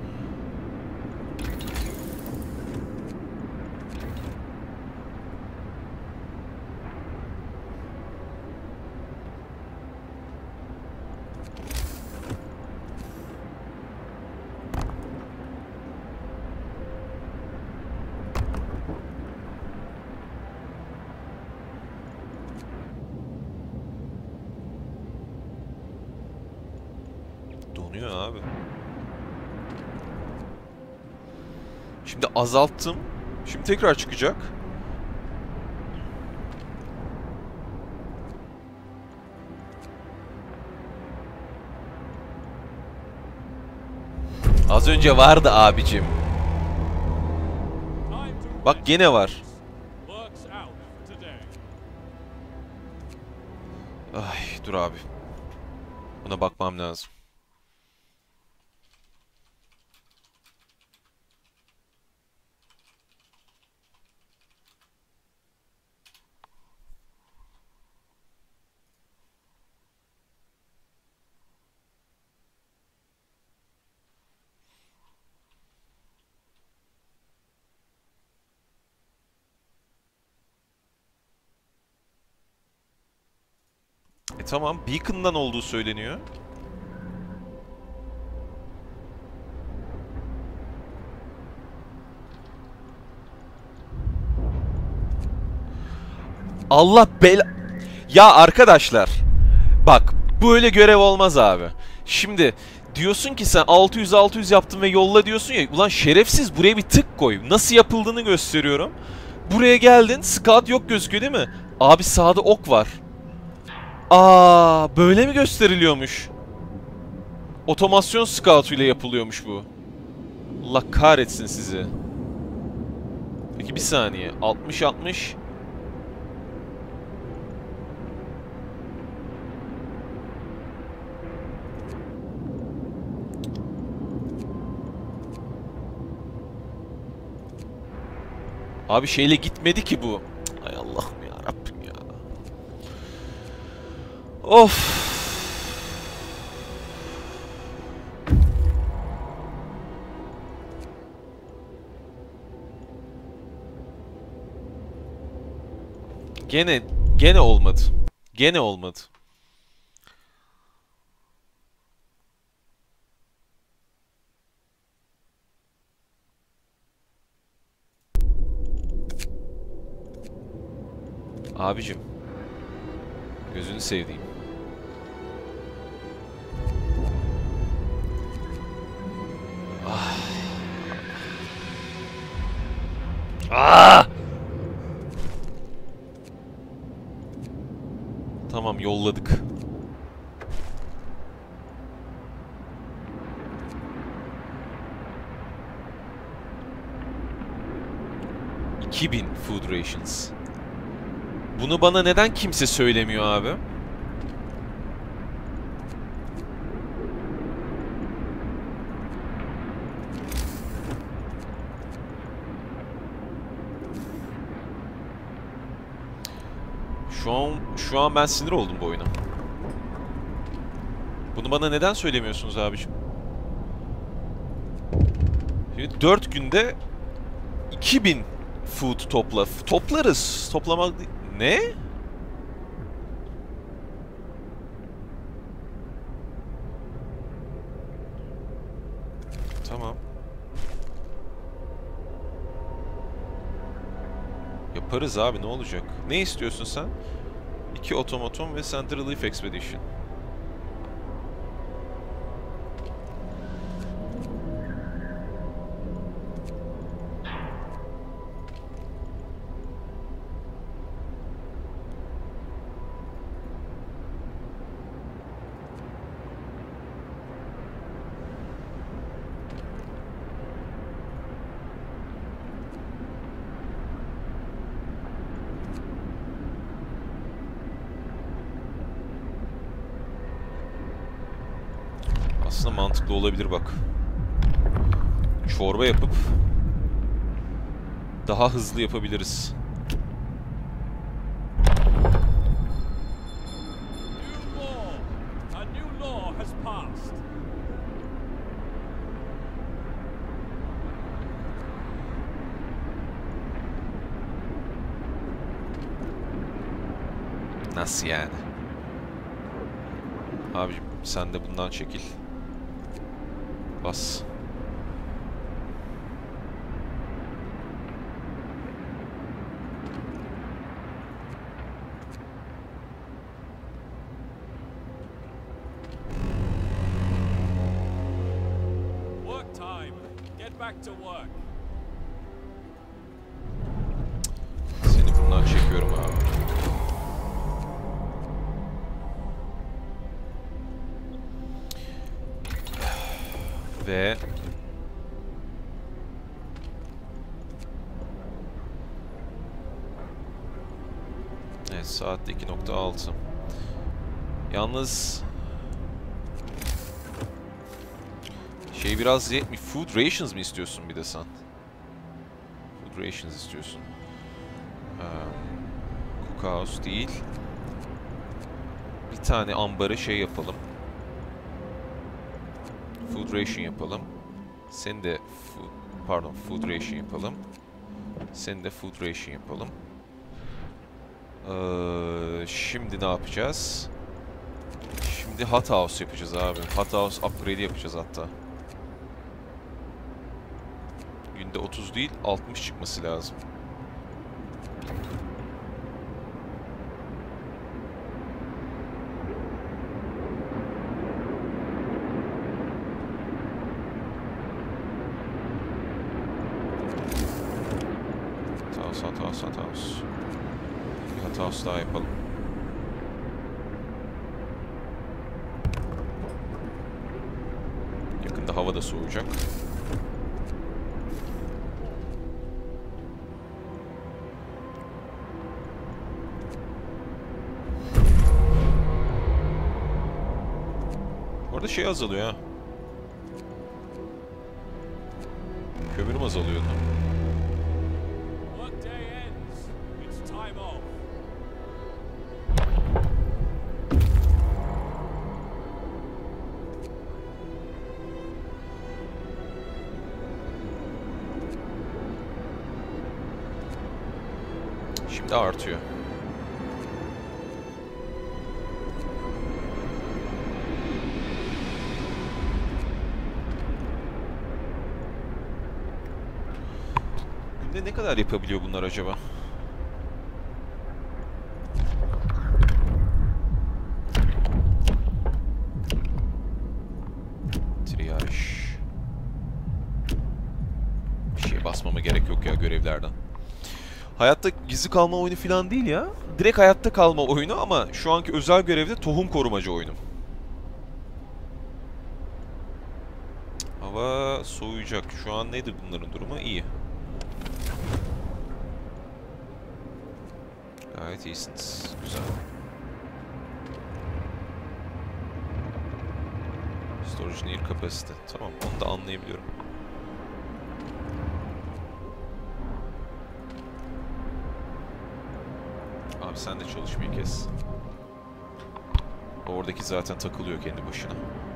Donuyor abi. Şimdi azalttım. Şimdi tekrar çıkacak. Az önce vardı abicim. Bak gene var. Ay dur abi. Buna bakmam lazım. E tamam, Beacon'dan olduğu söyleniyor. Allah bela... Ya arkadaşlar, bak böyle görev olmaz abi. Şimdi diyorsun ki sen altı yüz altı yüz yaptın ve yolla diyorsun ya. Ulan şerefsiz, buraya bir tık koy. Nasıl yapıldığını gösteriyorum. Buraya geldin, scout yok gözüküyor değil mi? Abi sağda ok var. Aa, böyle mi gösteriliyormuş? Otomasyon scout ile yapılıyormuş bu. Allah kahretsin sizi. Peki bir saniye. altmış altmış. Abi şeyle gitmedi ki bu. Ay Allah'ım ya Rabbim ya. Of. Gene gene olmadı. Gene olmadı. Abicim. Gözünü sevdiğim. Ah. Ah! Tamam, yolladık. iki bin food rations. Bunu bana neden kimse söylemiyor abi? Şu an şu an ben sinir oldum bu oyuna. Bunu bana neden söylemiyorsunuz abiciğim? Şimdi dört günde iki bin food topla. Toplarız. Toplamak ne? Tamam. Yaparız abi, ne olacak? Ne istiyorsun sen? İki otomaton ve Central Relief Expedition. Aslında mantıklı olabilir bak. Çorba yapıp daha hızlı yapabiliriz. New law. A new law has passed. Nasıl yani? Abicim sen de bundan çekil. Bas. Work time. Get back to work. Seni bundan çekiyorum abi. Ve evet, saatte iki nokta altı. Yalnız şey biraz yetmiyor. Food rations mi istiyorsun bir de sen? Food rations istiyorsun. Um, cookhouse değil. Bir tane ambarı şey yapalım. Food ration yapalım. Sen de food, pardon food ration yapalım. Sen de food ration yapalım. Ee, şimdi ne yapacağız? Şimdi hot house yapacağız abi. Hot house upgrade yapacağız hatta. Günde otuz değil altmış çıkması lazım. Hot house, hot house, hot house. Bir hot house daha yapalım. Yakında hava da soğuyacak. Orada şey azalıyor ha. Kömürüm azalıyordu. Workday ends. It's time off. Şimdi artıyor. Günde ne kadar yapabiliyor bunlar acaba? Triyaj. Bir şeye basmama gerek yok ya görevlerden. Hayatta gizli kalma oyunu falan değil ya. Direkt hayatta kalma oyunu ama şu anki özel görevde tohum korumacı oyunu. Hava soğuyacak. Şu an nedir bunların durumu? İyi. Gayet iyisiniz. Güzel. Storage near capacity. Tamam, onu da anlayabiliyorum. Abi sen de çalışmayı kes. Oradaki zaten takılıyor kendi başına.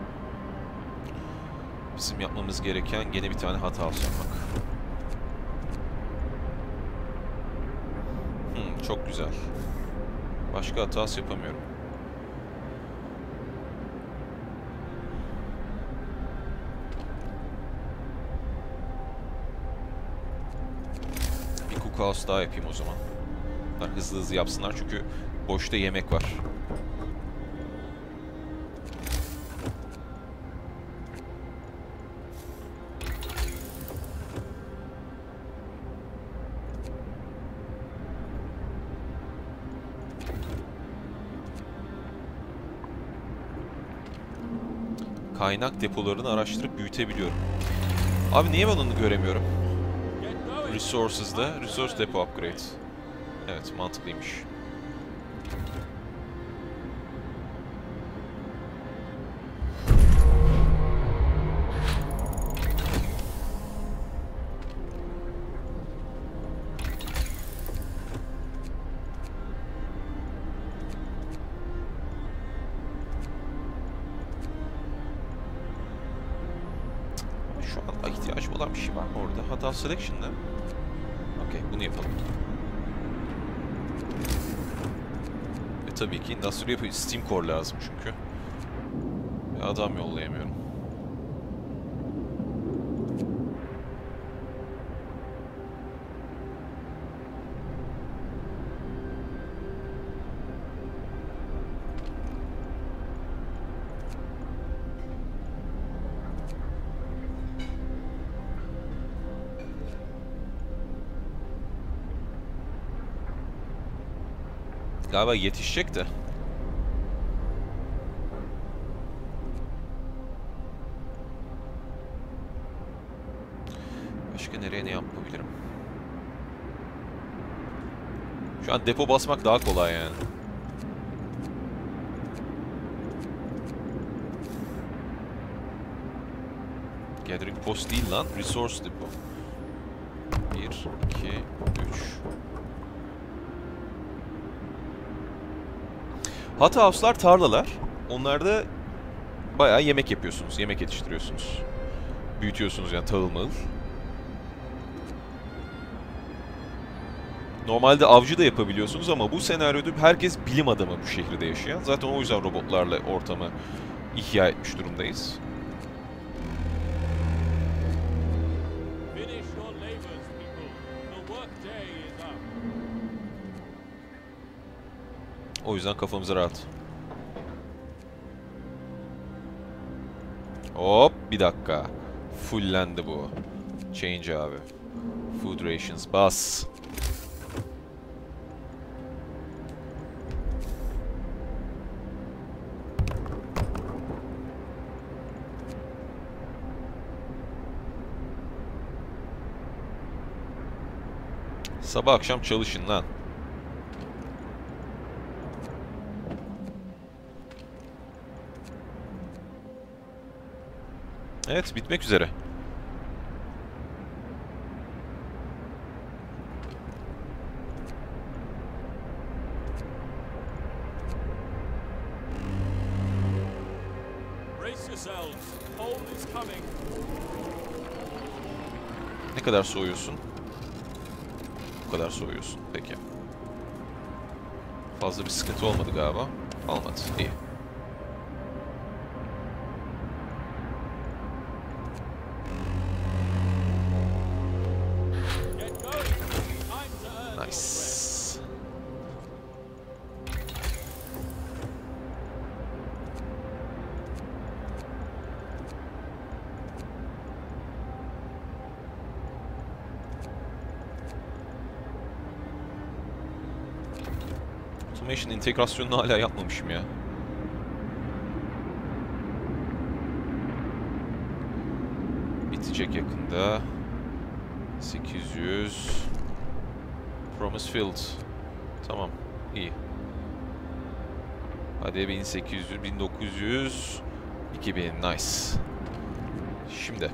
Bizim yapmamız gereken gene bir tane hata yapmak. Hmm, çok güzel. Başka hatası yapamıyorum. Bir cookhouse daha yapayım o zaman. Bunlar hızlı hızlı yapsınlar çünkü boşta yemek var. Kaynak depolarını araştırıp büyütebiliyorum. Abi niye ben onu göremiyorum? Resources'da Resource Depot Upgrade. Evet, mantıklıymış. İhtiyacım olan bir şey var mı orada? Hata selection'da. Okey, bunu yapalım. E tabii ki nasıl yapıyor? Steam Core lazım çünkü. Bir adam yollayamıyorum. Galiba yetişecek de. Başka nereye ne yapabilirim? Şu an depo basmak daha kolay yani. Gathering Post değil lan. Resource Depot. bir, iki, üç. Hot House'lar tarlalar. Onlarda bayağı yemek yapıyorsunuz. Yemek yetiştiriyorsunuz. Büyütüyorsunuz yani tahıl mahıl. Normalde avcı da yapabiliyorsunuz ama bu senaryoda herkes bilim adamı bu şehirde yaşayan. Zaten o yüzden robotlarla ortamı ihya etmiş durumdayız. Finish your labors, people. The workday is up. O yüzden kafamız rahat. Hop bir dakika. Fullendi bu. Change abi. Food rations bas. Sabah akşam çalışın lan. Evet, bitmek üzere. Brace yourselves. Hold is coming. Ne kadar soğuyorsun? Bu kadar soğuyorsun. Peki. Fazla bir sıkıntı olmadı galiba. Olmadı. İyi. Get going. Time to earn your bread. Nice. Automation integrasyonunu hala yapmamışım ya. Bitecek yakında. sekiz yüz. Promise Field. Tamam. İyi. Hadi bin sekiz yüz, bin dokuz yüz, iki bin. Nice. Şimdi.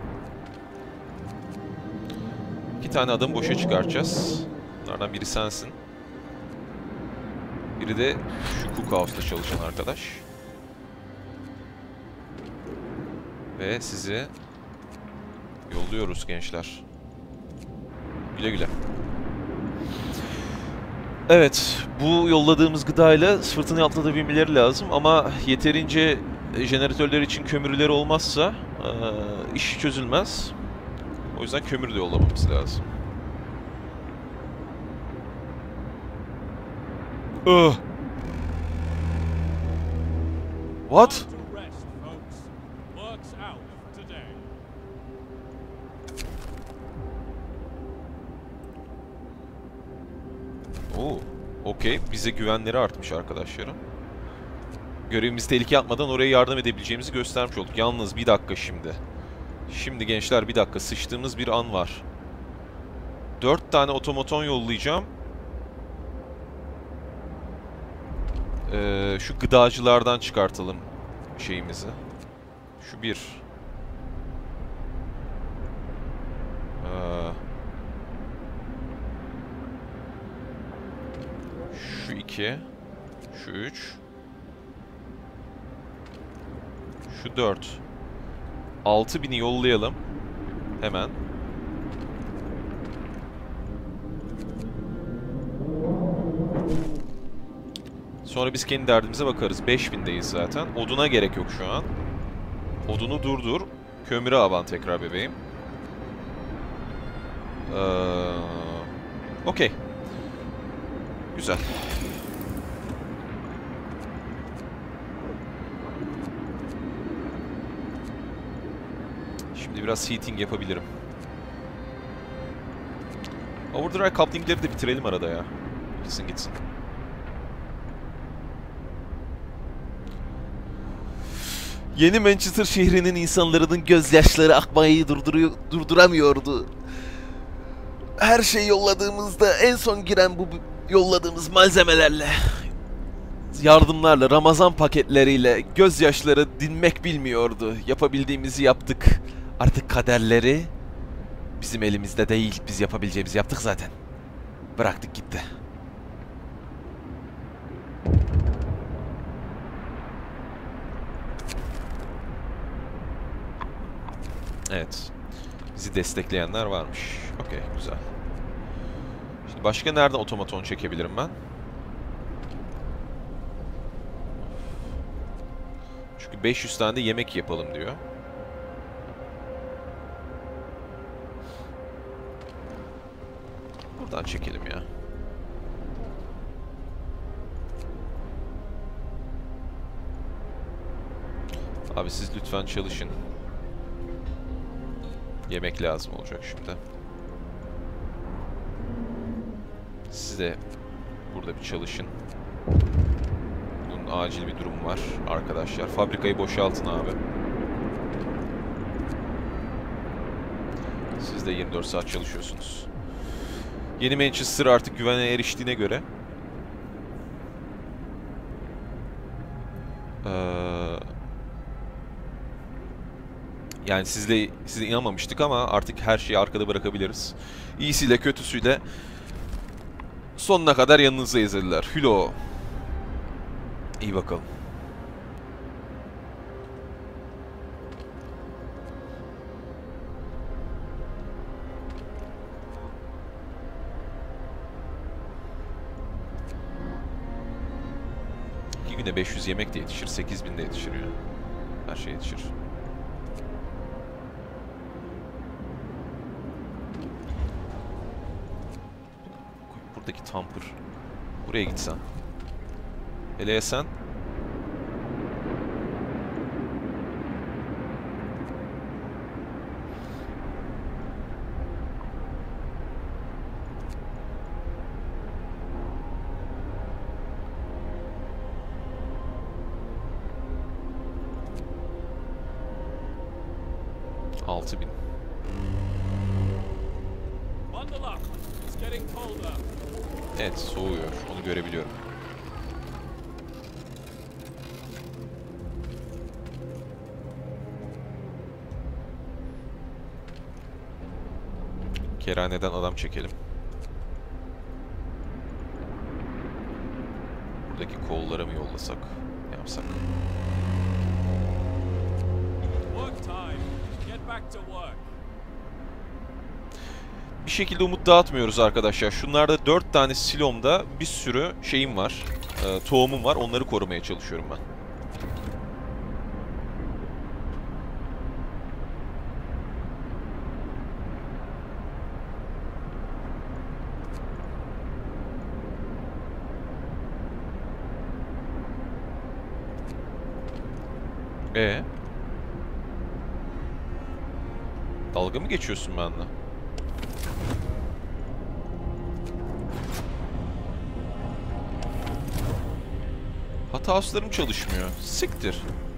İki tane adam boşa çıkaracağız. Bunlardan biri sensin. Biri de şu Cookhouse'da çalışan arkadaş. Ve sizi yolluyoruz gençler. Güle güle. Evet, bu yolladığımız gıdayla fırtınayı atlatabilmeleri lazım ama yeterince jeneratörler için kömürleri olmazsa e, iş çözülmez. O yüzden kömür de yollamamız lazım. Ugh. What? Time to rest, folks. Work's out today. Oo, okey. Bize güvenleri artmış arkadaşlarım. Görevimizi tehlikeye atmadan oraya yardım edebileceğimizi göstermiş olduk. Yalnız bir dakika şimdi. Şimdi gençler bir dakika. Sıçtığımız bir an var. Dört tane otomaton yollayacağım. Ee, şu gıdacılardan çıkartalım şeyimizi. Şu bir. Ee, şu iki. Şu üç. Şu dört. altı bini yollayalım. Hemen. Sonra biz kendi derdimize bakarız. beş bindeyiz zaten. Oduna gerek yok şu an. Odunu durdur. Kömüre avan tekrar bebeğim. Ee, Okey. Güzel. Şimdi biraz heating yapabilirim. Overdrive coupling'leri de bitirelim arada ya. Gitsin gitsin. Yeni Manchester şehrinin insanların gözyaşları akmayı durduruyor, durduramıyordu. Her şey yolladığımızda en son giren bu yolladığımız malzemelerle, yardımlarla, Ramazan paketleriyle gözyaşları dinmek bilmiyordu. Yapabildiğimizi yaptık. Artık kaderleri bizim elimizde değil. Biz yapabileceğimizi yaptık zaten. Bıraktık gitti. Evet. Bizi destekleyenler varmış. Okey, güzel. Şimdi başka nereden otomaton çekebilirim ben? Çünkü beş yüz tane de yemek yapalım diyor. Buradan çekelim ya. Abi siz lütfen çalışın. Yemek lazım olacak şimdi. Siz de burada bir çalışın. Bunun acil bir durum var arkadaşlar. Fabrikayı boşaltın abi. Siz de yirmi dört saat çalışıyorsunuz. Yeni Manchester artık güvene eriştiğine göre Ee, yani sizle size inanmamıştık ama artık her şeyi arkada bırakabiliriz. İyisiyle kötüsüyle sonuna kadar yanınızdayız dediler. Hülo. İyi bakalım. İki günde beş yüz yemek de yetişir, sekiz bin de yetişir ya. Her şey yetişir. Buradaki tamper. Buraya gitsen. Hele ya sen? altı bin. Bundle up. It's getting colder. Evet, soğuyor. Onu görebiliyorum. Kerhaneden adam çekelim. Buradaki kollara mı yollasak? Ne yapsak? Work time. Get back to work. Bir şekilde umut dağıtmıyoruz arkadaşlar. Şunlarda dört tane silomda bir sürü şeyim var. E, tohumum var. Onları korumaya çalışıyorum ben. Ee? Dalga mı geçiyorsun benimle? Hatauslarım çalışmıyor. Siktir.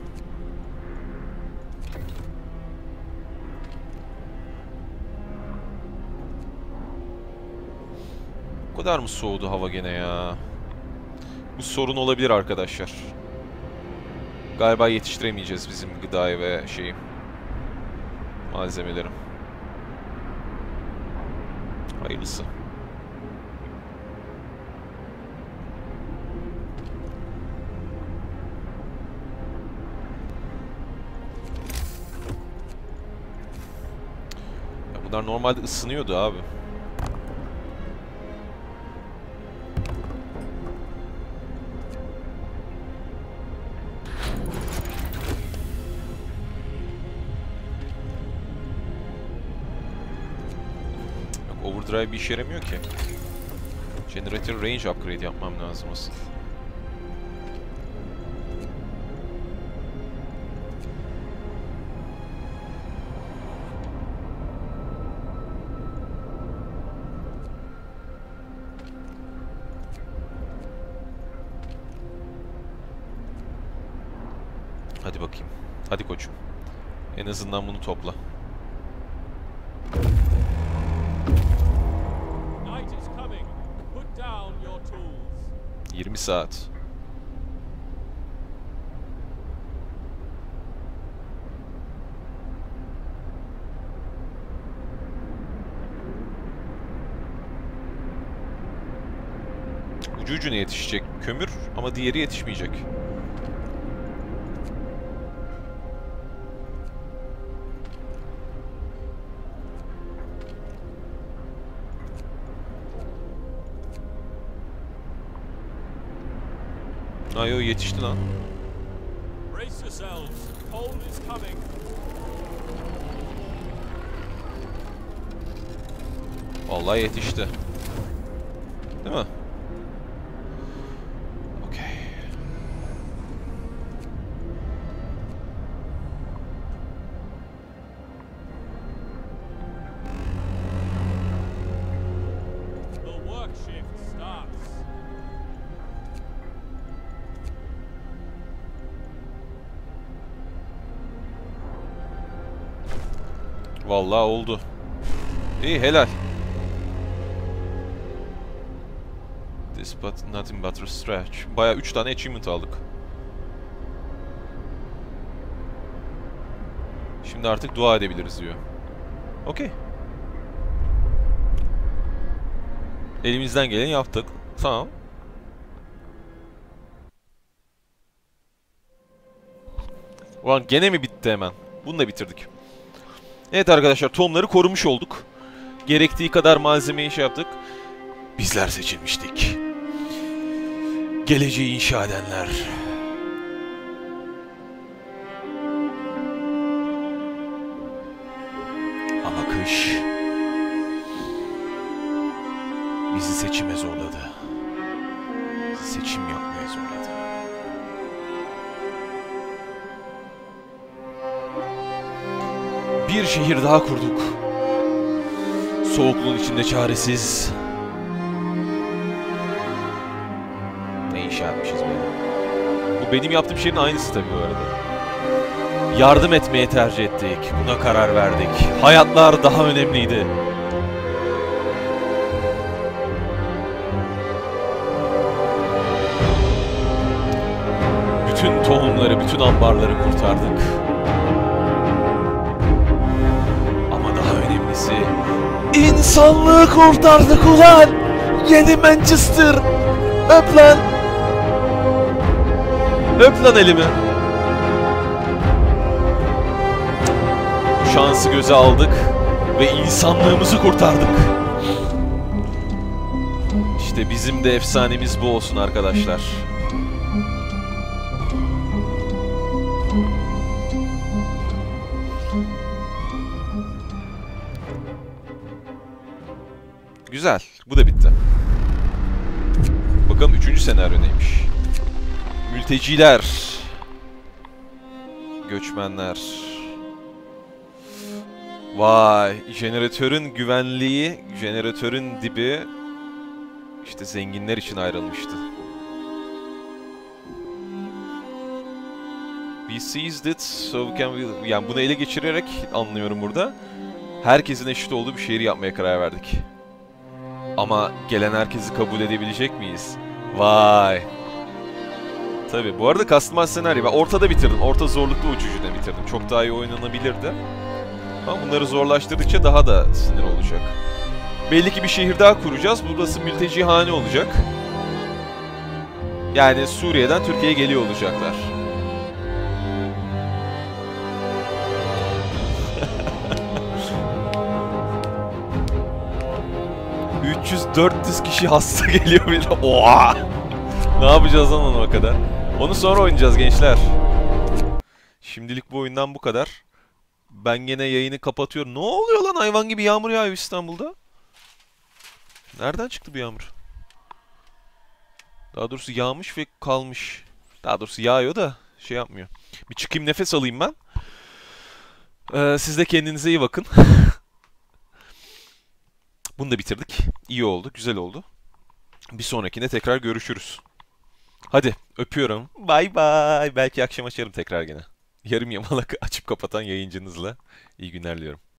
Bu kadar mı soğudu hava gene ya? Bu sorun olabilir arkadaşlar. Galiba yetiştiremeyeceğiz bizim gıdayı ve şeyi. Malzemelerim. Hayırlısı. Bunlar normalde ısınıyordu abi. Yok, overdrive bir işe yaramıyor ki. Generator range upgrade yapmam lazım asıl. Hadi bakayım. Hadi koçum. En azından bunu topla. Night is coming. Put down your tools. yirmi saat. Ucu ucuna yetişecek kömür ama diğeri yetişmeyecek. Ay o yetişti lan. Brace yourselves. Cold is coming. Vallahi yetişti. Değil mi? Okey. The work shift starts. Vallahi oldu. İyi, helal. This but nothing but a stretch. Bayağı üç tane achievement aldık. Şimdi artık dua edebiliriz diyor. Okey. Elimizden geleni yaptık. Tamam. Ulan gene mi bitti hemen? Bunu da bitirdik. Evet arkadaşlar, tohumları korumuş olduk. Gerektiği kadar malzemeyi şey yaptık. Bizler seçilmiştik. Geleceği inşa edenler. Ama kış bizi seçime zorladı. Seçim yapmaya zorladı. Bir şehir daha kurduk. Soğukluğun içinde çaresiz. Ne inşa etmişiz be. Bu benim yaptığım şeyin aynısı tabii bu arada. Yardım etmeye tercih ettik. Buna karar verdik. Hayatlar daha önemliydi. Bütün tohumları, bütün ambarları kurtardık. Ama daha önemlisi, İnsanlığı kurtardık ulan! Yeni Manchester! Öp lan! Öp lan elimi! Bu şansı göze aldık ve insanlığımızı kurtardık. İşte bizim de efsanemiz bu olsun arkadaşlar. Güzel. Bu da bitti. Bakalım üçüncü senaryo neymiş? Mülteciler. Göçmenler. Vay. Jeneratörün güvenliği, jeneratörün dibi işte zenginler için ayrılmıştı. We seized it, so we can... Yani bunu ele geçirerek anlıyorum burada. Herkesin eşit olduğu bir şehir yapmaya karar verdik. Ama gelen herkesi kabul edebilecek miyiz? Vay. Tabii. Bu arada customize senaryo. Ben ortada bitirdim. Orta zorluklu uçucuda bitirdim. Çok daha iyi oynanabilirdi. Ama bunları zorlaştırdıkça daha da sinir olacak. Belli ki bir şehir daha kuracağız. Burası mülteci hane olacak. Yani Suriye'den Türkiye'ye geliyor olacaklar. üç yüz dört yüz kişi hasta geliyor bir de. Oha! Ne yapacağız lan ona kadar? Onu sonra oynayacağız gençler. Şimdilik bu oyundan bu kadar. Ben gene yayını kapatıyorum. Ne oluyor lan, hayvan gibi yağmur yağıyor İstanbul'da. Nereden çıktı bu yağmur? Daha doğrusu yağmış ve kalmış. Daha doğrusu yağıyor da şey yapmıyor. Bir çıkayım, nefes alayım ben. Ee, siz de kendinize iyi bakın. Bunu da bitirdik. İyi oldu, güzel oldu. Bir sonrakinde tekrar görüşürüz. Hadi öpüyorum. Bay bay. Belki akşam açarım tekrar gene. Yarım yamalak açıp kapatan yayıncınızla. İyi günler diliyorum.